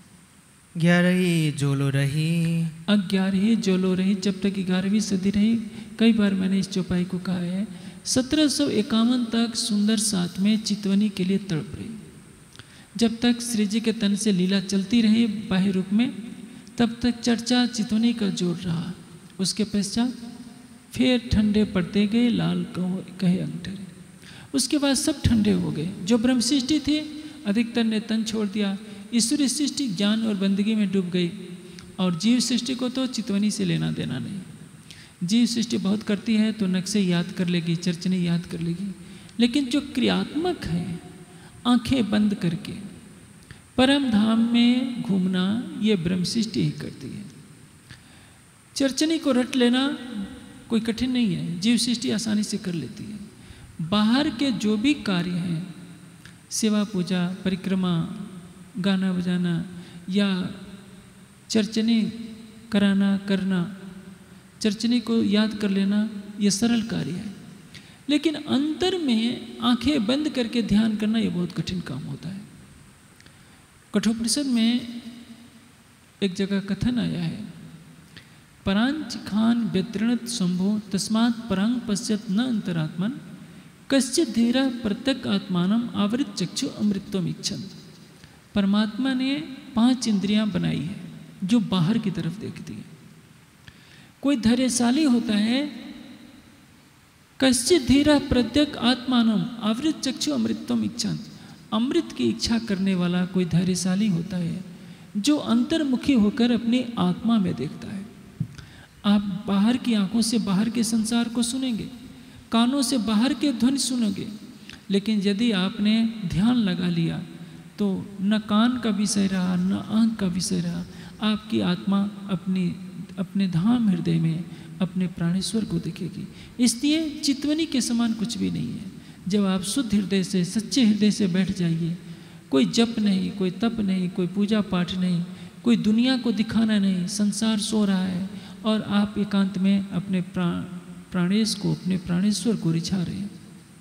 11वीं जोलो रही, 11वीं जोलो रही, जब तक 11वीं सदी रही। कई बार मैंने इस चौपाई को कहा है। 1751 तक सुंदर साथ में चितवनी के लिए तड़प रही। जब तक श्री जी के तन से लीला चलती रही बाह्य रूप में, तब तक चर्चा चितवनी का जोर रहा। उसके पश्चात फिर ठंडे पड़ते गए लाल कहे अंगठरे। उसके बाद सब ठंडे हो गए। जो ब्रह्म सृष्टि थे, अधिकतर ने तन छोड़ दिया। ईश्वरी सृष्टि ज्ञान और बंदगी में डूब गई, और जीव सृष्टि को तो चितवनी से लेना देना नहीं। जीव सृष्टि बहुत करती है तो नक्शे याद कर लेगी, चर्चनी याद कर लेगी, लेकिन जो क्रियात्मक है, आंखें बंद करके परम धाम में घूमना, ये ब्रह्म सृष्टि ही करती है। चर्चनी को रट लेना कोई कठिन नहीं है, जीव सृष्टि आसानी से कर लेती है। बाहर के जो भी कार्य हैं, सेवा पूजा, परिक्रमा, गाना बजाना या चर्चने कराना करना, चर्चने को याद कर लेना, ये सरल कार्य है। लेकिन अंतर में आंखें बंद करके ध्यान करना ये बहुत कठिन काम होता है। कठोपनिषद में एक जगह कथन आया है, परांच खान व्यतृणत शंभो तस्मात् परांग पश्यत न अंतरात्मन कश्चित धीरा प्रत्यक आत्मानम आवृत चक्षु अमृतत्वम इच्छन। परमात्मा ने 5 इंद्रियां बनाई है जो बाहर की तरफ देखती है। कोई धैर्यशाली होता है, कश्चित धीरा प्रत्यक आत्मानम आवृत चक्षु अमृतत्वम इच्छन। अमृत की इच्छा करने वाला कोई धैर्यशाली होता है जो अंतर्मुखी होकर अपनी आत्मा में देखता है। आप बाहर की आंखों से बाहर के संसार को सुनेंगे, कानों से बाहर के ध्वनि सुनोगे, लेकिन यदि आपने ध्यान लगा लिया तो न कान का विषय रहा न आँख का विषय रहा, आपकी आत्मा अपने धाम हृदय में अपने प्राणेश्वर को दिखेगी। इसलिए चितवनी के समान कुछ भी नहीं है। जब आप शुद्ध हृदय से, सच्चे हृदय से बैठ जाइए, कोई जप नहीं, कोई तप नहीं, कोई पूजा पाठ नहीं, कोई दुनिया को दिखाना नहीं, संसार सो रहा है और आप एकांत में अपने प्राणेश को, अपने प्राणेश्वर को रिझा रहे हैं।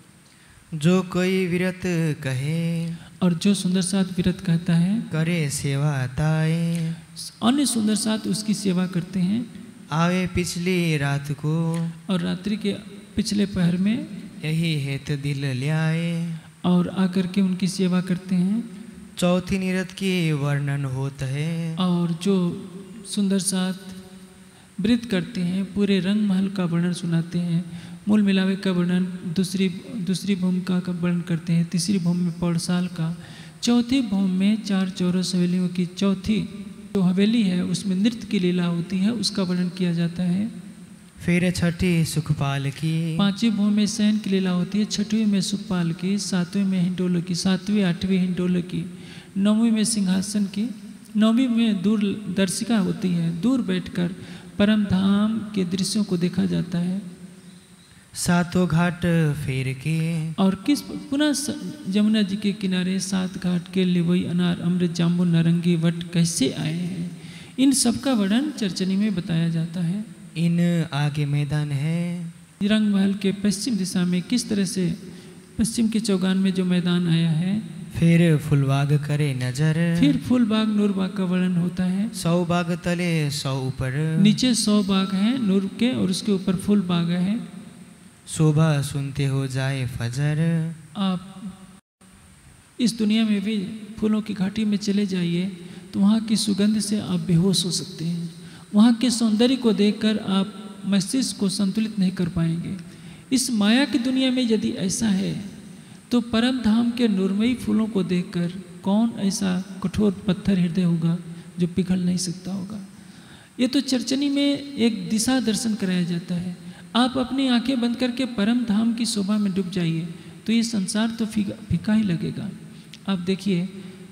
जो कोई विरत कहे, और जो सुंदर साथ विरत कहता है, करे सेवा ताए, अन्य सुंदर साथ उसकी सेवा करते हैं। आवे पिछली रात को, और रात्रि के पिछले पहर में यही हेत दिल ल्याए, और आकर के उनकी सेवा करते हैं। चौथी निरत की वर्णन होता है, और जो सुंदर साथ व्रत करते हैं, पूरे रंग महल का वर्णन सुनाते हैं, मूल मिलावे का वर्णन, दूसरी भूमिका का वर्णन करते हैं, तीसरी भूमि में पौड़साल का, चौथी भूमि में 4 चौरस हवेलियों की चौथी जो हवेली है उसमें नृत्य की लीला होती है, उसका वर्णन किया जाता है। फिर छठी सुखपाल की, 5वीं भूमि में शयन की लीला होती है, 6वीं में सुखपाल की, 7वीं में हिंडोल की, 7वीं 8वीं हिंडोल की, 9वीं में सिंहासन की, 9वीं में दूरदर्शिका होती है, दूर बैठकर परम धाम के दृश्यों को देखा जाता है। 7 घाट फेर के, और किस पुनः जमुना जी के किनारे 7 घाट के लिवई, अनार, अमृत, जामुन, नारंगी, वट कैसे आए हैं, इन सब का वर्णन चर्चनी में बताया जाता है। इन आगे मैदान है, रंग महल के पश्चिम दिशा में किस तरह से पश्चिम के चौगान में जो मैदान आया है। फिर फुलबाग करे नजर, फिर फूलबाग नूरबाग का वर्णन होता है। 100 बाग तले 100 ऊपर, नीचे 100 बाग हैं नूर के और उसके ऊपर फूल बाग है। शोभा सुनते हो जाए फजर, आप इस दुनिया में भी फूलों की घाटी में चले जाइए तो वहाँ की सुगंध से आप बेहोश हो सकते हैं। वहाँ के सौंदर्य को देखकर आप मस्तिष्क को संतुलित नहीं कर पाएंगे। इस माया की दुनिया में यदि ऐसा है तो परम धाम के नूरमयी फूलों को देखकर कौन ऐसा कठोर पत्थर हृदय होगा जो पिघल नहीं सकता होगा। ये तो चर्चनी में एक दिशा दर्शन कराया जाता है। आप अपनी आंखें बंद करके परम धाम की शोभा में डूब जाइए तो ये संसार तो फीका ही लगेगा। आप देखिए,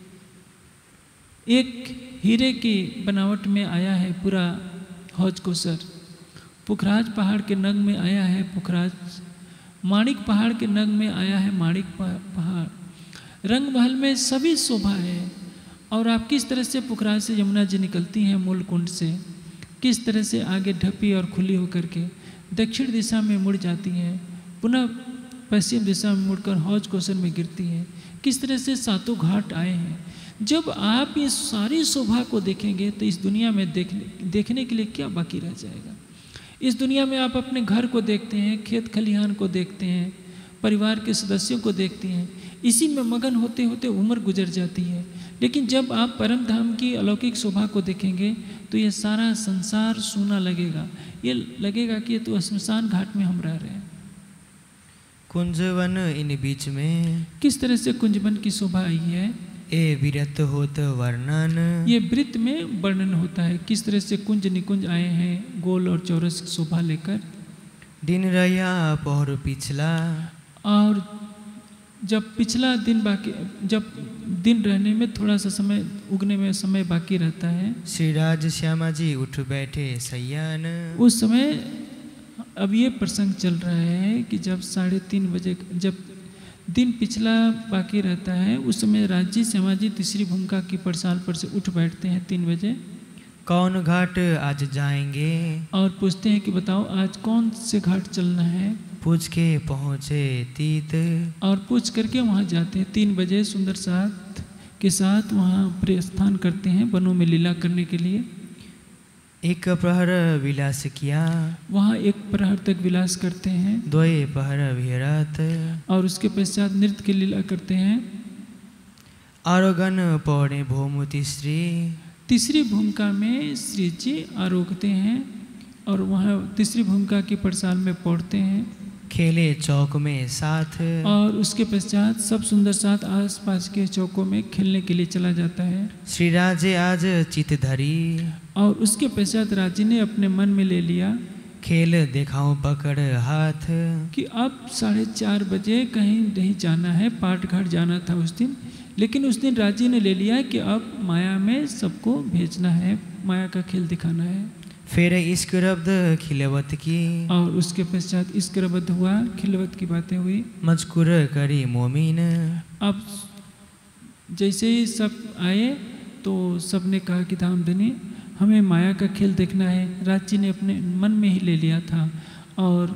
एक हीरे की बनावट में आया है पूरा हौज कोसर, पुखराज पहाड़ के नग में आया है पुखराज, माणिक पहाड़ के नग में आया है माणिक पहाड़, रंग महल में सभी शोभा है। और आप किस तरह से पुखराज से यमुना जी निकलती हैं मूल कुंड से, किस तरह से आगे ढपी और खुली होकर के दक्षिण दिशा में मुड़ जाती हैं, पुनः पश्चिम दिशा में मुड़कर हौज कोसर में गिरती हैं, किस तरह से 7 घाट आए हैं। जब आप ये सारी शोभा को देखेंगे तो इस दुनिया में देखने के लिए क्या बाकी रह जाएगा। इस दुनिया में आप अपने घर को देखते हैं, खेत खलिहान को देखते हैं, परिवार के सदस्यों को देखते हैं, इसी में मगन होते होते उम्र गुजर जाती है। लेकिन जब आप परम धाम की अलौकिक शोभा को देखेंगे तो ये सारा संसार सूना लगेगा, ये लगेगा कि ये तो श्मशान घाट में हम रह रहे हैं। कुंजवन इन बीच में, किस तरह से कुंजवन की शोभा आई है। ए विरत होत वर्णन, ये वृत्त में वर्णन होता है किस तरह से कुंज निकुंज आए हैं गोल और चौरस शोभा लेकर। दिन रहा पहर पिछला, और जब पिछला दिन बाकी, जब दिन रहने में थोड़ा सा समय, उगने में समय बाकी रहता है, श्री राज श्यामा जी उठ बैठे सैयान, उस समय अब ये प्रसंग चल रहा है कि जब 3:30 बजे, जब दिन पिछला बाकी रहता है, उस समय राजी श्यामाजी तीसरी भूमिका की पड़साल पर से उठ बैठते हैं 3 बजे कौन घाट आज जाएंगे, और पूछते हैं कि बताओ आज कौन से घाट चलना है। पूछ के पहुँचे तीत, और पूछ करके वहाँ जाते हैं। 3 बजे सुंदर साथ के साथ वहाँ प्रस्थान करते हैं वनों में लीला करने के लिए। एक प्रहर विलास किया, वहाँ 1 प्रहर तक विलास करते हैं, 2 पहर विहरत, और उसके पश्चात नृत्य की लीला करते हैं। आरोगन पौड़े भूमु तीसरी भूमिका में श्री जी आरोगते हैं और वहाँ तीसरी भूमिका की पड़साल में पौड़ते हैं। खेले चौक में साथ, और उसके पश्चात सब सुंदर साथ आसपास के चौकों में खेलने के लिए चला जाता है। श्री राजे आज चित धरी, और उसके पश्चात राजी ने अपने मन में ले लिया खेल देखाऊं पकड़ हाथ, कि अब 4:30 बजे कहीं नहीं जाना है, पाटघाट जाना था उस दिन। लेकिन उस दिन राजी ने ले लिया कि अब माया में सबको भेजना है, माया का खेल दिखाना है। फिर इश्क रब्द खिलवत की, और उसके पश्चात इश्क रब्द हुआ, खिलवत की बातें हुई। मजकुर करी मोमिन, अब जैसे ही सब आए तो सब ने कहा कि धामधनी हमें माया का खेल देखना है। राजी ने अपने मन में ही ले लिया था, और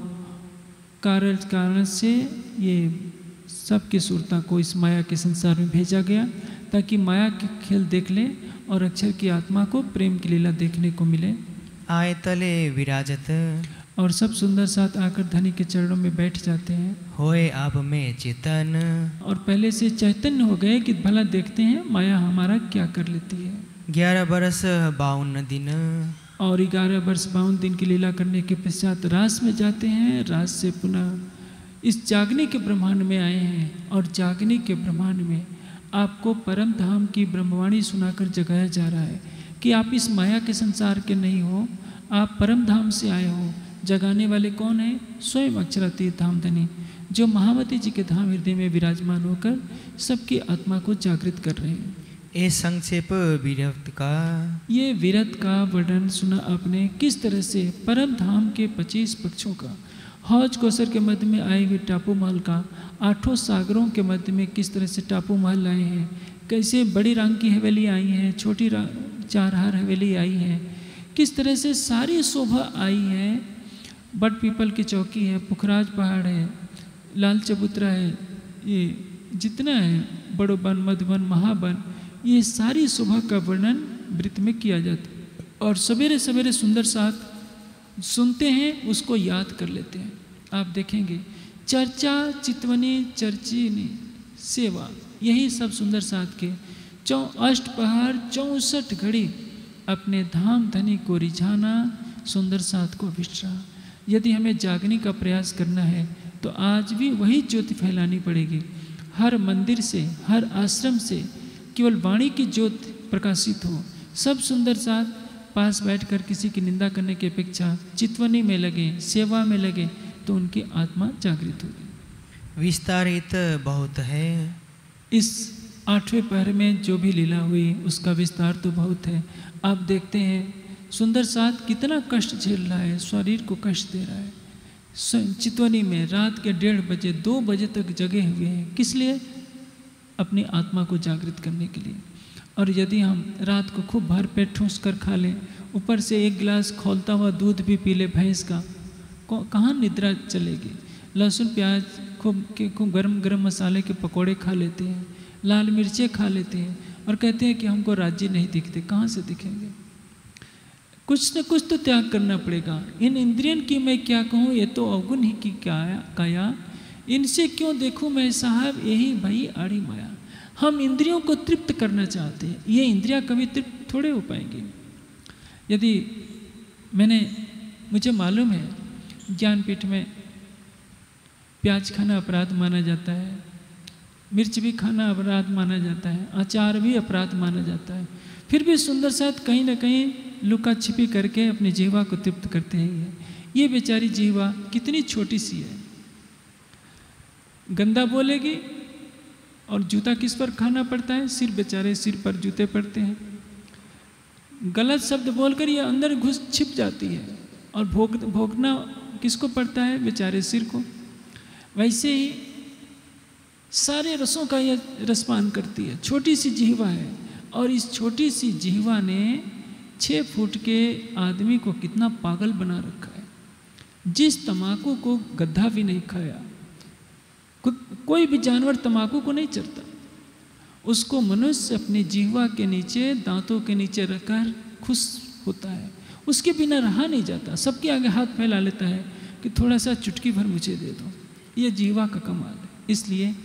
कारण से ये सबकी सुरता को इस माया के संसार में भेजा गया, ताकि माया के खेल देख लें और अक्षर की आत्मा को प्रेम की लीला देखने को मिले। आय तले विराजत, और सब सुंदर साथ आकर धनी के चरणों में बैठ जाते हैं। होए आप में चेतन, और पहले से चैतन्य हो गए कि भला देखते हैं माया हमारा क्या कर लेती है। 11 बरस 52 दिन, और 11 वर्ष 52 दिन की लीला करने के पश्चात रास में जाते हैं। रास से पुनः इस जागने के ब्रह्मांड में आए हैं, और जागने के ब्रह्मांड में आपको परम धाम की ब्रह्मवाणी सुनाकर जगाया जा रहा है कि आप इस माया के संसार के नहीं हो, आप परम धाम से आए हो। जगाने वाले कौन है? स्वयं अक्षरातीत धामधनी, जो महावती जी के धाम हृदय में विराजमान होकर सबकी आत्मा को जागृत कर रहे हैं। ये संक्षेप विरक्त का, ये विरत का वर्णन सुना आपने, किस तरह से परम धाम के 25 पक्षों का, हौज कौसर के मध्य में आए हुए टापू महल का, 8 सागरों के मध्य में किस तरह से टापू महल आए हैं, कैसे बड़ी रंग की हवेली आई है, छोटी 4 हार हवेली आई है, किस तरह से सारी शोभा आई है। बट पीपल की चौकी है, पुखराज पहाड़ है, लाल चबूतरा है, ये जितना है बड़ो वन, मधुबन, महाबन, ये सारी शोभा का वर्णन वृत्त में किया जाता है। और सवेरे सवेरे सुंदर साथ सुनते हैं, उसको याद कर लेते हैं। आप देखेंगे चर्चा चितवनी चर्चिनी सेवा, यही सब सुंदर साथ के 8 पहाड़ 64 घड़ी अपने धाम धनी को रिझाना, सुंदर साथ को विश्रा। यदि हमें जागने का प्रयास करना है तो आज भी वही ज्योति फैलानी पड़ेगी। हर मंदिर से, हर आश्रम से केवल वाणी की ज्योति प्रकाशित हो। सब सुंदर साथ पास बैठकर किसी की निंदा करने की अपेक्षा चितवनी में लगे, सेवा में लगे, तो उनकी आत्मा जागृत होगी। विस्तारित बहुत है, इस 8वें पहर में जो भी लीला हुई उसका विस्तार तो बहुत है। आप देखते हैं सुंदर साथ कितना कष्ट झेल रहा है, शरीर को कष्ट दे रहा है। चितवनी में रात के 1:30 बजे 2 बजे तक जगे हुए हैं, किस लिए? अपनी आत्मा को जागृत करने के लिए। और यदि हम रात को खूब भर पेट ठूस कर खा लें, ऊपर से 1 गिलास खौलता हुआ दूध भी पी ले भैंस का, कहाँ निद्रा चलेगी। लहसुन प्याज खूब गरम गरम मसाले के पकोड़े खा लेते हैं, लाल मिर्चें खा लेते हैं, और कहते हैं कि हमको राज्य नहीं दिखते। कहाँ से दिखेंगे? कुछ न कुछ तो त्याग करना पड़ेगा। इन इंद्रियन की मैं क्या कहूँ, ये तो अवगुण ही की काया, इनसे क्यों देखूँ मैं साहब, यही भई आड़ी माया। हम इंद्रियों को तृप्त करना चाहते हैं, ये इंद्रियां कभी तृप्त थोड़े हो पाएंगी। यदि मुझे मालूम है ज्ञानपीठ में प्याज खाना अपराध माना जाता है, मिर्च भी खाना अपराध माना जाता है, अचार भी अपराध माना जाता है, फिर भी सुंदर साथ कहीं ना कहीं लुका छिपी करके अपनी जीवा को तृप्त करते हैं। ये बेचारी जीवा कितनी छोटी सी है, गंदा बोलेगी और जूता किस पर खाना पड़ता है? सिर, बेचारे सिर पर जूते पड़ते हैं। गलत शब्द बोलकर ये अंदर घुस छिप जाती है और भोगना किसको पड़ता है? बेचारे सिर को। वैसे ही सारे रसों का यह रसपान करती है। छोटी सी जिह्वा है और इस छोटी सी जिह्वा ने 6 फुट के आदमी को कितना पागल बना रखा है। जिस तम्बाकू को गधा भी नहीं खाया, कोई भी जानवर तम्बाकू को नहीं चरता, उसको मनुष्य अपनी जिह्वा के नीचे, दांतों के नीचे रखकर खुश होता है। उसके बिना रहा नहीं जाता। सबके आगे हाथ फैला लेता है कि थोड़ा सा चुटकी भर मुझे दे दो। ये जिह्वा का कमाल है। इसलिए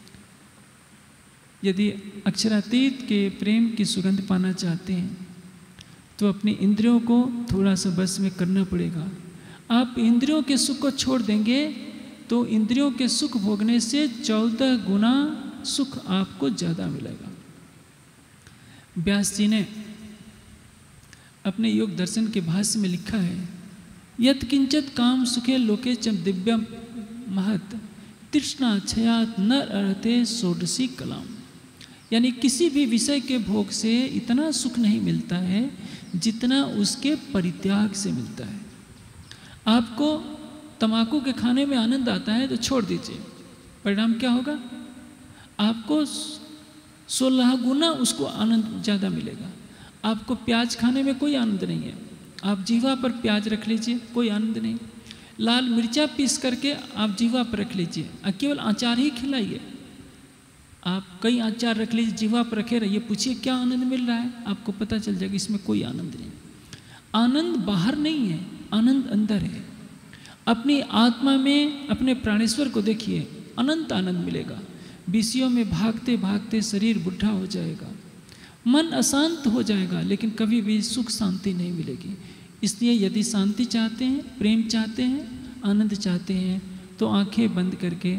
यदि अक्षरातीत के प्रेम की सुगंध पाना चाहते हैं तो अपनी इंद्रियों को थोड़ा सा बस में करना पड़ेगा। आप इंद्रियों के सुख को छोड़ देंगे तो इंद्रियों के सुख भोगने से 14 गुना सुख आपको ज़्यादा मिलेगा। व्यास जी ने अपने योग दर्शन के भाष्य में लिखा है, यत् किंचित काम सुखे लोके च दिव्यम महत तृष्णा क्षयात न अर्हते षोडशी कलाम। यानी किसी भी विषय के भोग से इतना सुख नहीं मिलता है जितना उसके परित्याग से मिलता है। आपको तम्बाकू के खाने में आनंद आता है तो छोड़ दीजिए, परिणाम क्या होगा? आपको 16 गुना उसको आनंद ज़्यादा मिलेगा। आपको प्याज खाने में कोई आनंद नहीं है, आप जीवा पर प्याज रख लीजिए, कोई आनंद नहीं। लाल मिर्चा पीस करके आप जीवा पर रख लीजिए, केवल अचार ही खिलाइए। आप कई अचार रख लीजिए, जीवा पर रखे रहिए, पूछिए क्या आनंद मिल रहा है, आपको पता चल जाएगा इसमें कोई आनंद नहीं। आनंद बाहर नहीं है, आनंद अंदर है। अपनी आत्मा में अपने प्राणेश्वर को देखिए, अनंत आनंद मिलेगा। विषयों में भागते भागते शरीर बुढ़ा हो जाएगा, मन अशांत हो जाएगा, लेकिन कभी भी सुख शांति नहीं मिलेगी। इसलिए यदि शांति चाहते हैं, प्रेम चाहते हैं, आनंद चाहते हैं तो आंखें बंद करके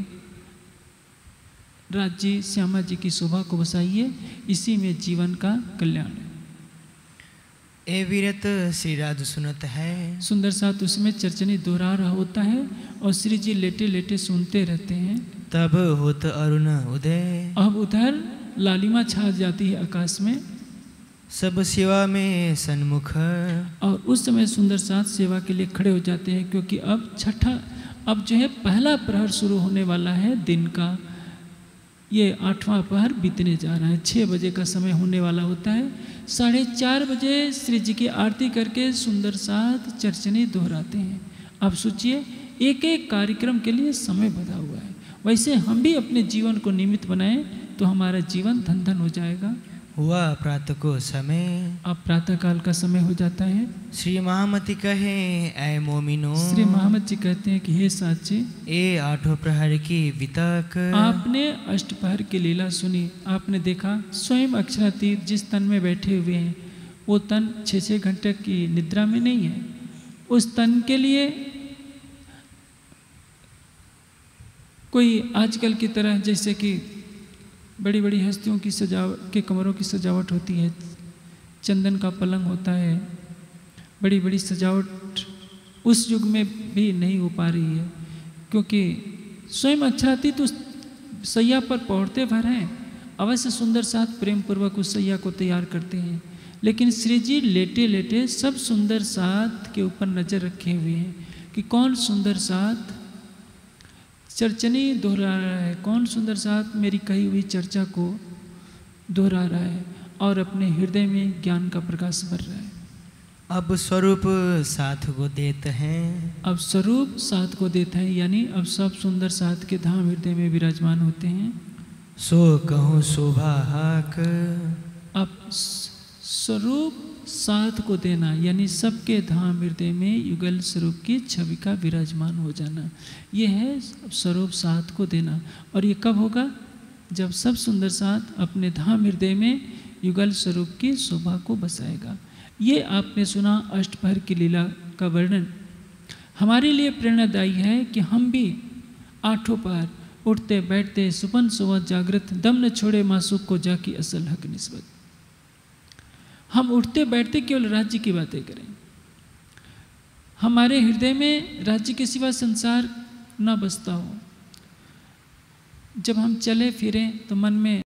राज जी, श्यामा जी की शोभा को बसाइए। इसी में जीवन का कल्याण है। ए वीरत श्री राज सुनत है। सुंदर साथ उसमें चर्चनी दोहरा रहा होता है और श्री जी लेटे लेटे सुनते रहते हैं। तब होत अरुण उदय। अब उधर लालिमा छा जाती है आकाश में, सब सेवा में सन्मुख। और उस समय सुंदर साथ सेवा के लिए खड़े हो जाते हैं, क्योंकि अब जो है पहला प्रहर शुरू होने वाला है दिन का। ये 8वां प्रहर बीतने जा रहा है, 6 बजे का समय होने वाला होता है। 4:30 बजे श्री जी की आरती करके सुंदर साथ चर्चनी दोहराते हैं। अब सोचिए, एक एक कार्यक्रम के लिए समय बधा हुआ है। वैसे हम भी अपने जीवन को निमित्त बनाएं तो हमारा जीवन धन धन हो जाएगा। हुआ प्रातः को समय। अब प्रातः काल का समय हो जाता है। श्री महामती कहे ऐ मोमिनो। श्री महामत जी कहते हैं कि हे साची, ए 8 प्रहर की वितक। आपने अष्टप्रहर की लीला सुनी, आपने देखा स्वयं अक्षरातीत जिस तन में बैठे हुए हैं वो तन 6-6 घंटे की निद्रा में नहीं है। उस तन के लिए कोई आजकल की तरह जैसे कि बड़ी बड़ी हस्तियों की सजावट के कमरों की सजावट होती है, चंदन का पलंग होता है, बड़ी बड़ी सजावट उस युग में भी नहीं हो पा रही है, क्योंकि स्वयं अक्षरातीत उस सैया पर पौड़ते भर हैं। अवश्य सुंदर साथ प्रेम पूर्वक उस सैया को तैयार करते हैं, लेकिन श्री जी लेटे लेटे सब सुंदर साथ के ऊपर नज़र रखे हुए हैं कि कौन सुंदर साथ चर्चनी दोहरा रहा है, कौन सुंदर साथ मेरी कही हुई चर्चा को दोहरा रहा है और अपने हृदय में ज्ञान का प्रकाश भर रहा है। अब स्वरूप साथ को देते हैं। अब स्वरूप साथ को देते हैं, यानी अब सब सुंदर साथ के धाम हृदय में विराजमान होते हैं। सो कहूँ शोभा हाक। अब स्वरूप साथ को देना, यानी सबके धाम हृदय में युगल स्वरूप की छवि का विराजमान हो जाना, ये है स्वरूप साथ को देना। और ये कब होगा? जब सब सुंदर साथ अपने धाम हृदय में युगल स्वरूप की शोभा को बसाएगा। ये आपने सुना अष्टप्रहर की लीला का वर्णन। हमारे लिए प्रेरणादायी है कि हम भी 8 पहर उठते बैठते सुपन सुबह जागृत दम न छोड़े मासूक को जाकी असल हक निस्बत। हम उठते बैठते केवल राज्य की बातें करें, हमारे हृदय में राज्य के सिवा संसार ना बसता हो। जब हम चले फिरें तो मन में